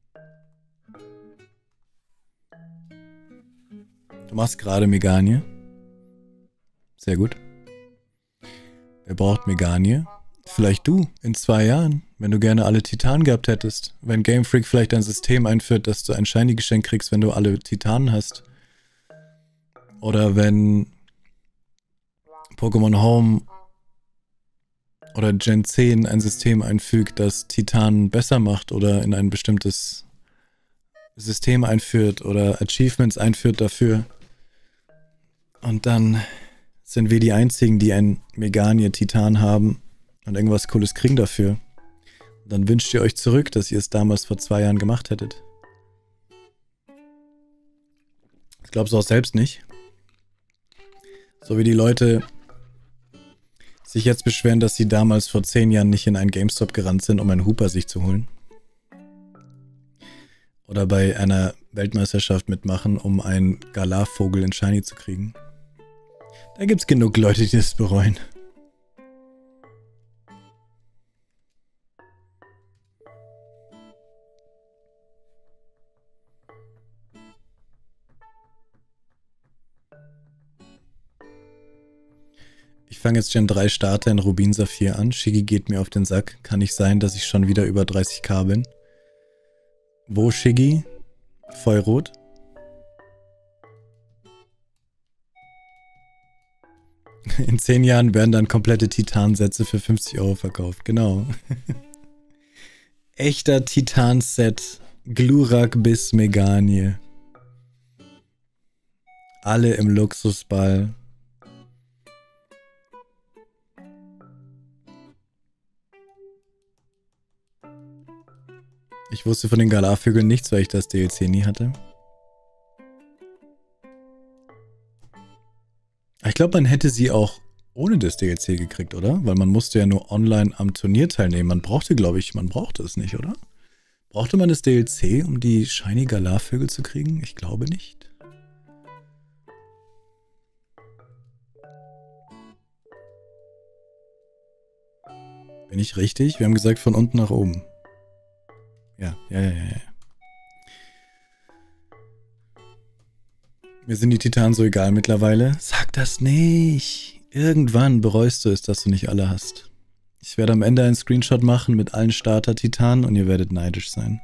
Du machst gerade Meganie. Sehr gut. Wer braucht Meganie? Vielleicht du, in zwei Jahren, wenn du gerne alle Titanen gehabt hättest. Wenn Game Freak vielleicht ein System einführt, dass du ein Shiny-Geschenk kriegst, wenn du alle Titanen hast. Oder wenn Pokémon Home oder Gen zehn ein System einfügt, das Titanen besser macht oder in ein bestimmtes System einführt oder Achievements einführt dafür. Und dann sind wir die Einzigen, die ein Meganie-Titan haben und irgendwas Cooles kriegen dafür. Und dann wünscht ihr euch zurück, dass ihr es damals vor zwei Jahren gemacht hättet. Das glaubst du auch selbst nicht. So wie die Leute sich jetzt beschweren, dass sie damals vor zehn Jahren nicht in einen GameStop gerannt sind, um einen Hooper sich zu holen. Oder bei einer Weltmeisterschaft mitmachen, um einen Galar-Vogel in Shiny zu kriegen. Da gibt's genug Leute, die das bereuen. Ich fange jetzt Gen drei Starter in Rubin Saphir an. Shiggy geht mir auf den Sack. Kann nicht sein, dass ich schon wieder über dreißig K bin. Wo Shiggy? Feuerrot? In zehn Jahren werden dann komplette Titansätze für fünfzig Euro verkauft. Genau. Echter Titanset. Glurak bis Meganie. Alle im Luxusball. Ich wusste von den Galar-Vögeln nichts, weil ich das D L C nie hatte. Ich glaube, man hätte sie auch ohne das D L C gekriegt, oder? Weil man musste ja nur online am Turnier teilnehmen. Man brauchte, glaube ich, man brauchte es nicht, oder? Brauchte man das D L C, um die Shiny Galar-Vögel zu kriegen? Ich glaube nicht. Bin ich richtig? Wir haben gesagt von unten nach oben. Ja, ja, ja, ja, ja. Mir sind die Titanen so egal mittlerweile. Sag das nicht. Irgendwann bereust du es, dass du nicht alle hast. Ich werde am Ende einen Screenshot machen mit allen Starter-Titanen und ihr werdet neidisch sein.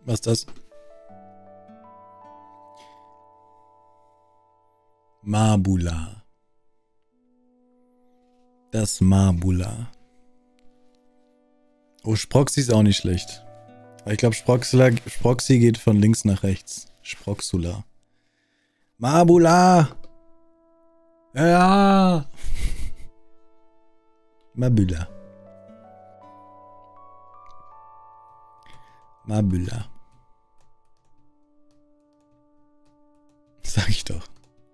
Was ist das? Mabula. Das Mabula. Oh, Sproxy ist auch nicht schlecht. Ich glaube, Sproxy geht von links nach rechts. Sproxula. Mabula! Ja! Mabula. Mabula. Sag ich doch.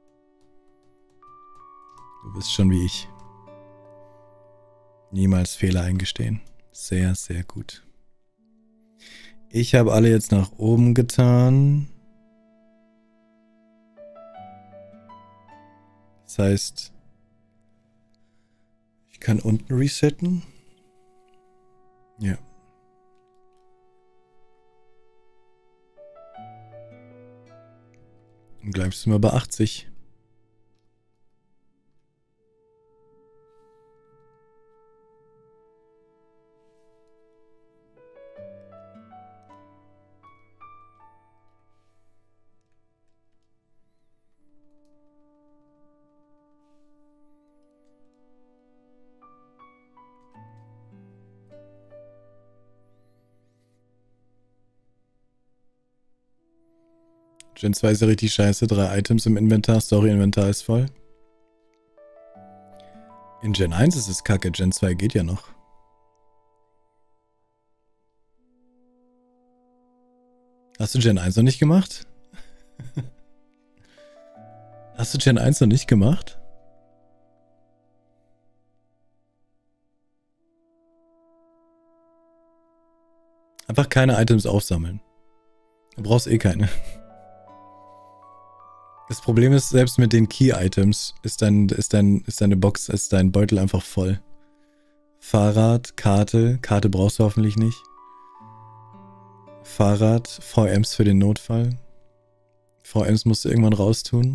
Du bist schon wie ich. Niemals Fehler eingestehen. Sehr, sehr gut. Ich habe alle jetzt nach oben getan. Das heißt, ich kann unten resetten. Ja. Und gleich sind wir bei achtzig. Gen zwei ist ja richtig scheiße. Drei Items im Inventar. Story-Inventar ist voll. In Gen eins ist es kacke. Gen zwei geht ja noch. Hast du Gen eins noch nicht gemacht? Hast du Gen eins noch nicht gemacht? Einfach keine Items aufsammeln. Du brauchst eh keine. Das Problem ist, selbst mit den Key-Items ist dein, ist dein, ist deine Box, ist dein Beutel einfach voll. Fahrrad, Karte. Karte brauchst du hoffentlich nicht. Fahrrad, V Ms für den Notfall. V Ms musst du irgendwann raustun.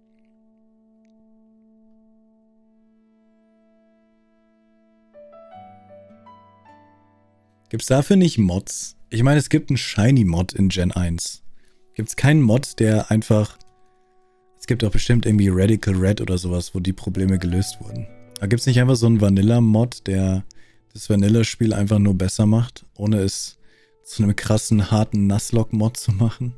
Gibt's dafür nicht Mods? Ich meine, es gibt einen Shiny-Mod in Gen eins. Gibt's keinen Mod, der einfach... Es gibt auch bestimmt irgendwie Radical Red oder sowas, wo die Probleme gelöst wurden. Aber gibt's nicht einfach so einen Vanilla-Mod, der das Vanilla-Spiel einfach nur besser macht, ohne es zu einem krassen, harten Nuzlocke-Mod zu machen?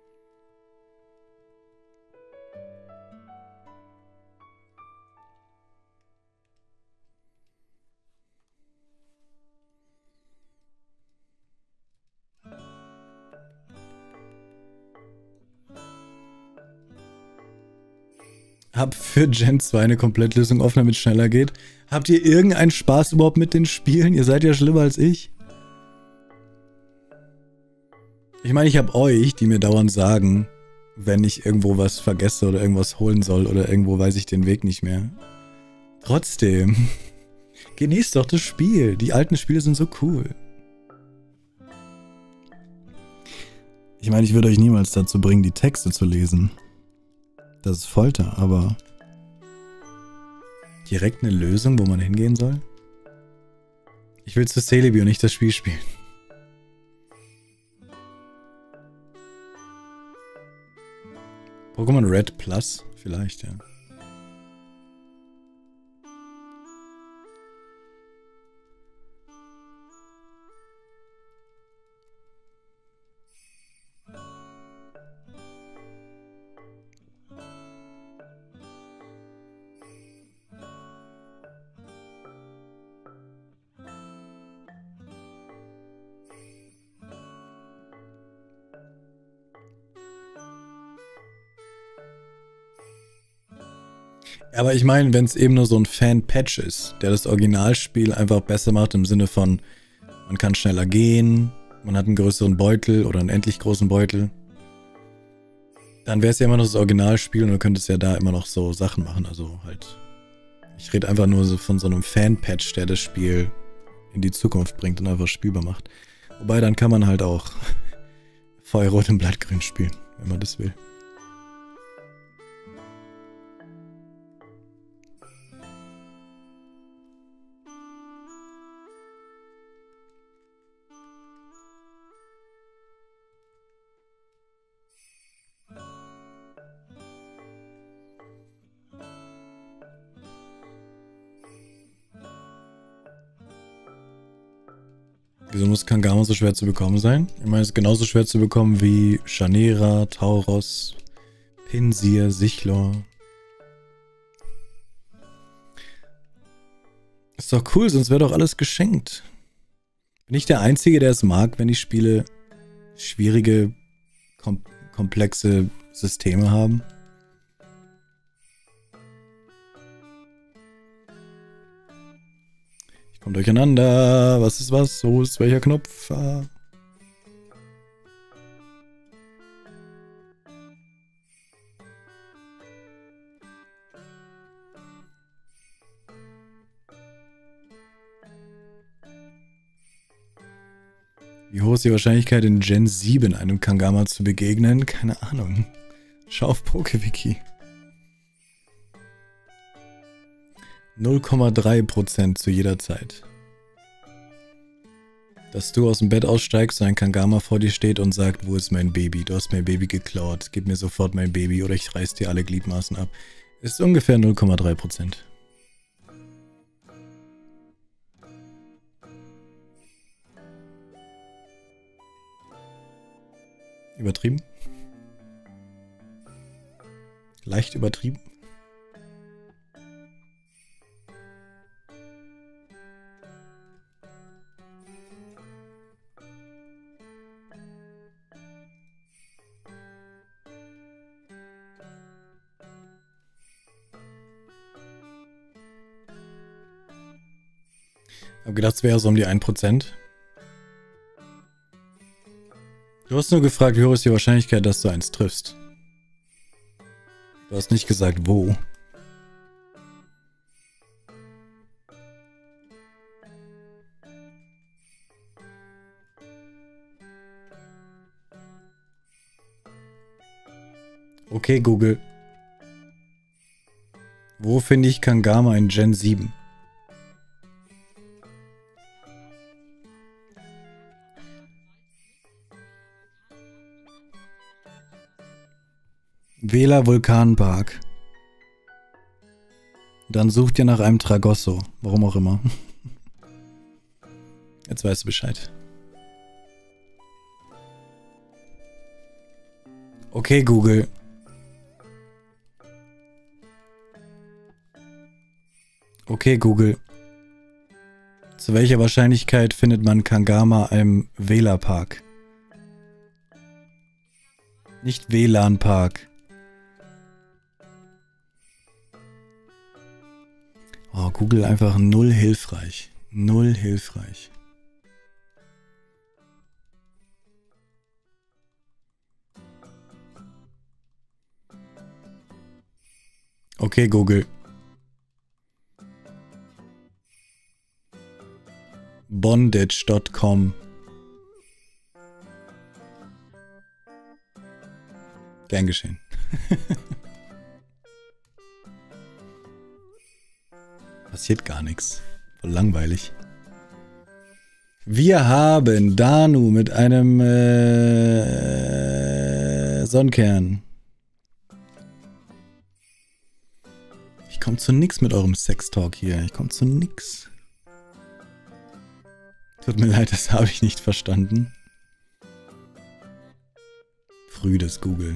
Hab für Gen zwei eine Komplettlösung offen, damit es schneller geht. Habt ihr irgendeinen Spaß überhaupt mit den Spielen? Ihr seid ja schlimmer als ich. Ich meine, ich habe euch, die mir dauernd sagen, wenn ich irgendwo was vergesse oder irgendwas holen soll oder irgendwo weiß ich den Weg nicht mehr. Trotzdem, genießt doch das Spiel. Die alten Spiele sind so cool. Ich meine, ich würde euch niemals dazu bringen, die Texte zu lesen. Das ist Folter, aber direkt eine Lösung, wo man hingehen soll? Ich will zu Celebi und nicht das Spiel spielen. Pokémon Red Plus? Vielleicht, ja. Aber ich meine, wenn es eben nur so ein Fan-Patch ist, der das Originalspiel einfach besser macht im Sinne von, man kann schneller gehen, man hat einen größeren Beutel oder einen endlich großen Beutel, dann wäre es ja immer noch das Originalspiel und du könntest ja da immer noch so Sachen machen. Also halt, ich rede einfach nur so von so einem Fan-Patch, der das Spiel in die Zukunft bringt und einfach spielbar macht. Wobei, dann kann man halt auch Feuerrot und Blattgrün spielen, wenn man das will. Wieso muss Kangama so schwer zu bekommen sein? Ich meine, es ist genauso schwer zu bekommen wie Chanera, Tauros, Pinsir, Sichlor. Ist doch cool, sonst wäre doch alles geschenkt. Bin ich der Einzige, der es mag, wenn die Spiele schwierige, kom komplexe Systeme haben? Ich komme durcheinander. Was ist was? Wo ist welcher Knopf? Ah. Wie hoch ist die Wahrscheinlichkeit, in Gen sieben einem Kangama zu begegnen? Keine Ahnung. Schau auf PokeWiki. null Komma drei Prozent zu jeder Zeit. Dass du aus dem Bett aussteigst und ein Kangama vor dir steht und sagt, wo ist mein Baby? Du hast mein Baby geklaut. Gib mir sofort mein Baby oder ich reiß dir alle Gliedmaßen ab. Ist ungefähr null Komma drei Prozent. Übertrieben? Leicht übertrieben? Ich habe gedacht, es wäre so um die ein Prozent. Du hast nur gefragt, wie hoch ist die Wahrscheinlichkeit, dass du eins triffst. Du hast nicht gesagt, wo. Okay, Google. Wo finde ich Kangama in Gen sieben? Wähler Vulkanpark. Dann sucht ihr nach einem Tragosso. Warum auch immer. Jetzt weißt du Bescheid. Okay, Google. Okay, Google. Zu welcher Wahrscheinlichkeit findet man Kangama im Wählerpark? Nicht W L A N-Park. Oh, Google einfach null hilfreich. Null hilfreich. Okay, Google. Bondage Punkt com. Gern geschehen. Passiert gar nichts. Voll langweilig. Wir haben Danu mit einem äh, Sonnenkern. Ich komme zu nix mit eurem Sextalk hier. Ich komme zu nix. Tut mir leid, das habe ich nicht verstanden. Früdes Google.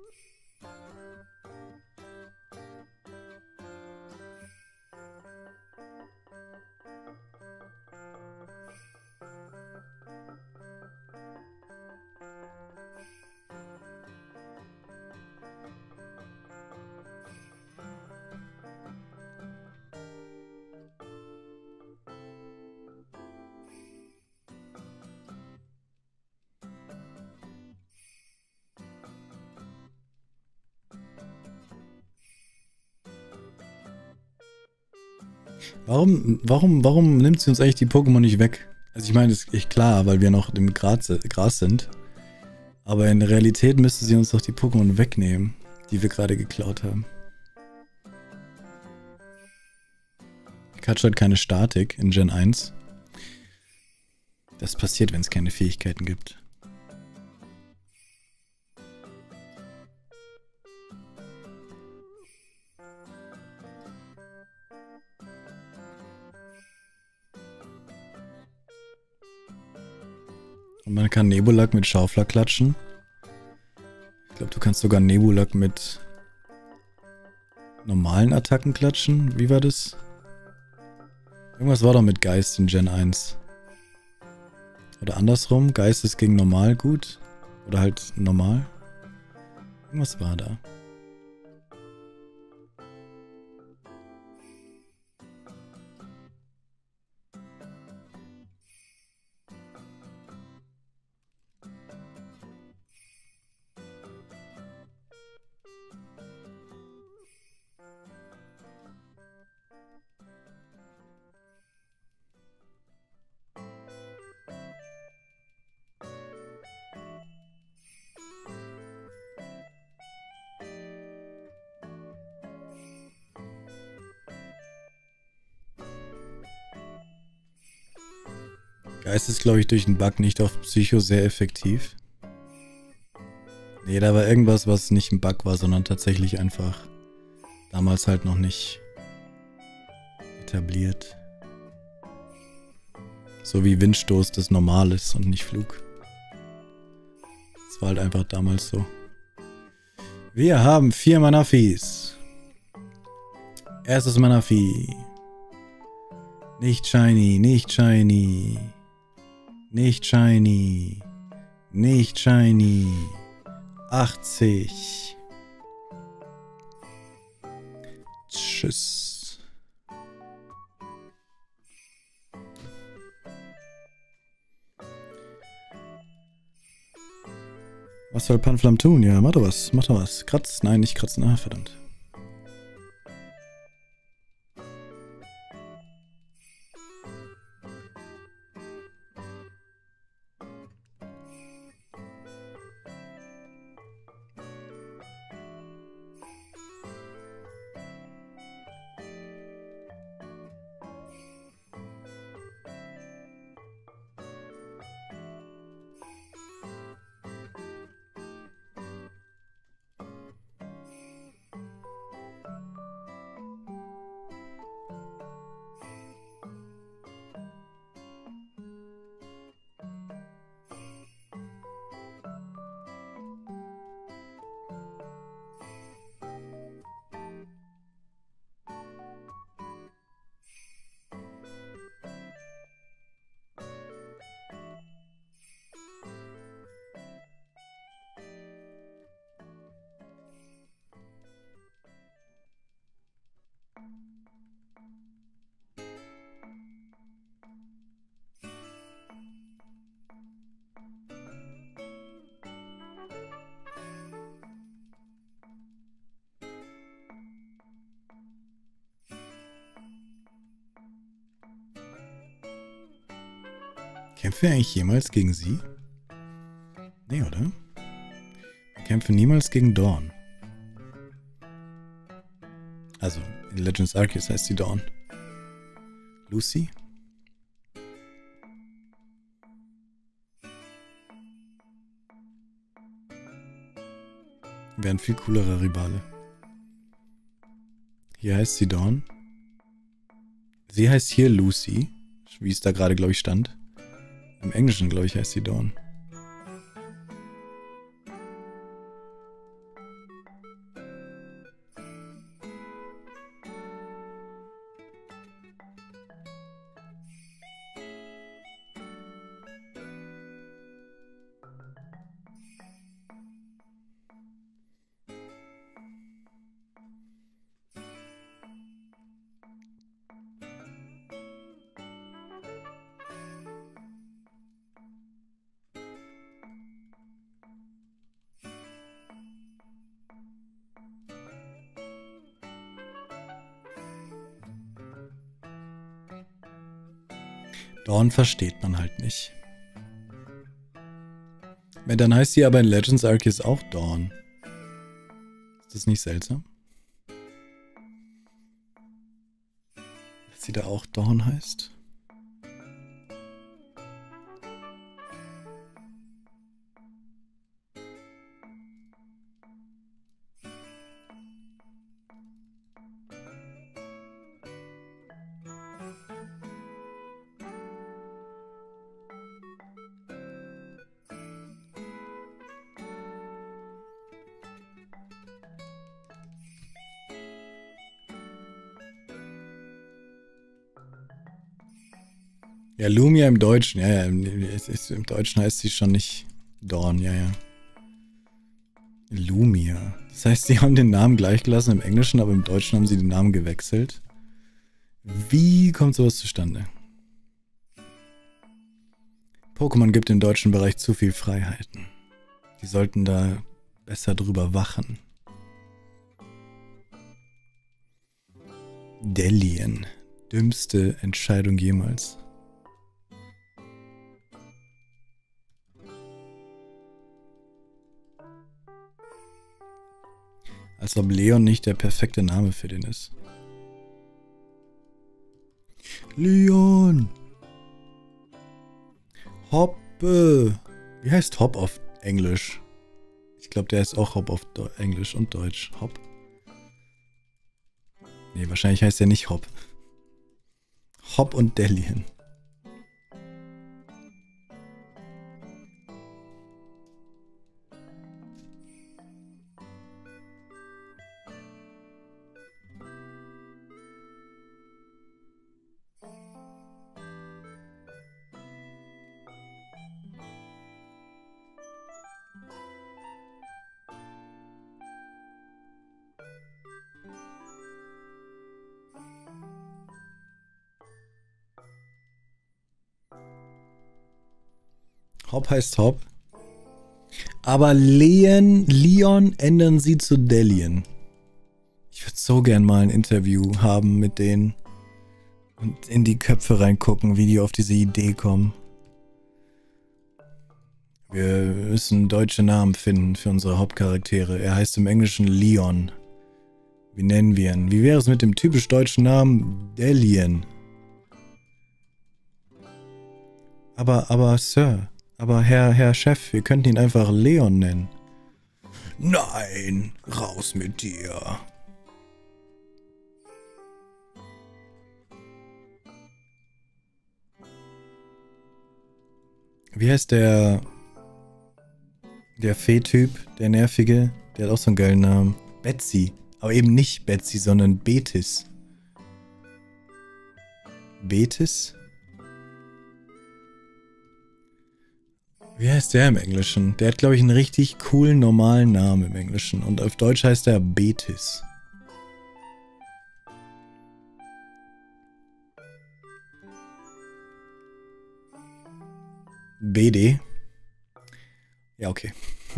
Warum, warum, warum nimmt sie uns eigentlich die Pokémon nicht weg? Also ich meine, das ist echt klar, weil wir noch im Gras, Gras sind. Aber in der Realität müsste sie uns doch die Pokémon wegnehmen, die wir gerade geklaut haben. Pikachu hat keine Statik in Gen eins. Das passiert, wenn es keine Fähigkeiten gibt. Und man kann Nebulak mit Schaufler klatschen. Ich glaube, du kannst sogar Nebulak mit normalen Attacken klatschen. Wie war das? Irgendwas war doch mit Geist in Gen eins. Oder andersrum. Geist ist gegen normal gut. Oder halt normal. Irgendwas war da. Geist ist, glaube ich, durch den Bug nicht auf Psycho sehr effektiv. Nee, da war irgendwas, was nicht ein Bug war, sondern tatsächlich einfach damals halt noch nicht etabliert. So wie Windstoß das normal ist und nicht Flug. Das war halt einfach damals so. Wir haben vier Manafis. Erstes Manafi. Nicht shiny, nicht shiny. Nicht shiny. Nicht shiny. achtzig. Tschüss. Was soll Panflam tun? Ja, mach doch was. Mach doch was. Kratz. Nein, nicht kratzen. Ah, verdammt. Kämpfen wir eigentlich jemals gegen sie? Nee, oder? Wir kämpfen niemals gegen Dawn. Also, in Legends Arceus heißt sie Dawn. Lucy? Wären viel coolere Rivale. Hier heißt sie Dawn. Sie heißt hier Lucy, wie es da gerade, glaube ich, stand. Im Englischen, glaube ich, heißt sie Dawn. Dawn versteht man halt nicht. Dann heißt sie aber in Legends Arceus auch Dawn. Ist das nicht seltsam? Dass sie da auch Dawn heißt? Ja, Lumia im Deutschen, ja, ja. Im, im Deutschen heißt sie schon nicht Dawn, ja, ja. Lumia. Das heißt, sie haben den Namen gleich gelassen im Englischen, aber im Deutschen haben sie den Namen gewechselt. Wie kommt sowas zustande? Pokémon gibt im deutschen Bereich zu viel Freiheiten. Die sollten da besser drüber wachen. Delien. Dümmste Entscheidung jemals. Als ob Leon nicht der perfekte Name für den ist. Leon! Hoppe! Wie heißt Hop auf Englisch? Ich glaube, der ist auch Hop auf Deu- Englisch und Deutsch. Hop. Nee, wahrscheinlich heißt der nicht Hop. Hop und Delien. Hop heißt Hop. Aber Leon, Leon ändern sie zu Delien. Ich würde so gern mal ein Interview haben mit denen. Und in die Köpfe reingucken, wie die auf diese Idee kommen. Wir müssen deutsche Namen finden für unsere Hauptcharaktere. Er heißt im Englischen Leon. Wie nennen wir ihn? Wie wäre es mit dem typisch deutschen Namen Delien? Aber, aber, Sir... Aber Herr, Herr Chef, wir könnten ihn einfach Leon nennen. Nein, raus mit dir. Wie heißt der der Fee-Typ, der nervige? Der hat auch so einen geilen Namen. Betsy. Aber eben nicht Betsy, sondern Betis. Betis? Wie heißt der im Englischen? Der hat, glaube ich, einen richtig coolen, normalen Namen im Englischen. Und auf Deutsch heißt er Betis. B D? Ja, okay.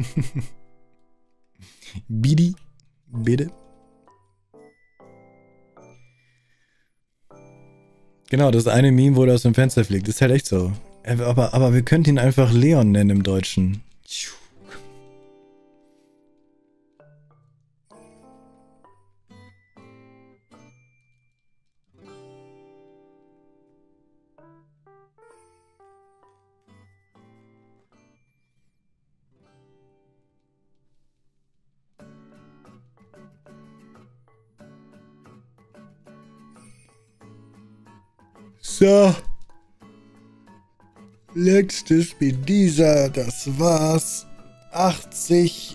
Bidi? Bitte? Genau, das eine Meme, wo der aus dem Fenster fliegt. Das ist halt echt so. Aber, aber wir könnten ihn einfach Leon nennen im Deutschen. So. Letztes mit dieser, das war's. achtzig.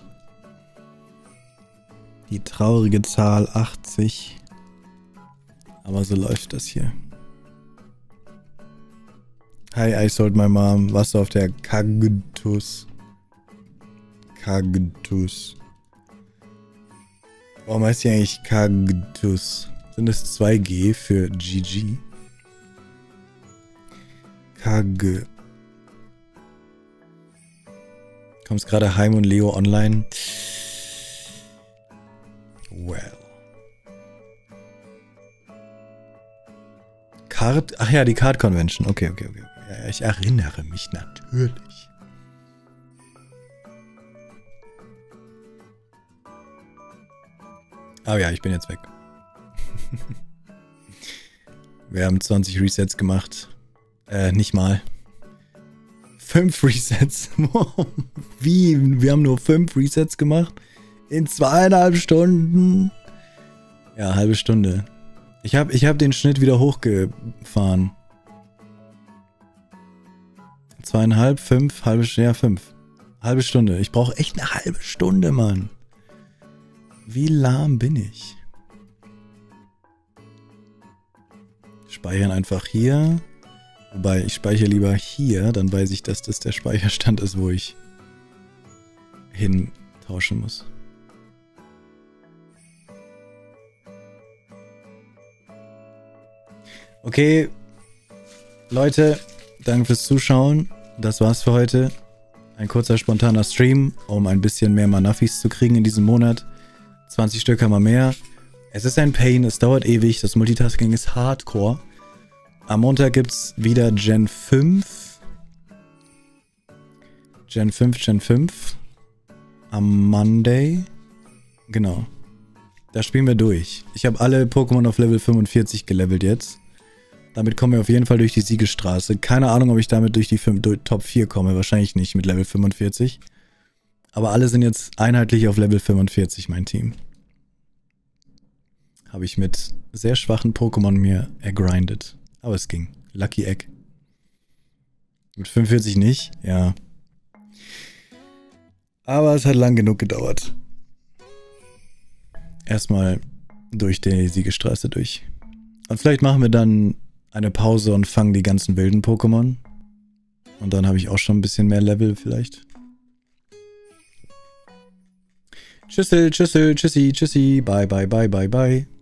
Die traurige Zahl achtzig. Aber so läuft das hier. Hi, I sold my mom. Was auf der Cactus? Cactus. Warum heißt die eigentlich Cactus? Sind es zwei G für G G? Kage. Kommst gerade heim und Leo online? Well. Card? Ach ja, die Card Convention. Okay, okay, okay. Ja, ich erinnere mich natürlich. Aber ja, ich bin jetzt weg. Wir haben zwanzig Resets gemacht. Äh, nicht mal. Fünf Resets. Wie? Wir haben nur fünf Resets gemacht? In zweieinhalb Stunden? Ja, halbe Stunde. Ich habe ich hab den Schnitt wieder hochgefahren. Zweieinhalb, fünf, halbe Stunde, ja, fünf. Halbe Stunde. Ich brauche echt eine halbe Stunde, Mann. Wie lahm bin ich? Speichern einfach hier. Wobei, ich speichere lieber hier, dann weiß ich, dass das der Speicherstand ist, wo ich hin tauschen muss. Okay, Leute, danke fürs Zuschauen. Das war's für heute. Ein kurzer, spontaner Stream, um ein bisschen mehr Manafis zu kriegen in diesem Monat. zwanzig Stück haben wir mehr. Es ist ein Pain, es dauert ewig, das Multitasking ist hardcore. Am Montag gibt's wieder Gen fünf. Gen fünf, Gen fünf. Am Monday. Genau. Da spielen wir durch. Ich habe alle Pokémon auf Level fünfundvierzig gelevelt jetzt. Damit kommen wir auf jeden Fall durch die Siegesstraße. Keine Ahnung, ob ich damit durch die durch Top vier komme. Wahrscheinlich nicht mit Level fünfundvierzig. Aber alle sind jetzt einheitlich auf Level fünfundvierzig, mein Team. Habe ich mit sehr schwachen Pokémon mir ergrindet. Aber es ging. Lucky Egg. Mit fünfundvierzig nicht? Ja. Aber es hat lang genug gedauert. Erstmal durch die Siegesstraße durch. Und vielleicht machen wir dann eine Pause und fangen die ganzen wilden Pokémon. Und dann habe ich auch schon ein bisschen mehr Level vielleicht. Tschüssel, tschüssel, tschüssi, tschüssi. Bye, bye, bye, bye, bye.